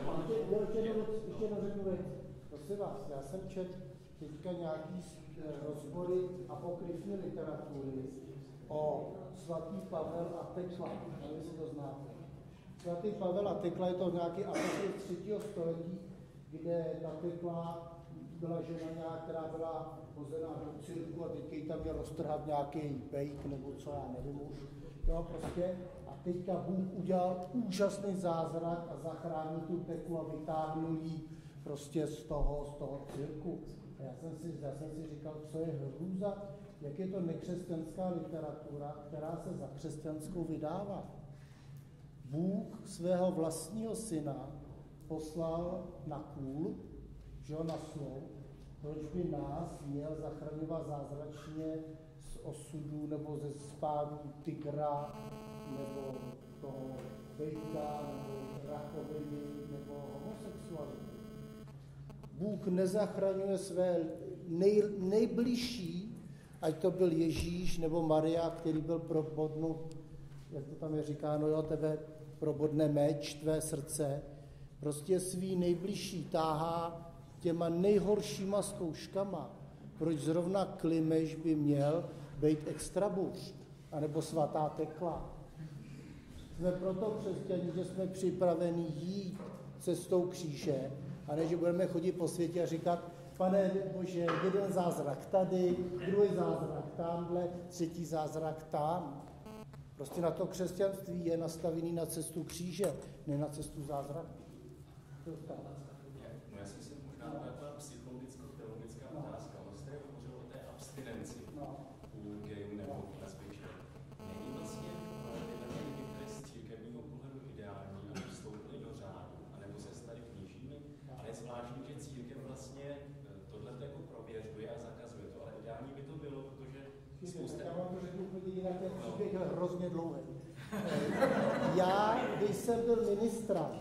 jednu věc. Prosím vás, já jsem četl teďka nějaký rozbory apokryfní literatury o svatý Pavel a Tekla. Nevím, jestli to znáte. Svatý Pavel a Tekla je to nějaký apokryf 3. století, kde ta Tekla byla žena, která byla hozená do cirku a teďka jí tam měl roztrhat nějaký bejk nebo co, já nevím už. Jo, prostě. A teďka Bůh udělal úžasný zázrak a zachránil tu Teklu a vytáhnul jí prostě z toho cirku. A já jsem si říkal, co je hrůza, jak je to nekřesťanská literatura, která se za křesťanskou vydává. Bůh svého vlastního syna poslal na kůl, že ho na slov, proč by nás měl zachraňovat zázračně z osudů nebo ze spádů tygra, nebo toho bejka, nebo rakoviny, nebo homosexuality. Bůh nezachraňuje své nejbližší, ať to byl Ježíš nebo Maria, který byl probodnut, jak to tam je říkáno, jo, tebe probodne meč, tvé srdce, prostě svý nejbližší táhá těma nejhoršíma zkouškama. Proč zrovna Klimeš by měl být extrabuř, anebo svatá Tekla. Jsme proto křesťaní, že jsme připraveni jít cestou kříže, a ne, že budeme chodit po světě a říkat, Pane Bože, jeden zázrak tady, druhý zázrak tamhle, třetí zázrak tam. Prostě na to křesťanství je nastavený na cestu kříže, ne na cestu zázraku. No já si myslím, možná taková psychologicko-teologická otázka. Jste hovořil o té abstinenci u gejů nebo lesbiček. Není vlastně tyhle lidi, které z církevního pohledu ideální, aby vstoupili do řádu, anebo se stali kněžími, ale je zvláštní, že církev vlastně tohle jako prověřuje a zakazuje to, ale ideální by to bylo, protože spousta... Já vám to řeknu úplně jinak, ten příběh je hrozně dlouhý. Já, když jsem byl ministrant,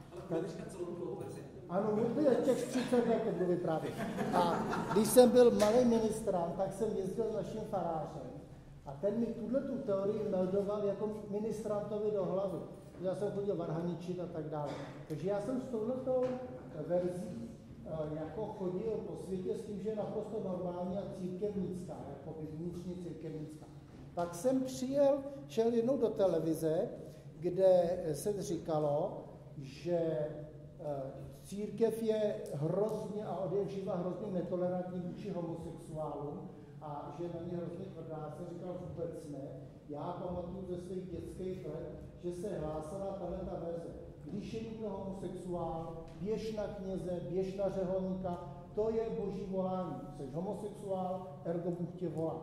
ano, těch 30 let to budu vyprávět. A když jsem byl malý ministrant, tak jsem jezdil s naším farářem. A ten mi tu teorii meldoval jako ministrantovi do hlavy. Já jsem chodil varhaničit a tak dále. Takže já jsem s touhletou verzí jako chodil po světě s tím, že je naprosto normální a církevnická, jako vnitřně církevnická. Pak jsem šel jednou do televize, kde se říkalo, že církev je hrozně a odevživa hrozně netolerantní vůči homosexuálům a že na ně hrozně tvrdá. Jsem říkal vůbec ne. Já pamatuju ze svých dětských let, že se hlásala tato verze. Když je někdo homosexuál, běž na kněze, běž na řeholníka, to je boží volání. Jsi homosexuál, ergo Bůh tě volá.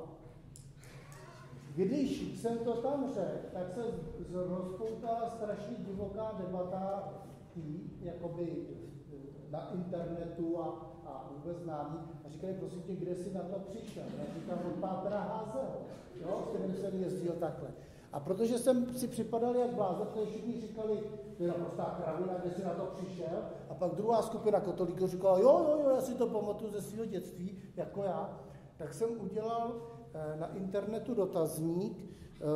Když jsem to tam řekl, tak se rozpoutala strašně divoká debata jakoby na internetu a vůbec známý. A říkali, prosím tě, kde jsi na to přišel? Já říkám, od Pátra Házeho, jo, s kterým jsem jezdil takhle. A protože jsem si připadal jak blázen, protože všichni říkali, to je naprostá kravina, kde jsi na to přišel. A pak druhá skupina katolíků říkala, jo, já si to pamatuju ze svého dětství, jako já. Tak jsem udělal na internetu dotazník,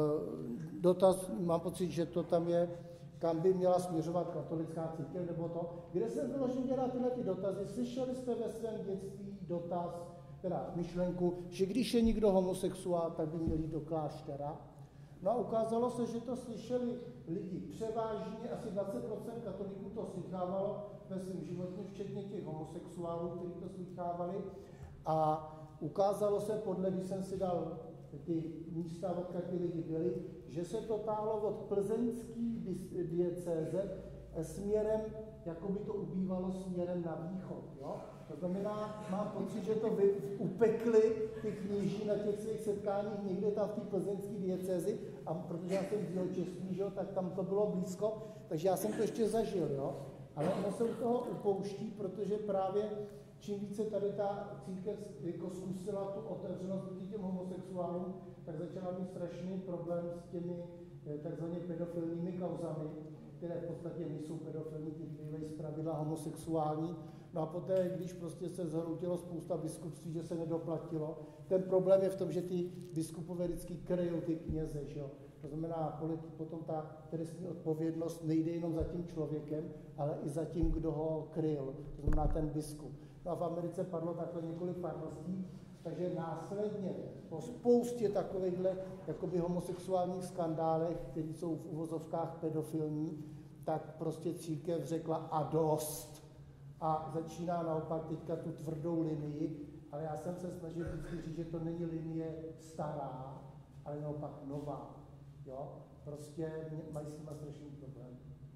mám pocit, že to tam je, kam by měla směřovat katolická církev, nebo to, kde jsem vyložil dělat tyhle ty dotazy. Slyšeli jste ve svém dětství dotaz, teda myšlenku, že když je někdo homosexuál, tak by měl jít do kláštera. No a ukázalo se, že to slyšeli lidi. Převážně asi 20% katolíků to slychávalo ve svém životě, včetně těch homosexuálů, kteří to slychávali. A ukázalo se když jsem si dal ty místa, odkud ty lidi byli, že se to táhlo od plzeňské diecéze směrem, jako by to ubývalo směrem na východ. Jo? To znamená, mám pocit, že to upekli ty kněží na těch svých setkáních někde tam v té plzeňské diecézi, a protože já jsem dělčeství, že jo, tak tam to bylo blízko, takže já jsem to ještě zažil, jo. Ale ono se u toho upouští, protože právě čím více tady ta církev jako zkusila tu otevřenost proti těm homosexuálům, tak začala mít strašný problém s těmi takzvaně pedofilními kauzami, které v podstatě nejsou pedofilní, ty bývají zpravidla homosexuální. No a poté, když prostě se zhroutilo spousta biskupství, že se nedoplatilo, ten problém je v tom, že ty biskupové vždycky kryjou ty kněze, že jo. To znamená, potom ta trestní odpovědnost nejde jenom za tím člověkem, ale i za tím, kdo ho kryl, to znamená ten biskup. No a v Americe padlo takhle několik farností, takže následně po spoustě takovýchhle jakoby homosexuálních skandálech, které jsou v uvozovkách pedofilní, tak prostě církev řekla a dost. A začíná naopak teďka tu tvrdou linii, ale já jsem se snažil vždycky říct, že to není linie stará, ale naopak nová. Jo? Prostě mají s nima strašný problém.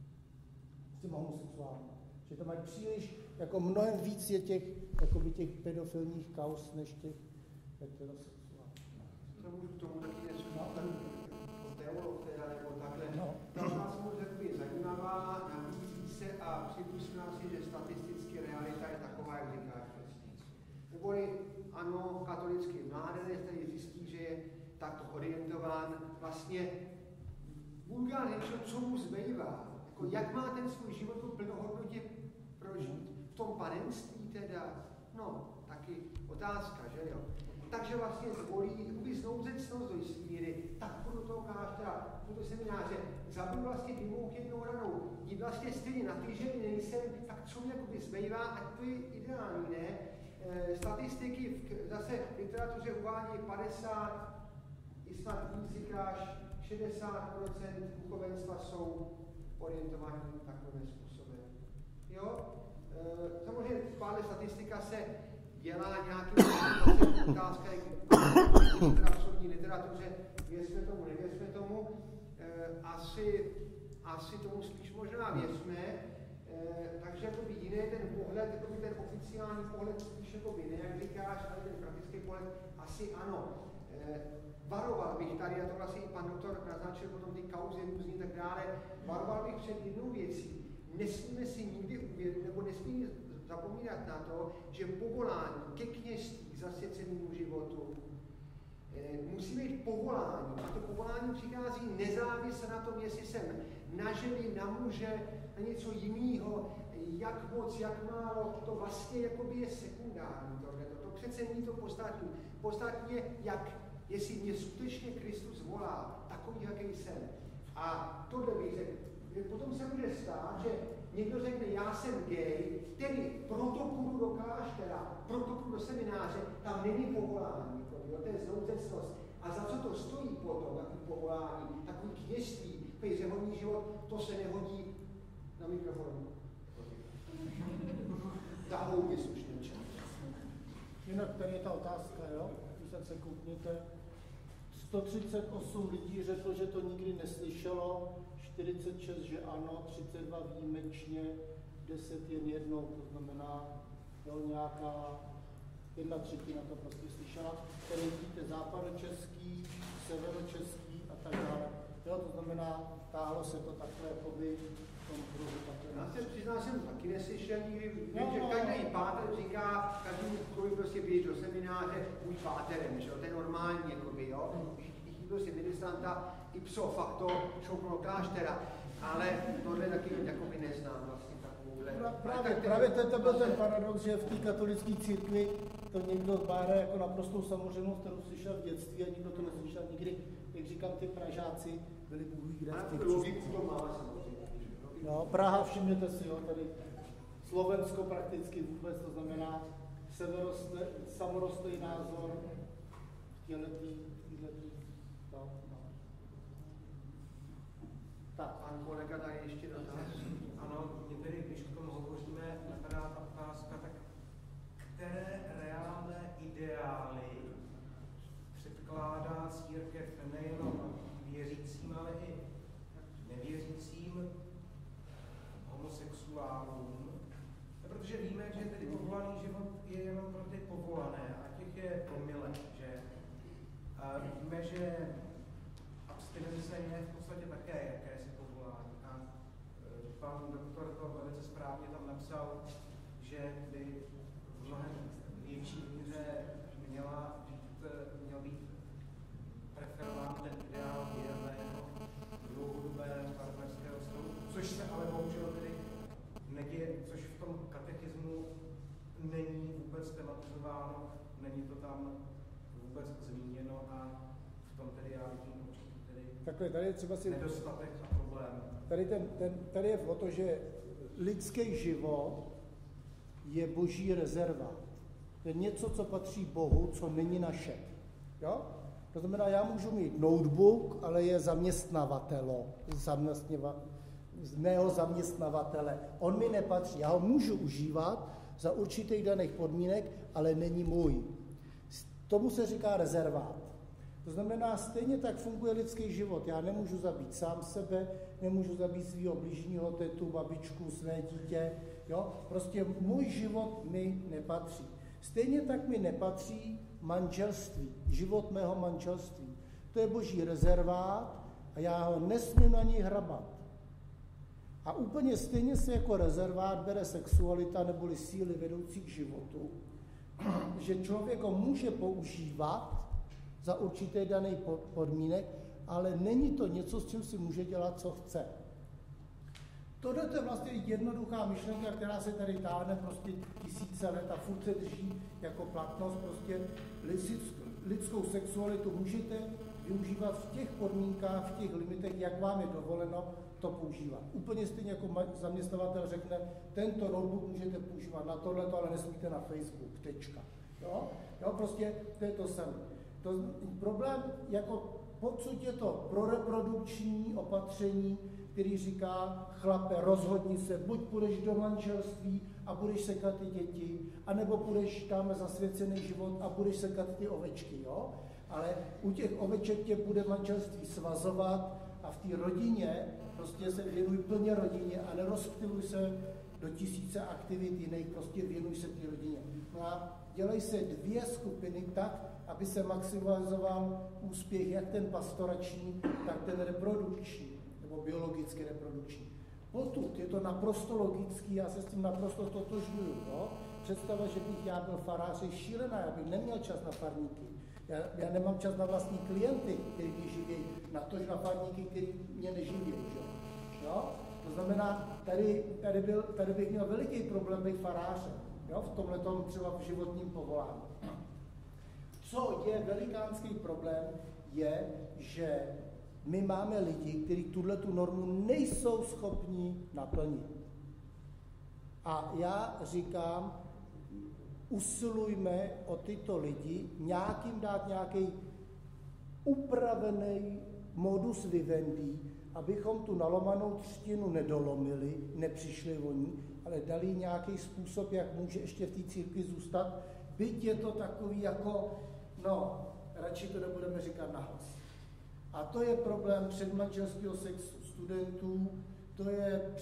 S těma homosexuálními. Že to mají příliš, jako mnohem víc je těch pedofilních kauz, než těch heterosexuálních. To můžu k tomu taky něco teolog teda nebo takhle. Ta nás je zajímavá, nabízí se a připustná si, že statisticky realita je taková, jak říkáš přesně. Neboli ano, katolický mládenec, který zjistí, že je takto orientován, vlastně vulgárně, co mu zbývá, jako jak má ten svůj život plnohodnotně prožít. V tom panenství teda, no, taky otázka, že jo. Takže vlastně zvolí znouzecnost do jistý míry, tak půjdu do toho kláštera, půjdu do semináře, zabiju vlastně dymouch jednou ranou, jít vlastně stejně naklížený nejsem, tak co mi jakoby zbývá, ať to je ideální, ne? Statistiky zase v literatuře uvádí 50, i snad víc říkáš, 60% duchovenstva jsou orientovaní takovým způsobem. Jo? Samozřejmě pádle statistika se dělá nějakým otázka, jak v absolutní literatuře, věřme tomu, nevěřme tomu, asi tomu spíš možná věřme, takže jakoby jiný ten pohled, jakoby ten oficiální pohled spíš jakoby ne, jak říkáš, ale ten praktický pohled asi ano. Varoval bych tady, a to vlastně i pan doktor naznačil potom ty kauzy různý tak dále, varoval bych před jednou věcí. Nesmíme si nikdy uvědomit, nebo nesmíme zapomínat na to, že povolání ke kněžství, k zasvěcenému životu, musí být povolání. A to povolání přichází nezávisle na tom, jestli jsem na ženy, na muže, na něco jiného, jak moc, jak málo, to vlastně jakoby je sekundární. To přece není to podstatní. Podstatně, jestli mě skutečně Kristus volá, takový, jaký jsem. A tohle bych řekl. Potom se může stát, že někdo řekne, já jsem gay, tedy proto půjdu do kláštera, proto půjdu do semináře, tam není povolání, jo, to je zouzecnost. A za co to stojí potom, takový povolání, takový kněžství, takový řeholní život, to se nehodí na mikrofonu. Za houby slušným čem. Jinak tady je ta otázka, jo? Když se koukněte, 138 lidí řeklo, že to nikdy neslyšelo, 46, že ano, 32 výjimečně, 10 jen jednou, to znamená, jo, nějaká 1/3 to prostě slyšela, které vidíte západočeský, severočeský a tak dále. Jo, to znamená, táhlo se to takhle jakoby v tom kruhu takhle. Já se přiznám, jsem taky neslyšel nikdy, vím, že každý páter říká, každému kruhu prostě běž do semináře, buď páterem, že jo, to je normální, jakoby, jo. Všichni prostě ministranta ipso facto šoupnou kláštera, ale tohle taky jakoby neznám vlastně takovouhle. Právě to byl ten paradox, že v té katolické církvi to někdo báre jako naprostou samozřejmost, kterou slyšel v dětství a nikdo to neslyšel nikdy. Jak říkám, ty Pražáci byli bůh ví kde v těch No, Praha, všimněte si, jo, tady Slovensko prakticky vůbec, to znamená samorostlý názor v téhletý, no. Tak, pan kolega tady ještě dotaz. Ano, mě tedy, když k tomu hovoříme, napadá ta otázka, tak které reálné ideály předkládá církev nejenom věřícím, ale i nevěřícím homosexuálům, protože víme, že tedy povolaný život je jenom pro ty povolané a těch je promile, že víme, že abstinence je v podstatě také jakési povolání a pan doktor to velice správně tam napsal, že by v mnohem větší míře měl být preferován ten ideál věrného dlouhodobého partnerského vztahu, což se ale bohužel tedy neděje, což v tom katechismu není vůbec tematizováno, není to tam vůbec zmíněno a v tom tedy já vidím určitý tedy takhle, tady je třeba si nedostatek a problém. Tady je o to, že lidský život je boží rezerva. To je něco, co patří Bohu, co není naše. Jo? To znamená, já můžu mít notebook, ale je z mého zaměstnavatele. On mi nepatří. Já ho můžu užívat za určitých daných podmínek, ale není můj. Tomu se říká rezervát. To znamená, stejně tak funguje lidský život. Já nemůžu zabít sám sebe, nemůžu zabít svého bližního, tetu, babičku, své dítě. Jo? Prostě můj život mi nepatří. Stejně tak mi nepatří manželství, život mého manželství. To je boží rezervát a já ho nesmím na něj hrabat. A úplně stejně se jako rezervát bere sexualita neboli síly vedoucí k životu, že člověk ho může používat za určité daný podmínek, ale není to něco, s čím si může dělat, co chce. Tohle je vlastně jednoduchá myšlenka, která se tady táhne prostě tisíce let a furt se drží jako platnost. Prostě lidskou sexualitu můžete využívat v těch podmínkách, v těch limitech, jak vám je dovoleno to používat. Úplně stejně jako zaměstnavatel řekne, tento notebook můžete používat na tohleto, ale nesmíte na Facebook, tečka. Jo, prostě to je to samé. Problém, jako pokud je to proreprodukční opatření, který říká, chlape, rozhodni se, buď půjdeš do manželství a budeš sekat ty děti, anebo půjdeš tam zasvěcený život a budeš sekat ty ovečky, jo? Ale u těch oveček tě bude manželství svazovat a v té rodině prostě se věnuj plně rodině a nerozptyluj se do tisíce aktivit jiných, prostě věnuj se té rodině. No a dělej se dvě skupiny tak, aby se maximalizoval úspěch jak ten pastorační, tak ten reprodukční, nebo biologicky reprodukční. Potud je to naprosto logický, já se s tím naprosto totožňuju. No? Představa, že bych já byl farář, je šílená, já bych neměl čas na farníky. Já nemám čas na vlastní klienty, kteří mě živí, na to, že na farníky, kteří mě neživí. Jo? To znamená, tady bych měl veliký problém být farářem, jo? V tomhletom třeba v životním povolání. Co je velikánský problém, je, že my máme lidi, kteří tuhletu normu nejsou schopni naplnit. A já říkám, usilujme o tyto lidi, dát nějaký upravený modus vivendi, abychom tu nalomanou třtinu nedolomili, nepřišli o ní, ale dali nějaký způsob, jak může ještě v té církvi zůstat. Byť je to takový jako, no, radši to nebudeme říkat nahlas. A to je problém předmanželského sexu studentů, to je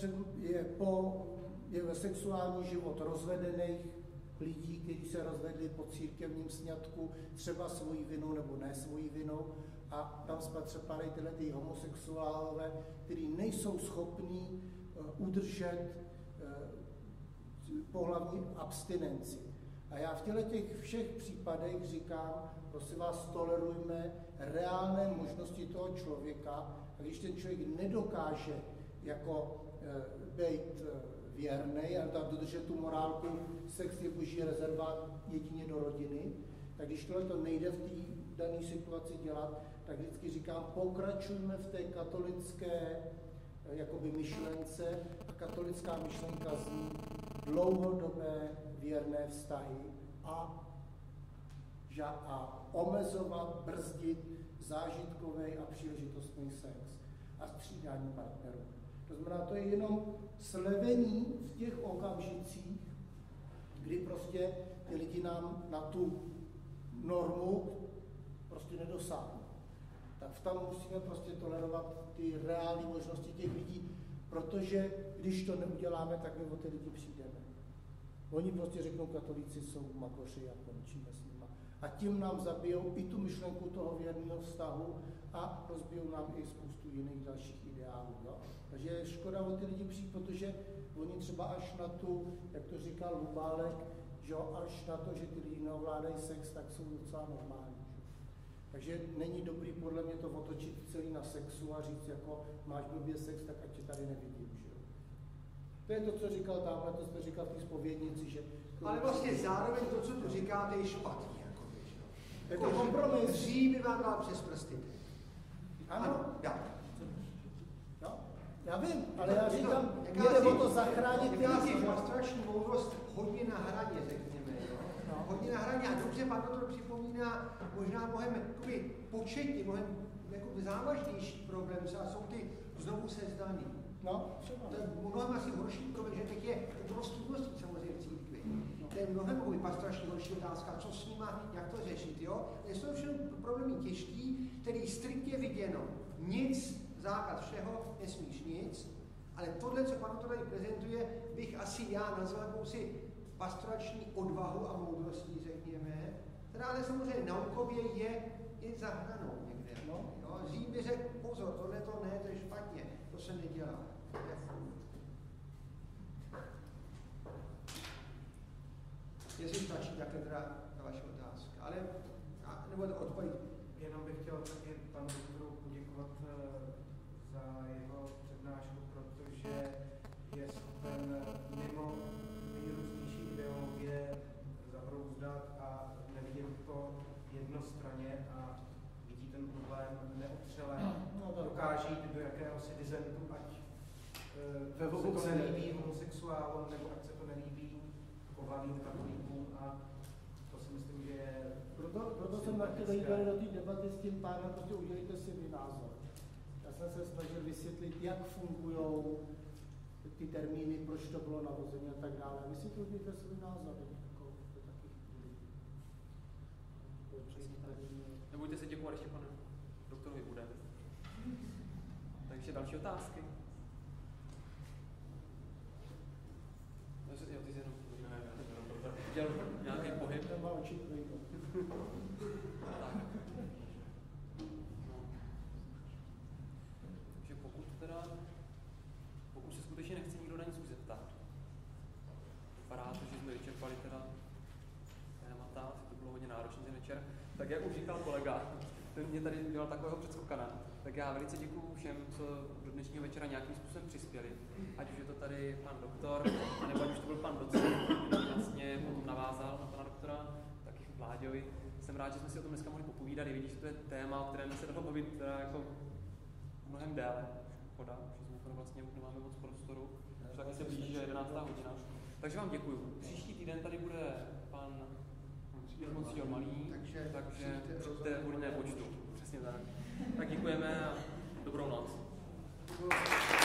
sexuální život rozvedených lidí, kteří se rozvedli po církevním sňatku, třeba svojí vinou nebo ne svojí vinou. A tam spatřepávají tyhle ty homosexuálové, kteří nejsou schopní udržet pohlavní abstinenci. A já v těch všech případech říkám, prosím vás, tolerujme reálné možnosti toho člověka, a když ten člověk nedokáže jako být věrný a dodržet tu morálku, sex je boží rezervát jedině do rodiny, tak když tohle to nejde v té dané situaci dělat, tak vždycky říkám, pokračujme v té katolické jakoby myšlence, a katolická myšlenka zní dlouhodobé věrné vztahy a omezovat, brzdit zážitkový a příležitostný sex a střídání partnerů. To znamená, to je jenom slevení v těch okamžicích, kdy prostě ty lidi nám na tu normu prostě nedosáhnou. Tak tam musíme prostě tolerovat ty reální možnosti těch lidí, protože když to neuděláme, tak my o ty lidi přijdeme. Oni prostě řeknou, katolíci jsou makoři a končíme s nima. A tím nám zabijou i tu myšlenku toho věrného vztahu a rozbijou nám i spoustu jiných dalších ideálů. Jo? Takže je škoda o ty lidi přijít, protože oni třeba až na tu, jak to říkal Hubálek, že až na to, že ty lidi neovládají sex, tak jsou docela normální. Takže není dobrý podle mě to otočit celý na sexu a říct, jako máš blbě sex, tak ať tě tady nevidím. Že? To je to, co říkal tamhle, to jste říkal v té zpovědnici, že... Ale vlastně zároveň to, co tu říkáte, je špatný. Je to kompromis. Dřív by vám dal přes prsty. Ano. Já. Já vím, ale já říkám, jde o to zachránit ty lidi. Pastorační moudrost hodně na hraně, řekněme. No. Hodně na hraně a dobře pan doktor připomíná možná mnohem početně, mnohem závažnější problém, a jsou ty znovu sezdaný. No, třeba. To je mnohem asi horší problém, že teď je obrovský množství samozřejmě v církvi. To je mnohem pastorační horší otázka, co s nima, jak to řešit, jo? Jsou všechno problémy těžký, který striktně viděno. Nic, zákaz všeho, nesmíš nic, ale tohle, co pan to tady prezentuje, bych asi já nazval jakousi pastorační odvahu a moudrostí, řekněme, která ale samozřejmě naukově je za hranou někde. No? Jo? Řím by řekl, pozor, tohle to ne, to je špatně, to se nedělá. Jestli stačí takhle teda ta vaše otázka, ale nebo to odpověď. Jenom bych chtěl taky panu doktoru poděkovat za jeho přednášku, protože je schopen mimo nejrůznější ideologie zabrouzdat a nevidí to jednostranně a vidí ten problém neotřele. Dokáže jít do jakéhosi disentu, ať se to nelíbí homosexuálům, nebo ať se to nelíbí povalým katolíkům, a to si myslím, že je... Proto jsem chtěl jít do té debaty s tím pánem, prostě udělejte si vy názor. Já jsem se snažil vysvětlit, jak fungují ty termíny, proč to bylo navození a tak dále. Vysvětlujte si názor. Nebojte se děkovat, ještě pane doktorovi bude. Takže další otázky. Jo, ty jsi jenom... Dělal nějaký pohyb. Ten má oči projít. Tak. No. Takže pokud se skutečně nechce nikdo na nic už zeptat, vypadá to, že jsme vyčerpali teda témata, to bylo hodně náročný ten večer, tak jak už říkal kolega, ten mě tady dělal takového předskokana, tak já velice děkuju všem, co do dnešního večera nějakým způsobem přispěli. Ať už je to tady pan doktor, nebo ať už to byl pan docent, který vlastně potom navázal na pana doktora, taky Vláďovi. Jsem rád, že jsme si o tom dneska mohli popovídat, i vidíš, že to je téma, o kterém se dalo bavit teda jako mnohem déle. Škoda, že jsme vlastně nemáme moc prostoru, že taky se blíží, že je 11. hodina. Takže vám děkuju. Příští týden tady bude pan Monsignor Malý, takže přijďte v hodinné počtu. Přesně tak. Tak děkujeme a dobrou noc.